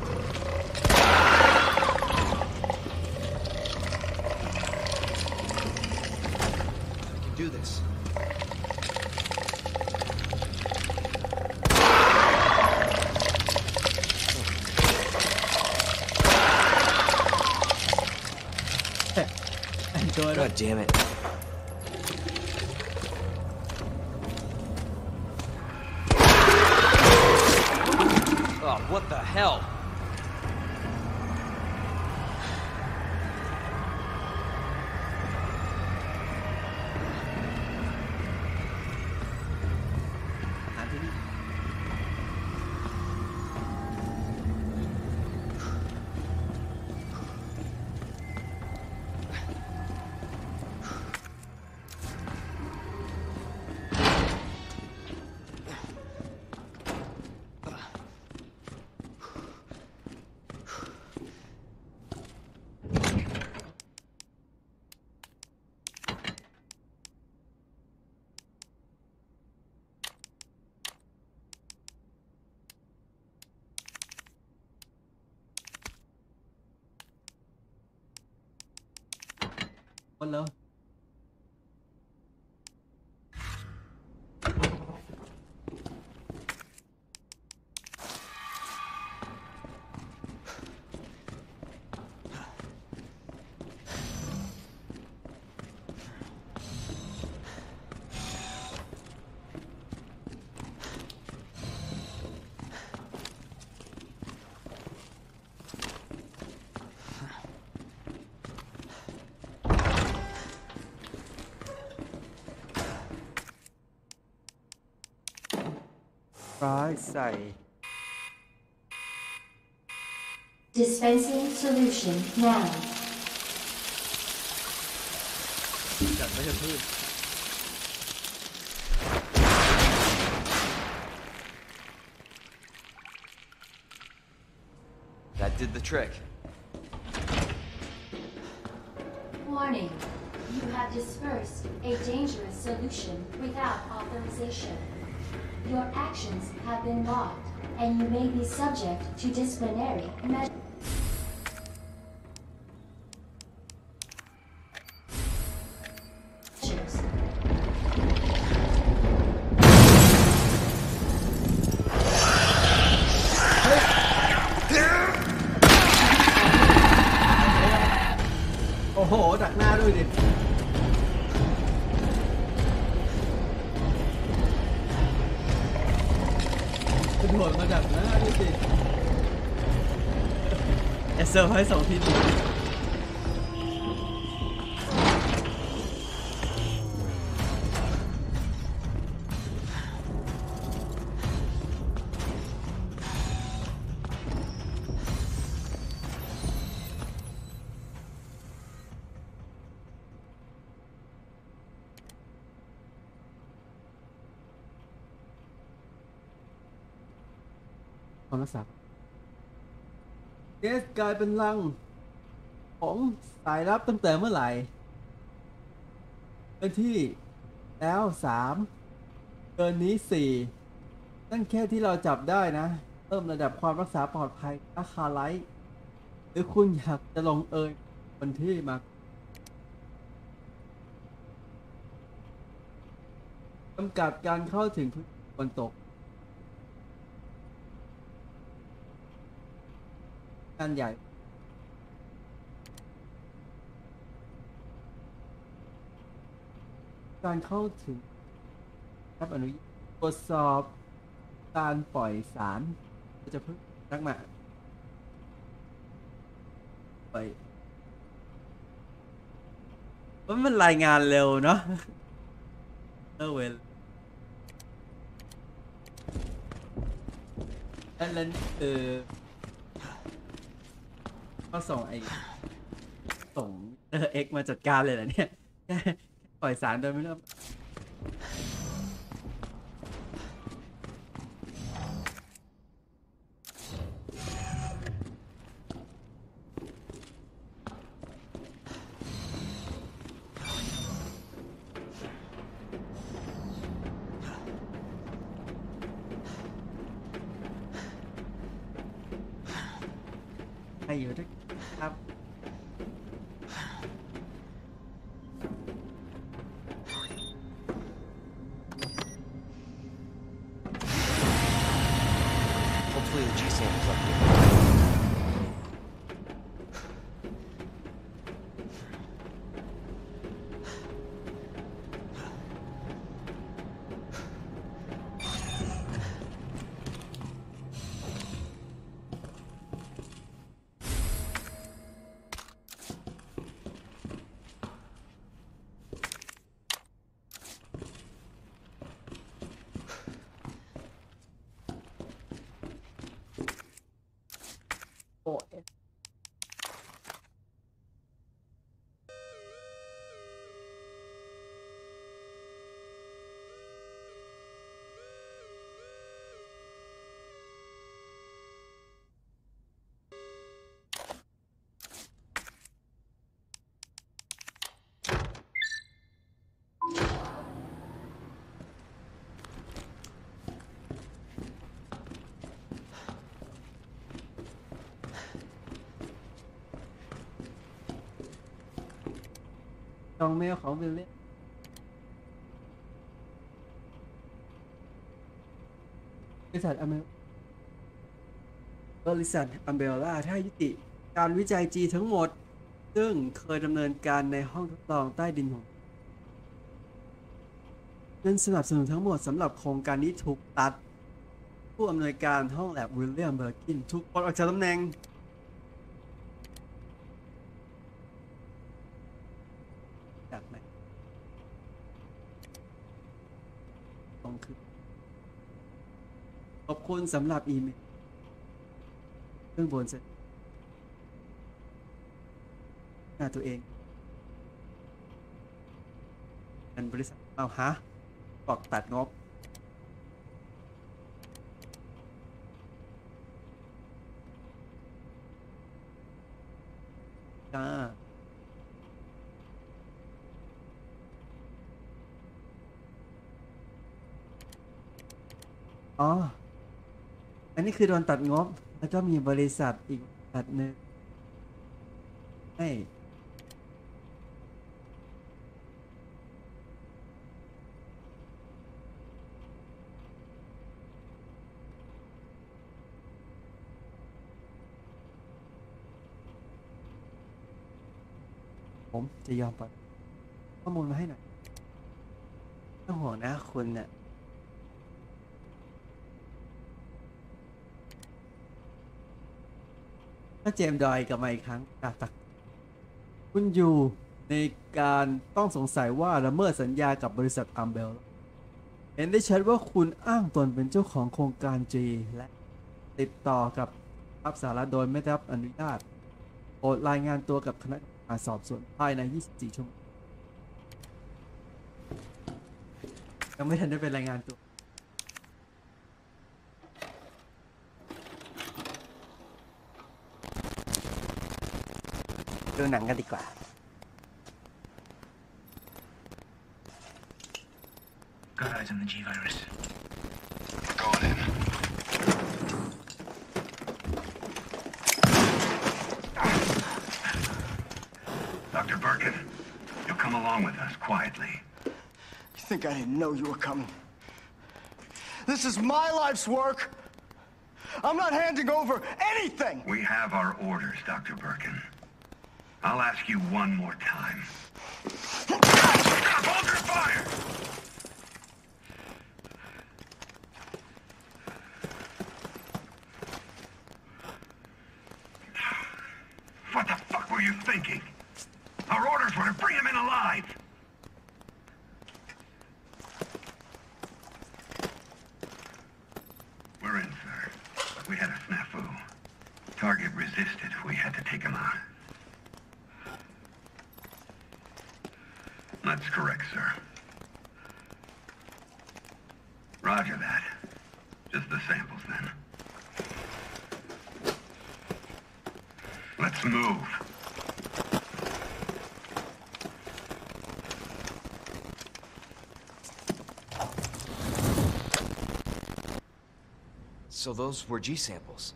I can do this. God damn it. Oh, what the hell? Hello. Right. Dispensing solution now. That did the trick. Warning. You have dispersed a dangerous solution without authorization. Your actions have been logged. and you may be subject to disciplinary measures. โอ้โหดักหน้าด้วยดิกระโดดมาดักหน้าด้วยดิเอสเซอร์ให้สองทีดีความรักษาเกสกลายเป็นรังของสายลับตั้งแต่เมื่อไหร่เป็นที่แล้วสามเกินนี้สี่นั่นแค่ที่เราจับได้นะเพิ่มระดับความรักษาปลอดภัยราคาไลท์หรือคุณอยากจะลงเอยคนที่มาจำกัดการเข้าถึงพื้นที่บนตกการใหญ่การเข้าถึงรับอนุญาตตรวจสอบการปล่อยสารจะเพิ่งรักมาไปเพราะมันรายงานเร็วเนาะเออเวลแล้วนั่นเออก็ส่งไอ้ส่งเออเอ็กมาจัดการเลยเหรอเนี่ยแค่ปล่อยสารโดยไม่ต้องให้อยู่ด้วยครับ Hopefully the G-SAM is up here. โอ้จองเมลของวิลเลียมบริษัทอเมริบริษัทอัมเบล่าได้ยุติการวิจัยจีทั้งหมดซึ่งเคยดำเนินการในห้องทดลองใต้ดินของเงินสนับสนุนทั้งหมดสำหรับโครงการนี้ถูกตัดผู้อำนวยการห้องแลบวิลเลียมเบอร์กินถูกปลดออกจากตำแหน่งจากไหนต้องคือขอบคุณสำหรับอีเมลเรื่องบนเสร็จหน้าตัวเองอันบริษัทเอาฮะบอกตัดงบจ้าอ๋ออันนี้คือโดนตัดงบแล้วก็มีบริษัทอีกบริษัทหนึ่งให้ผมจะยอมปล่อยข้อมูลมาให้หน่อยไม่ต้องห่วงนะคุณเนี่ยถ้าเจมส์ดอยกลับมาอีกครั้งจากตักคุณอยู่ในการต้องสงสัยว่าละเมิดสัญญากับบริษัทอัมเบลเห็นได้ชัดว่าคุณอ้างตนเป็นเจ้าของโครงการ G และติดต่อกับรับสารโดยไม่ได้รับอนุญาตโปรดรายงานตัวกับคณะกรรมการสอบสวนภายใน ยี่สิบสี่ ชั่วโมงยังไม่ทันได้เป็นรายงานตัวดูหนังกันดีกว่า Got eyes on the G virus. Going in. Doctor Birkin, you'll come along with us quietly. You think I didn't know you were coming? This is my life's work. I'm not handing over anything. We have our orders, Doctor Birkin. I'll ask you one more time. Hold your fire! What the fuck were you thinking? Our orders were to bring him in alive. We're in, sir. We had a snafu. Target resisted. We had to take him out. That's correct, sir. Roger that. Just the samples, then. Let's move. So those were G samples.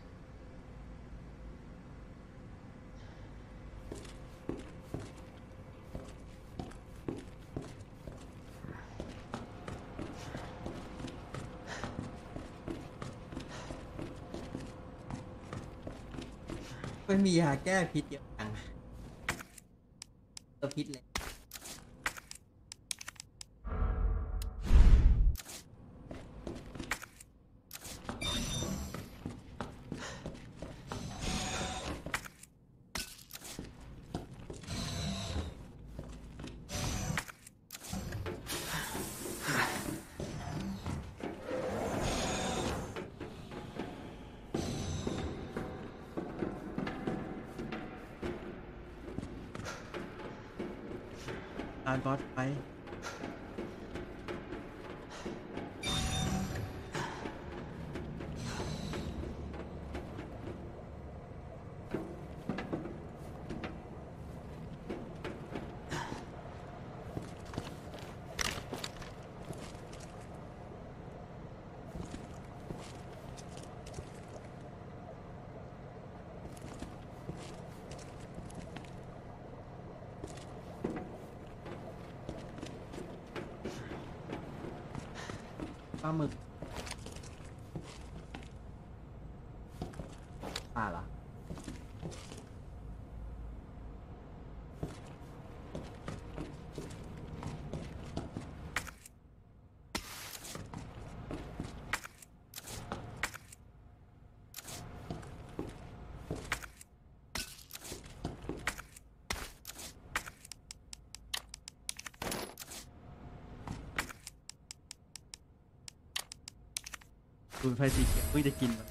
ไม่มียาแก้พิษเยอะจังตัวพิษเลยอ่านบอสไปปลาหมึกปลาเหรอคุณไฟสีเขียวเพิ่งจะกินมา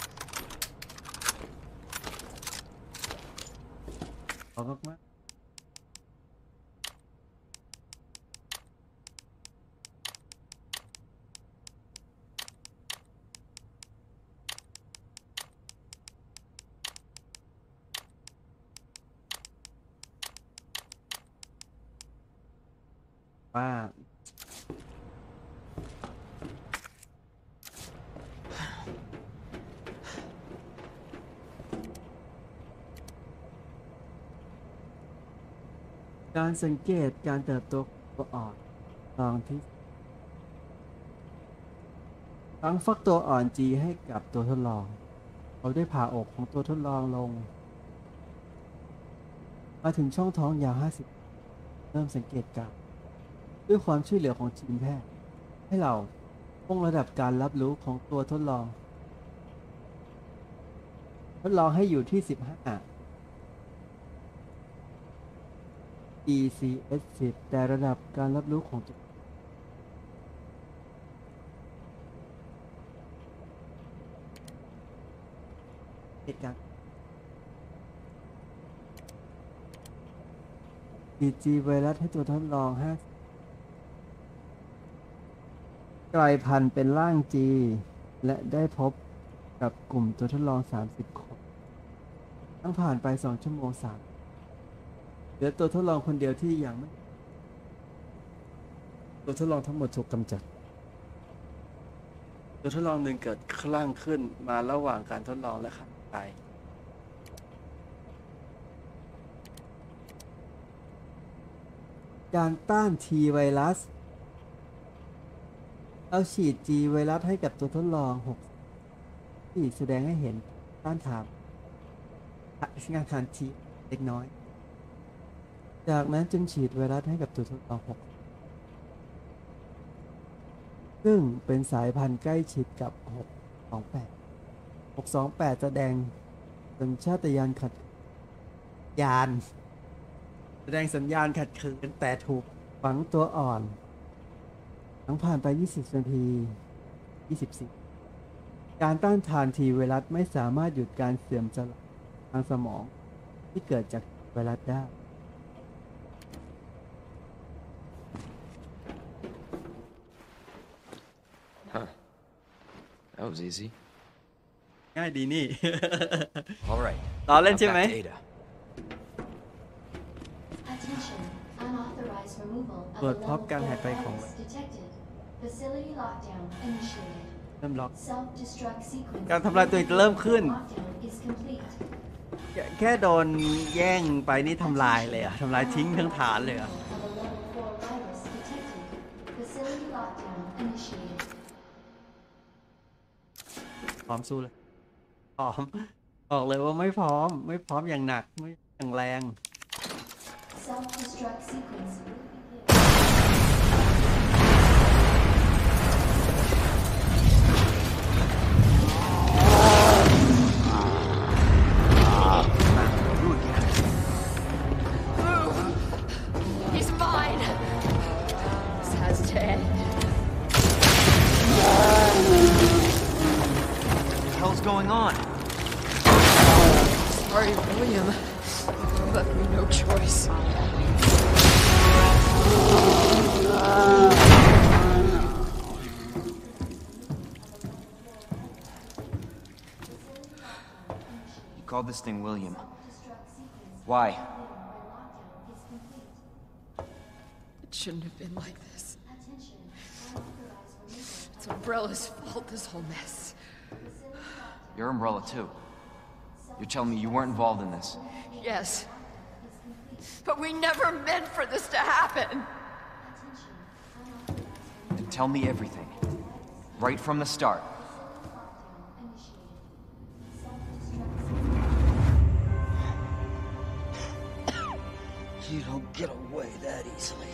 ขอบคุณมากว่าการสังเกตการเติบโตตัวอ่อนลองที่ตั้งฟักตัวอ่อน G ให้กับตัวทดลองเราได้ผ่าอกของตัวทดลองลงมาถึงช่องท้องยาวห้าสิบเริ่มสังเกตการด้วยความช่วยเหลือของทีมแพทย์ให้เราคงระดับการรับรู้ของตัวทดลองทดลองให้อยู่ที่สิบห้า อี ซี เอส สิบ แต่ระดับการรับรู้ของตัวเหตุการณ์ ดี จี ไวรัสให้ตัวทดลองห้ากลายพันธุ์เป็นร่าง G และได้พบกับกลุ่มตัวทดลองสามสิบคนตั้งผ่านไปสองชั่วโมงสามเหลือตัวทดลองคนเดียวที่ยังไม่ตัวทดลองทั้งหมดถูกกำจัดตัวทดลองหนึ่งเกิดคลั่งขึ้นมาระหว่างการทดลองและฆ่าตายการต้าน T ไวรัสเอาฉีด G ไวรัสให้กับตัวทดลองหกที่แสดงให้เห็นต้านทานงานทาน T เล็กน้อยจากนั้นจึงฉีดไวรัสให้กับตัวทดลองหกซึ่งเป็นสายพันธุ์ใกล้ชิดกับหกสองแปด หกสองแปดแสดงสัญชาตญาณขัดยานแสดงสัญญาณขัดขืนแต่ถูกฝังตัวอ่อนหลังผ่านไปยี่สิบนาทียี่สิบสี่การต้านทานทีไวรัสไม่สามารถหยุดการเสื่อมสลายทางสมองที่เกิดจากไวรัสได้ Huh. That was easy. ง่ายดีนี่ All right. ต่อเล่นใช่ไหม Attention. Unauthorized removal of ตรวจ the พบ level การหาย four ไปของ virus detected. Facility lockdown initiated. เริ่มล็อก Self-destruct sequence. การทำลายตัวเองจะเริ่มขึ้น Lockdown is complete. แค่โดนแย่งไปนี่ทำลายเลยอะทำลายทิ้งทั้งฐานเลยอะ Of a level four virus detected. Facility lockdown initiated. พร้อมสู้เลยพร้อมบอกเลยว่าไม่พร้อมไม่พร้อมอย่างหนักไม่อย่างแรง Self-destruct sequence will begin. He's mine. This has to end. What the hell's going on? Sorry, William. You left me no choice. You called this thing William. Why? It shouldn't have been like this. It's Umbrella's fault, this whole mess. You're Umbrella too. You're telling me you weren't involved in this? Yes. But we never meant for this to happen. Then tell me everything. Right from the start. You don't get away that easily.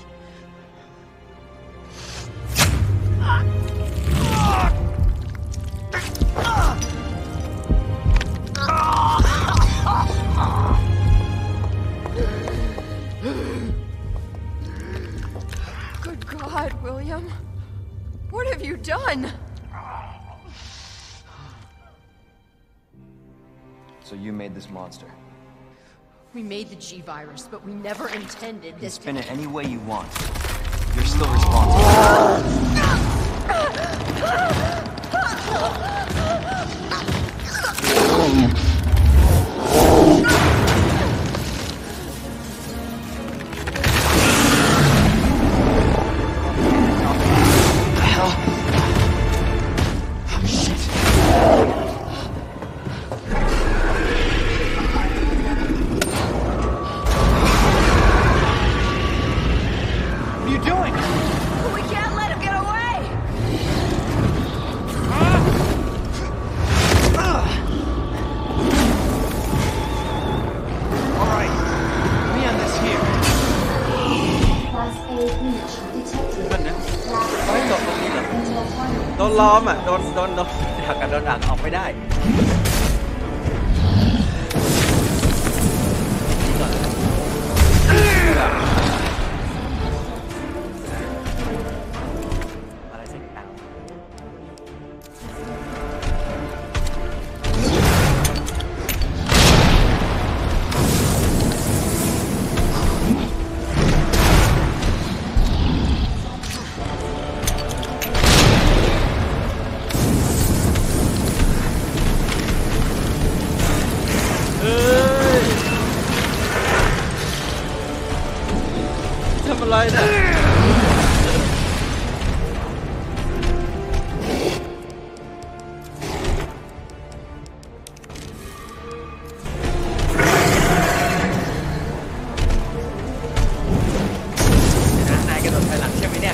Good God, William. What have you done? So you made this monster. We made the G virus, but we never intended You this spin to... it any way you want. You're still responsible. ล้อมอ่ะโดนโดนโดนดักกันโดนดักออกไม่ได้อะไรสักอย่างทำอะไรเนี่ยนายกระโดดไปหลังใช่ไหมเนี่ย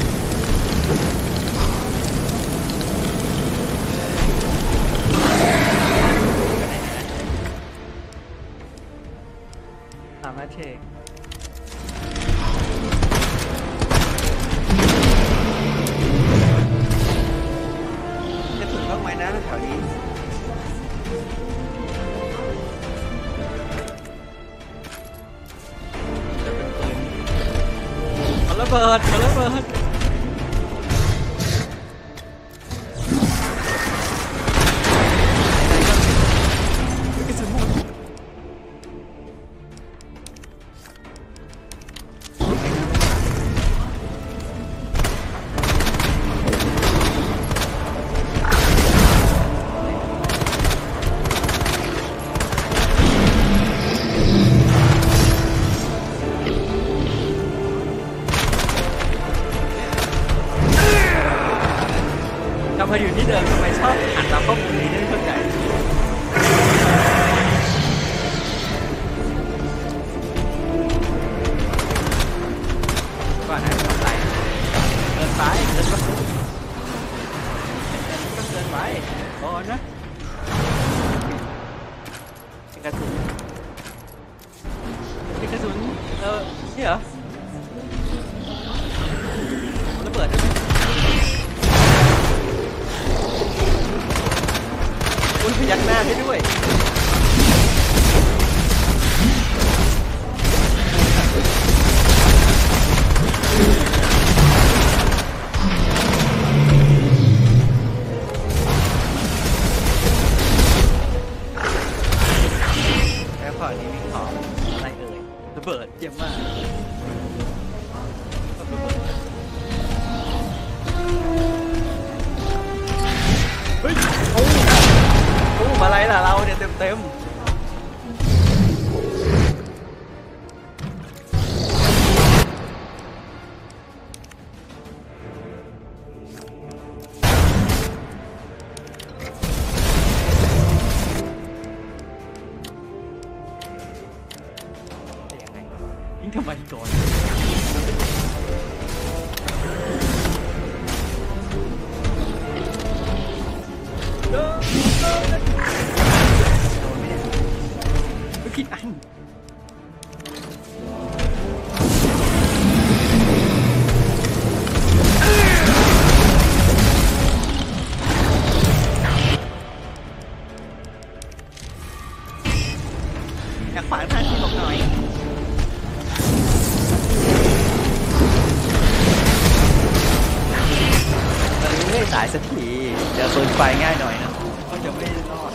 สามนาทีต้องไหมนะแถวนี้จะเป็นปืนมันระเบิดมันระเบิดกระสุนหมดพออยู่ที่เดิมทำไมชอบหันมาข้อมูลนี้ไม่เข้าใจว่านะทำไรเกินไปเกินไปก็เกินไปพอนะกระสุนกระสุนเออนี่เหรอระเบิดได้ไหมคุณพยักหน้าให้ด้วยแอร์พอร์ตนี้มีของอะไรเอ่ยระเบิดเยี่ยมมากเฮ้ยโอ้โอ้มาอะไรล่ะเราเนี่ยเต็มเต็มยิงทำไมก่อนผิดอันอยากขวางทางที่หลบหน่อยตอนนี้ไม่ได้สายสักทีเจอปืนไฟง่ายหน่อยนะก็จะไม่รอด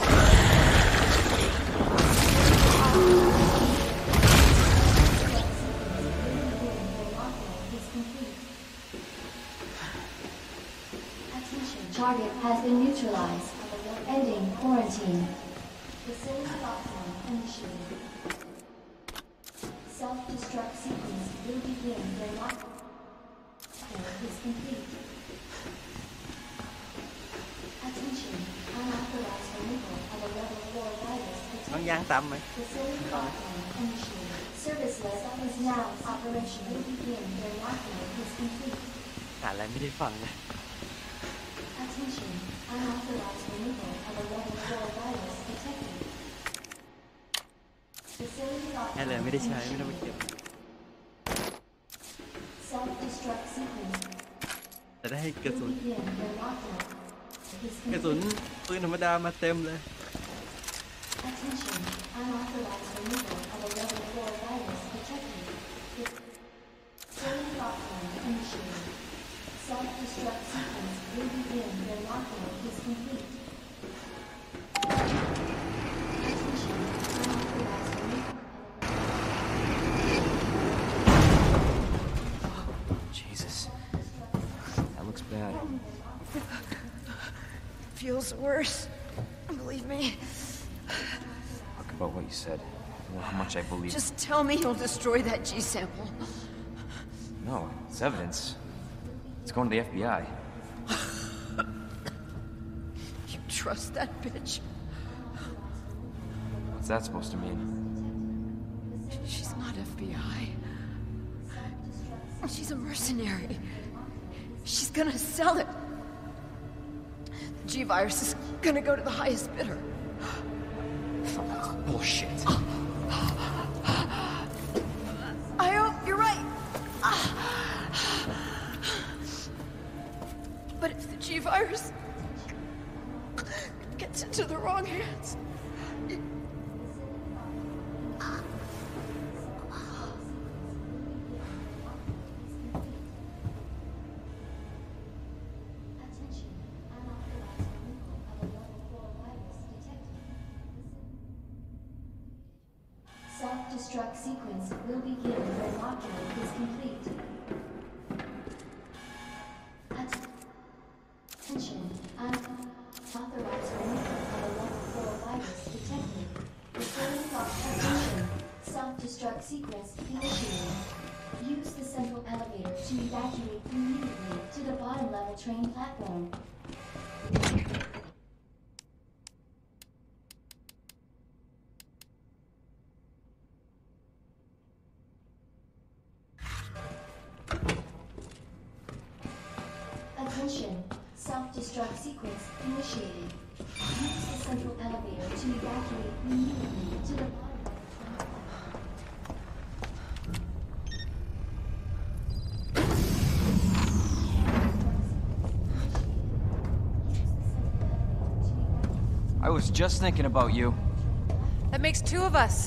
Target has been neutralized. Ending quarantine. Facility lockdown initiated. Self-destruct sequence will begin when lockdown is complete. Attention. Unauthorized removal of a level four virus. ต้องย่างซ้ำไหม Facility lockdown initiated. Service list is now operation will begin when lockdown is complete. อ่านอะไรไม่ได้ฟังเลย Attention, unauthorized removal of a level four virus detected. Facility lockdown. แค่เลยไม่ได้ใช้ไม่ต้องไปเก็บ Self-destruct sequence. จะได้กระสุน Begin the lockdown. กระสุนปืนธรรมดามาเต็มเลย Attention, unauthorized removal of a level four virus detected. Fully lockdown initiated. Self-destruct sequence will begin when lockdown is complete. Attention, unauthorized removal Jesus. That looks bad. Feels worse. Believe me. Talk about what you said. Well, how much I believe. Just tell me you'll destroy that G sample. No, it's evidence. It's going to the F B I. You trust that bitch? What's that supposed to mean? She's not F B I. She's a mercenary. She's gonna sell it. The G-Virus is gonna go to the highest bidder. Bullshit. I hope you're right. But if the G-Virus gets into the wrong hands... Self-destruct sequence will begin when lockdown is complete. Attention, unauthorized removal of a level four virus detected. Reporting lockdown. Self-destruct sequence initiated. Use the central elevator to evacuate immediately to the bottom level train platform. Attention, self-destruct sequence initiated. Use the central elevator to evacuate immediately to the bottom level I was just thinking about you. That makes two of us.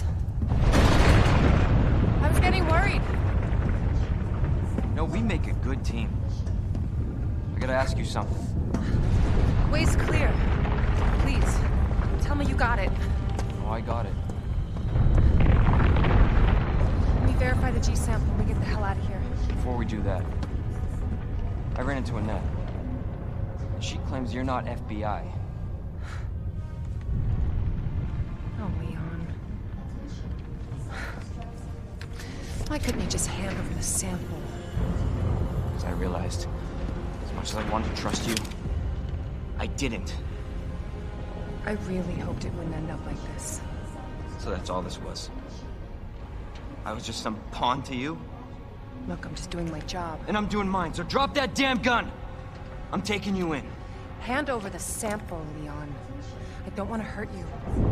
I was getting worried. No, we make a good team. I gotta ask you something. Way's clear. Please, tell me you got it. Oh, I got it. Let me verify the G sample and we get the hell out of here. Before we do that, I ran into Annette. She claims you're not F B I. Oh, Leon. Why couldn't you just hand over the sample? As I realized, as much as I wanted to trust you, I didn't. I really hoped it wouldn't end up like this. So that's all this was. I was just some pawn to you? Look, I'm just doing my job. And I'm doing mine, so drop that damn gun! I'm taking you in. Hand over the sample, Leon. I don't want to hurt you.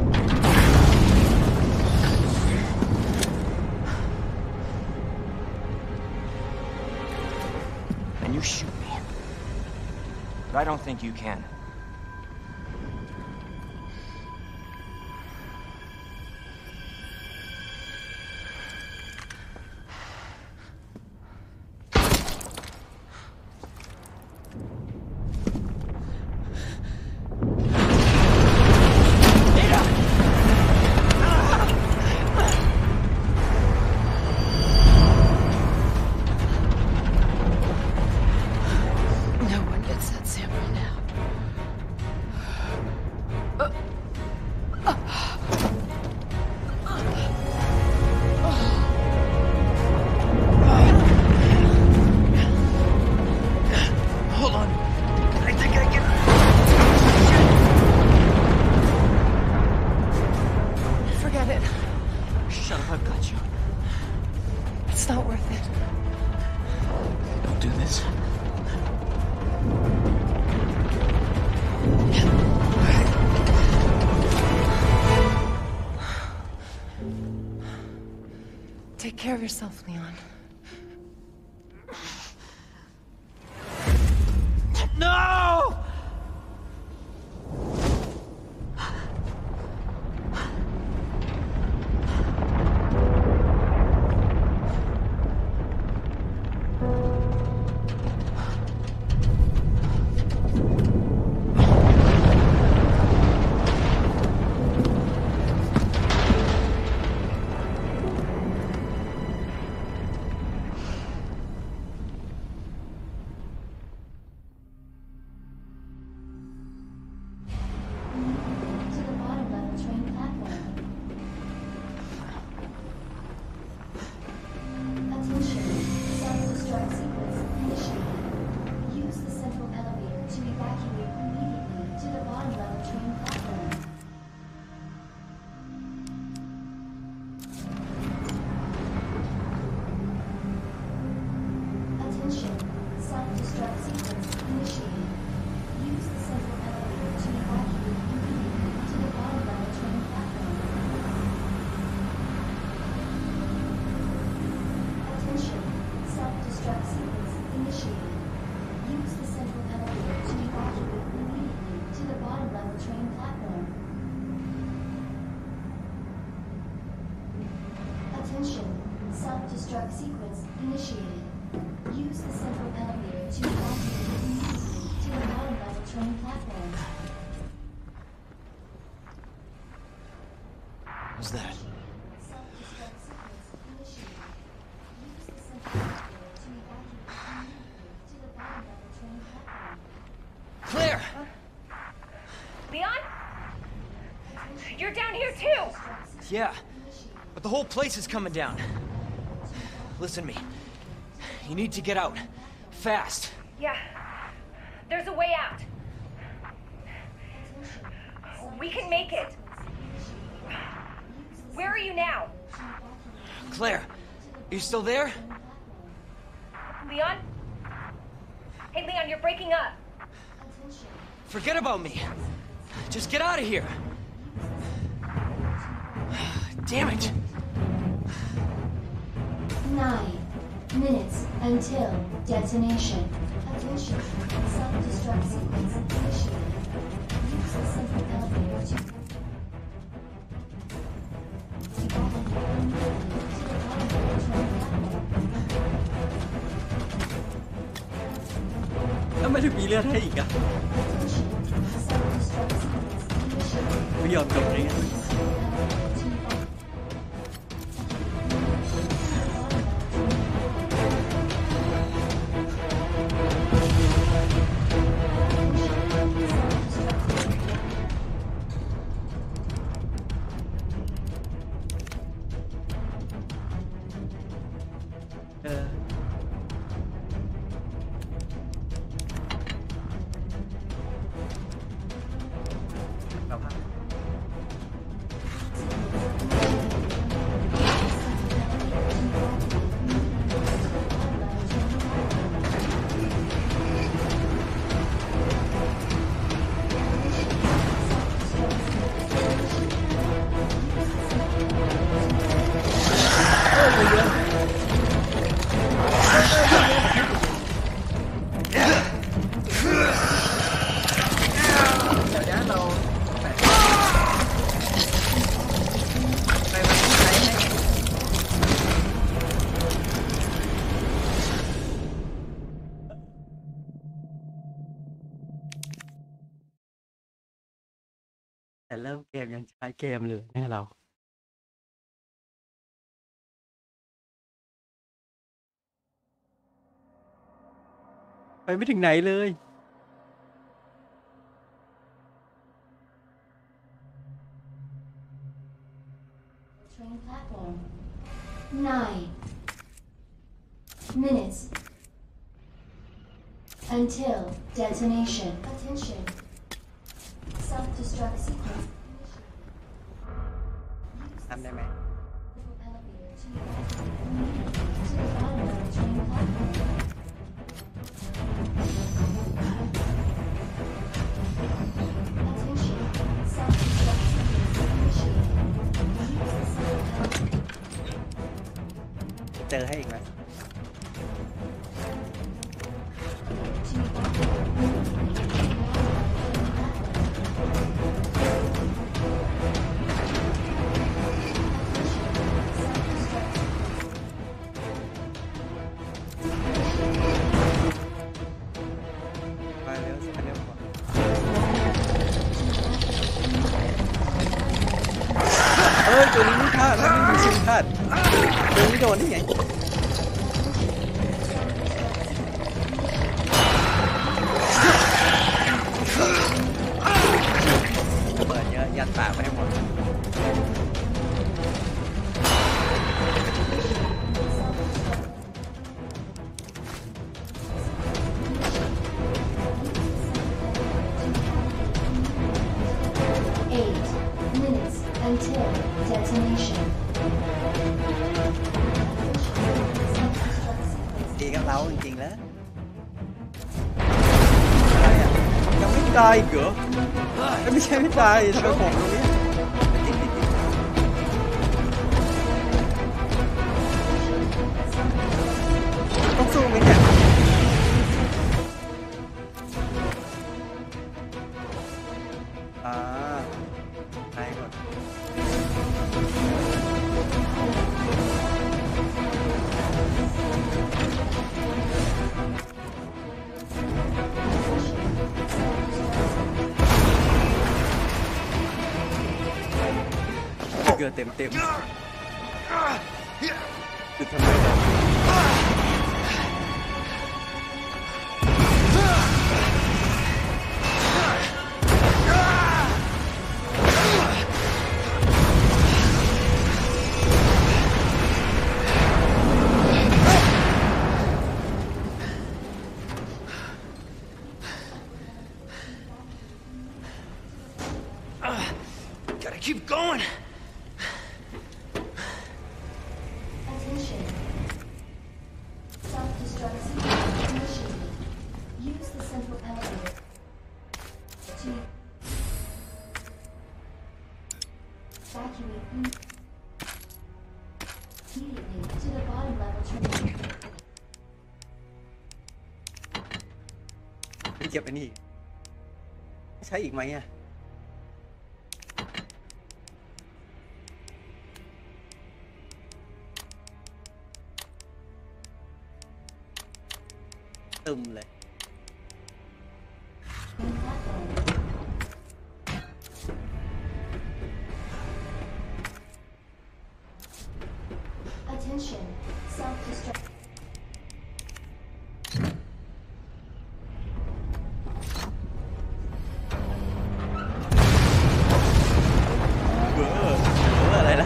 And you shoot me. But I don't think you can. No one gets that sample now. Hold on. I think I can... Forget it. Shut up, I've got you. It's not worth it. Don't do this. Take care of yourself, Leon. Self-destruct sequence initiated. Use the central elevator to evacuate immediately to the bottom level train platform. Attention. Self-destruct sequence initiated. Use the central elevator to evacuate immediately to the bottom level train platform. Attention. Self-destruct sequence initiated. Use the central elevator to evacuate immediately to the bottom level train platform. What's that? Self-destruct sequence initiated. Use the central elevator to evacuate immediately to the bottom level train platform. Claire! Leon? You're down here too! Yeah, but the whole place is coming down. Listen to me. You need to get out. Fast. Yeah. There's a way out. We can make it. Where are you now? Claire, are you still there? Leon? Hey, Leon, you're breaking up. Forget about me. Just get out of here. Damn it. Nine minutes until detonation. Attention. Self-destruct sequence initiated. Use the central elevator to แล้วไม่ได้มีเลือดให้อีกอะไม่ยอมจบเลยไง เออครับ แต่เริ่มเกมยังใช้เกมเลยแน่เราไปไม่ถึงไหนเลย train platform. Nine minutes until detonation. Attention. Self-destruct sequence. ทำได้ไหม เจอให้อีกไหม ไปเร็วไปเร็วกว่าเอ้ยตัวนี้ไม่พลาดมันไม่มีชิงพลาดตัวนี้โดนได้ไงเปิดเยอะยัดปากไปให้หมด Eight minutes until detonation. ดีกับเราจริงๆแล้วตายเหรอไม่ใช่ไม่ตายทำไมผมตรงนี้ต้องสู้ไหมเนี่ยอ่าตายก่อนเกือบเต็มเต็มคือทำไม Gotta keep going. Attention. Self-destruct initiated. Use the central elevator to evacuate immediately to the bottom level terminal. เก็บไอ้นี่ใช้อีกไหมอ่ะตึมเลย Attention. Self-destruct. เอออะไรนะ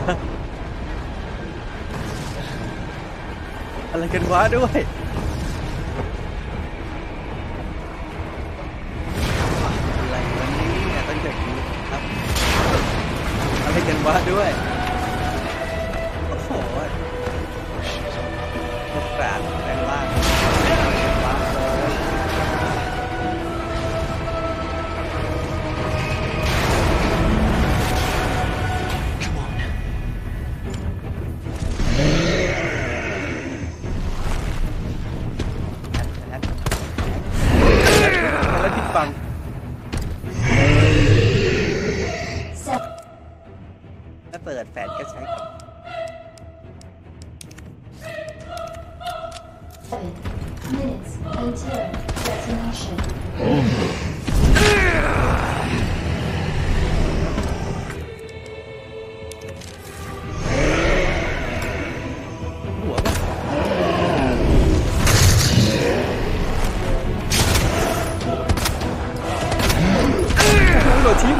อะไรกันวะด้วยอะไรวันนี้เนี่ยตั้งแต่นี้ครับอะไรกันวะด้วยโอ้โหตกกราดแรงล่างว้าวแล้วที่ฟังถ้าเปิดแฟลชก็ใช้กับ Seven minutes until detonation. หัวป่ะโดนทิ้ง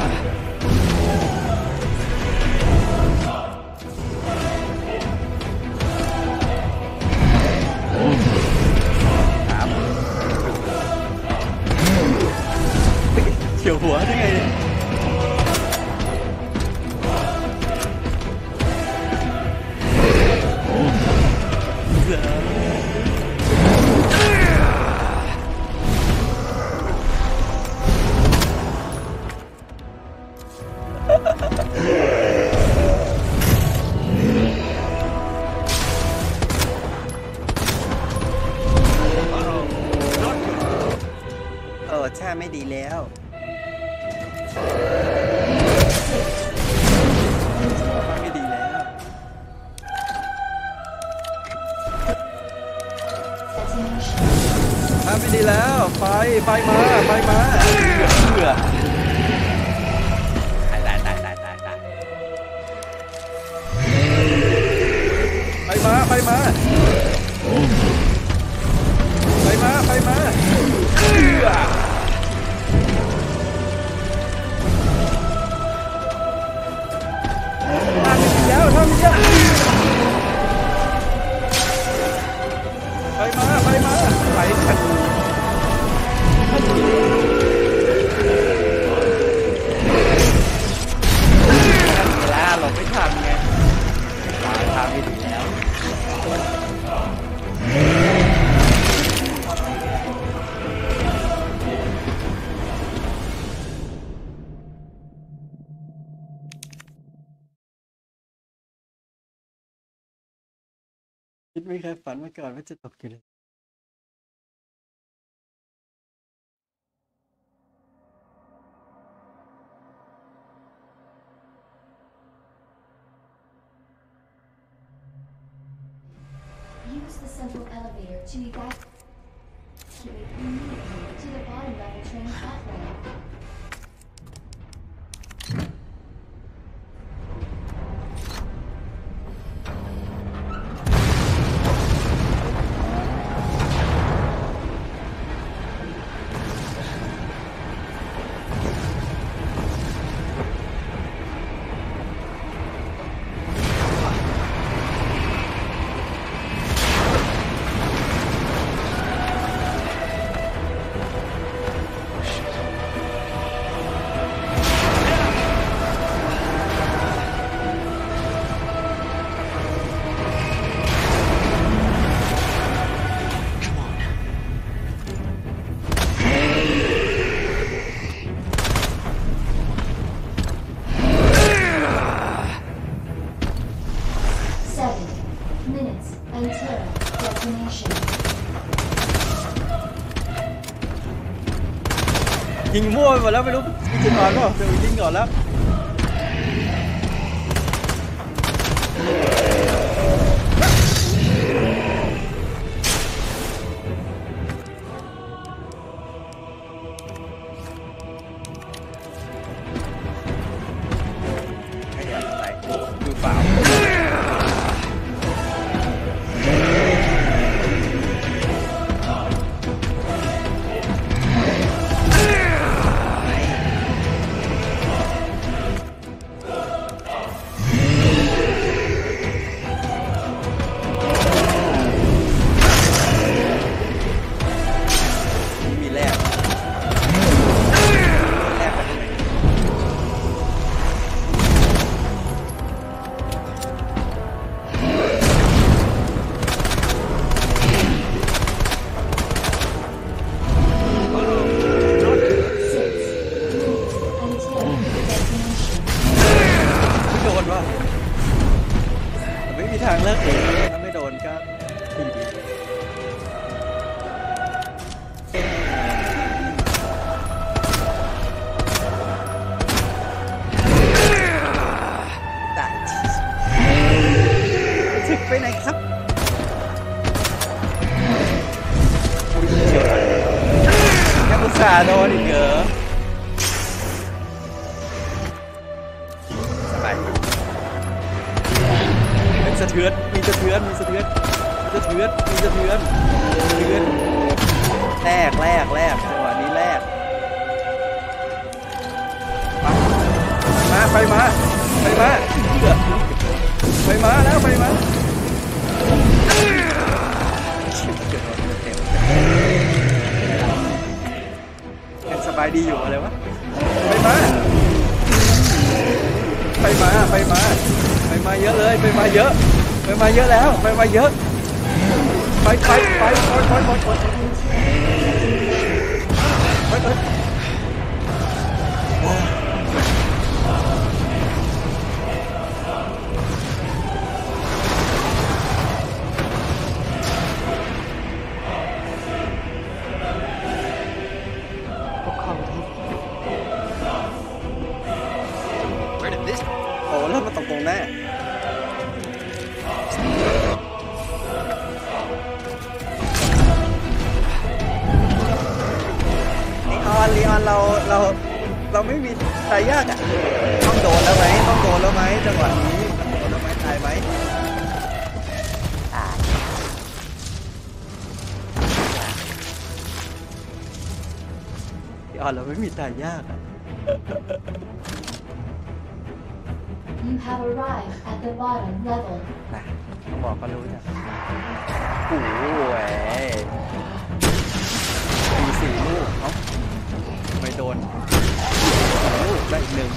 เฉียวหัวได้ไงเออชาไม่ดีแล้วไม่ดีแล้วถ้าไม่ดีแล้วไฟไฟมาไฟมาเผื่อตายตายตายตายตายตายไฟมาไฟมาไฟมาไฟมาเผื่อทำไม่ดีแล้วทำไม่ดีไปมาไปมาไปขัดขัดเวลาหลบไม่ทันไงตายทางไม่ดีแล้วคิดไม่เคยฝันมาก่อนว่าจะตกอยู่ใน Use the central elevator to evacuate immediately to the bottom level train platform. Seven minutes until destination. ยิงมั่วไปหมดแล้วไม่รู้ยิงก่อนเปล่าเดี๋ยวยิงก่อนแล้วไม่อยากใส่ดูเปล่าโดนอีกเหรอสบายมีสะเทือนมีสะเทือนมีสะเทือนมีสะเทือนมีสะเทือนสะเทือนแรกแรกแรกจังหวะนี้แรกมาไปมาไปมาไปมาแล้วไปมาสบายดีอยู่อะไรวะไปมาไปมาไปมาไปมาเยอะเลยไปมาเยอะไปมาเยอะแล้วไปมาเยอะไปไปไปไปไปไปไปไปไป เริ่มมาตรงๆแน่ลีออนลีออนเราเราเราไม่มีตายยากอ่ะต้องโดนแล้วไหมต้องโดนแล้วไหมจังหวะนี้โดนแล้วไหมตายไหมตายลีออนเราไม่มีตายยากอ่ะ You have arrived at the bottom level. นะต้องบอกก็รู้จ้ะโอ้ยมีสี่ลูกเอ้าไม่โดนลูกได้อีกหนึ่ง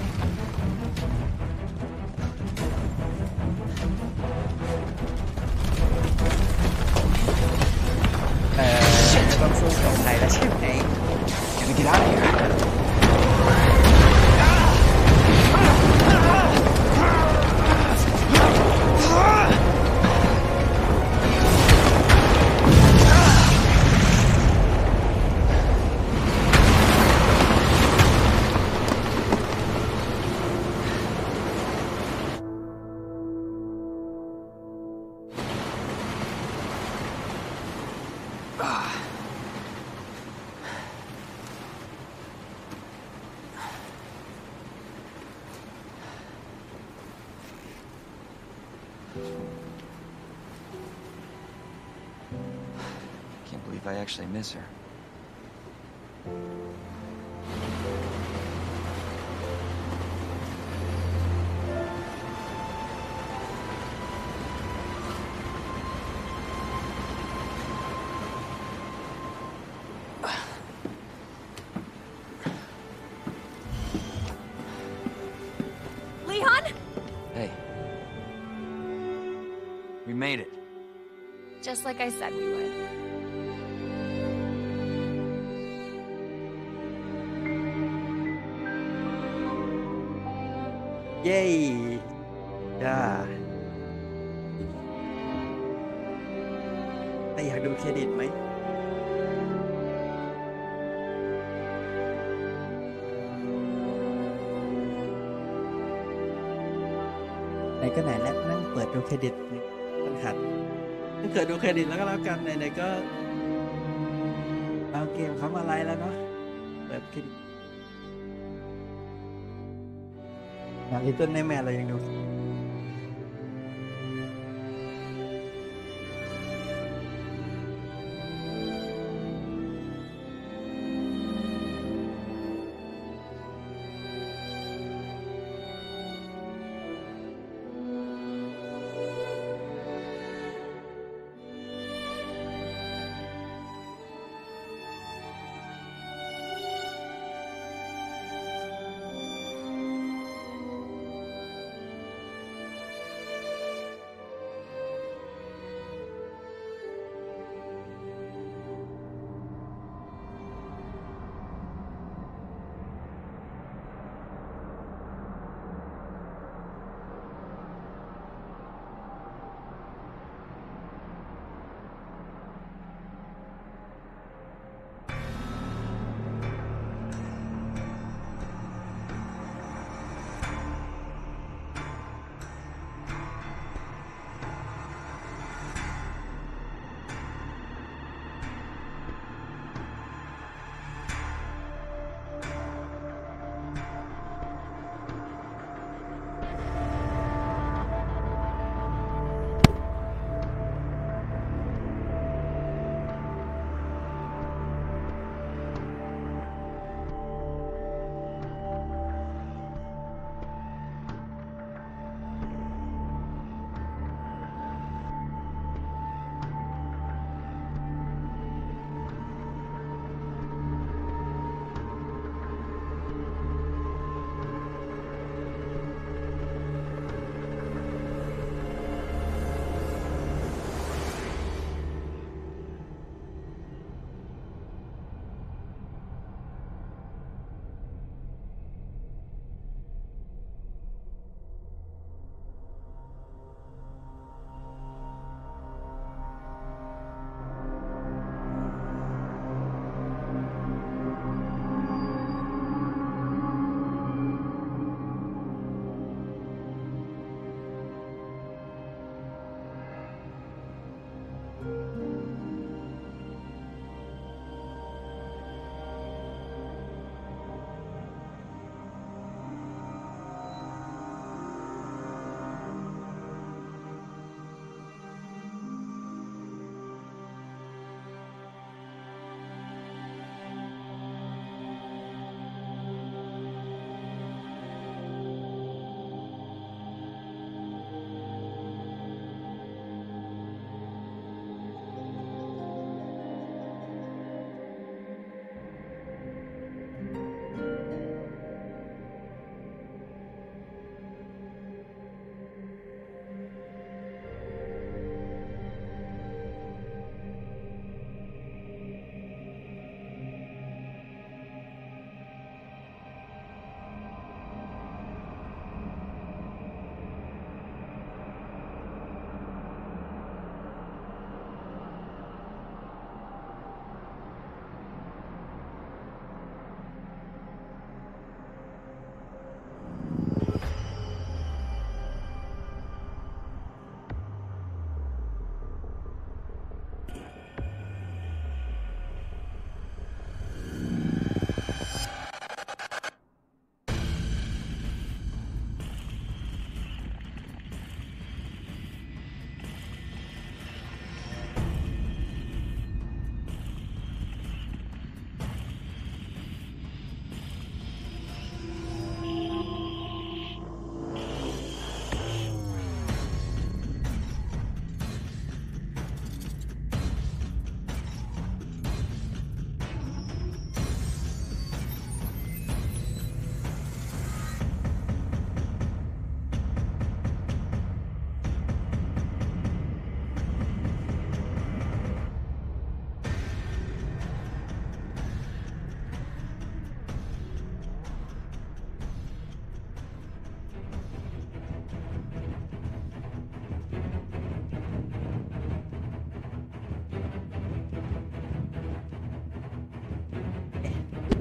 เออต้องสู้กับใครแล้วใช่ไหม Gotta get out of here. Can't believe I actually miss her. Leon? Hey. We made it. Just like I said we would. เย้จ้าแต่อยากดูเครดิตไหมไหนก็ไหนแล้วนั่งเปิดดูเครดิตนี่ปัญหาถ้าเกิดดูเครดิตแล้วก็แล้วกันไหนๆก็เอาเกมเขามาไลฟ์แล้วเนาะเปิดเครดิตอย่างลิตเติ้ลไนท์แมร์เรายังดู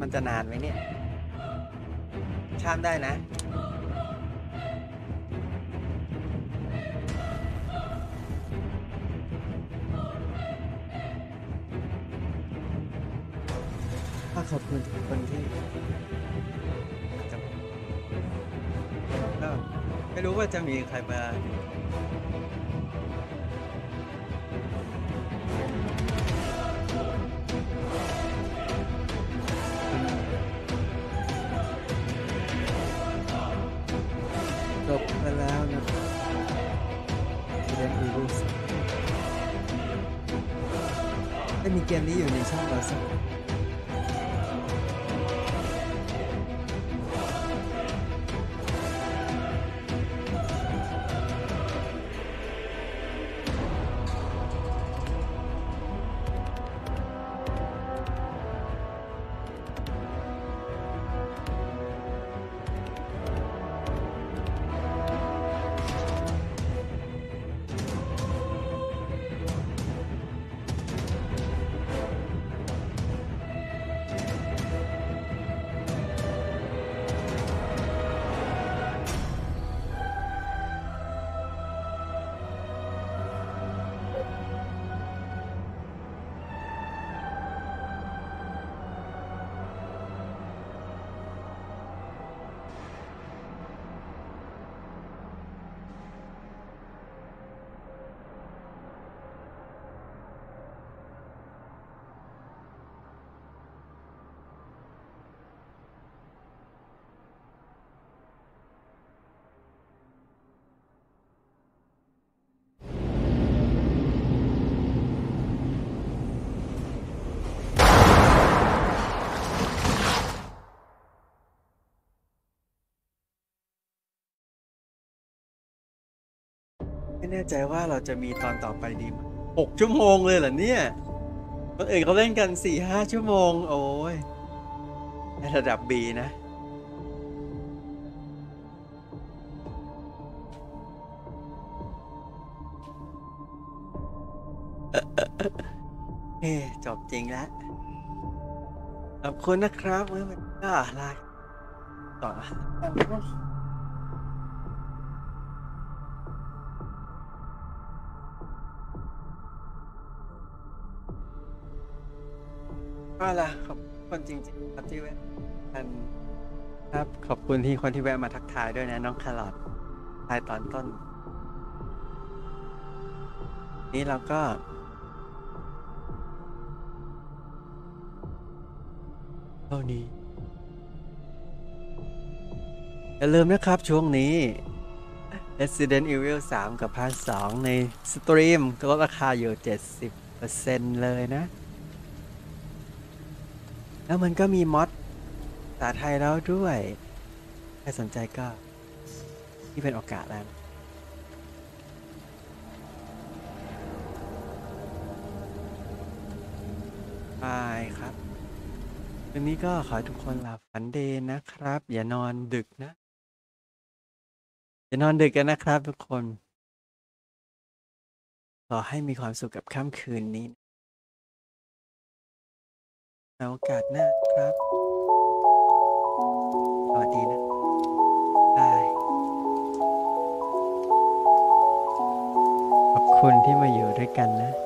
มันจะนานไหมเนี่ยข้ามได้นะก็ขอบคุณทุกคนที่จะก็ไม่รู้ว่าจะมีใครมาจบไปแล้วนะครับเรียนรู้สึกได้มีเกมนี้อยู่ในช่องเราสักไม่แน่ใจว่าเราจะมีตอนต่อไปดีมั้ยหกชั่วโมงเลยเหรอเนี่ยคนอื่นเขาเล่นกัน สี่ห้า ชั่วโมงโอ้ยในระดับ B นะเฮ้จบจริงแล้วขอบคุณนะครับเมื่อวันก็ลาต่อนะก็ล่ะขอบคุณจริงๆครับที่แวะกันครับขอบคุณที่คนที่แวะมาทักทายด้วยนะน้องแครอททายตอนต้นนี้เราก็เท่านี้อย่าลืมนะครับช่วงนี้ Resident Evil สามกับภาคสองในสตรีมก็ลดราคาอยู่ เจ็ดสิบเปอร์เซ็นต์ เลยนะแล้วมันก็มีม็อดภาษาไทยแล้วด้วยใครสนใจก็ที่เป็นโอกาสแล้วบายครับวันนี้ก็ขอให้ทุกคนหลับฝันดีนะครับอย่านอนดึกนะอย่านอนดึกกันนะครับทุกคนขอให้มีความสุขกับค่ำคืนนี้ในโอกาสหน้าครับสวัสดีนะบายขอบคุณที่มาอยู่ด้วยกันนะ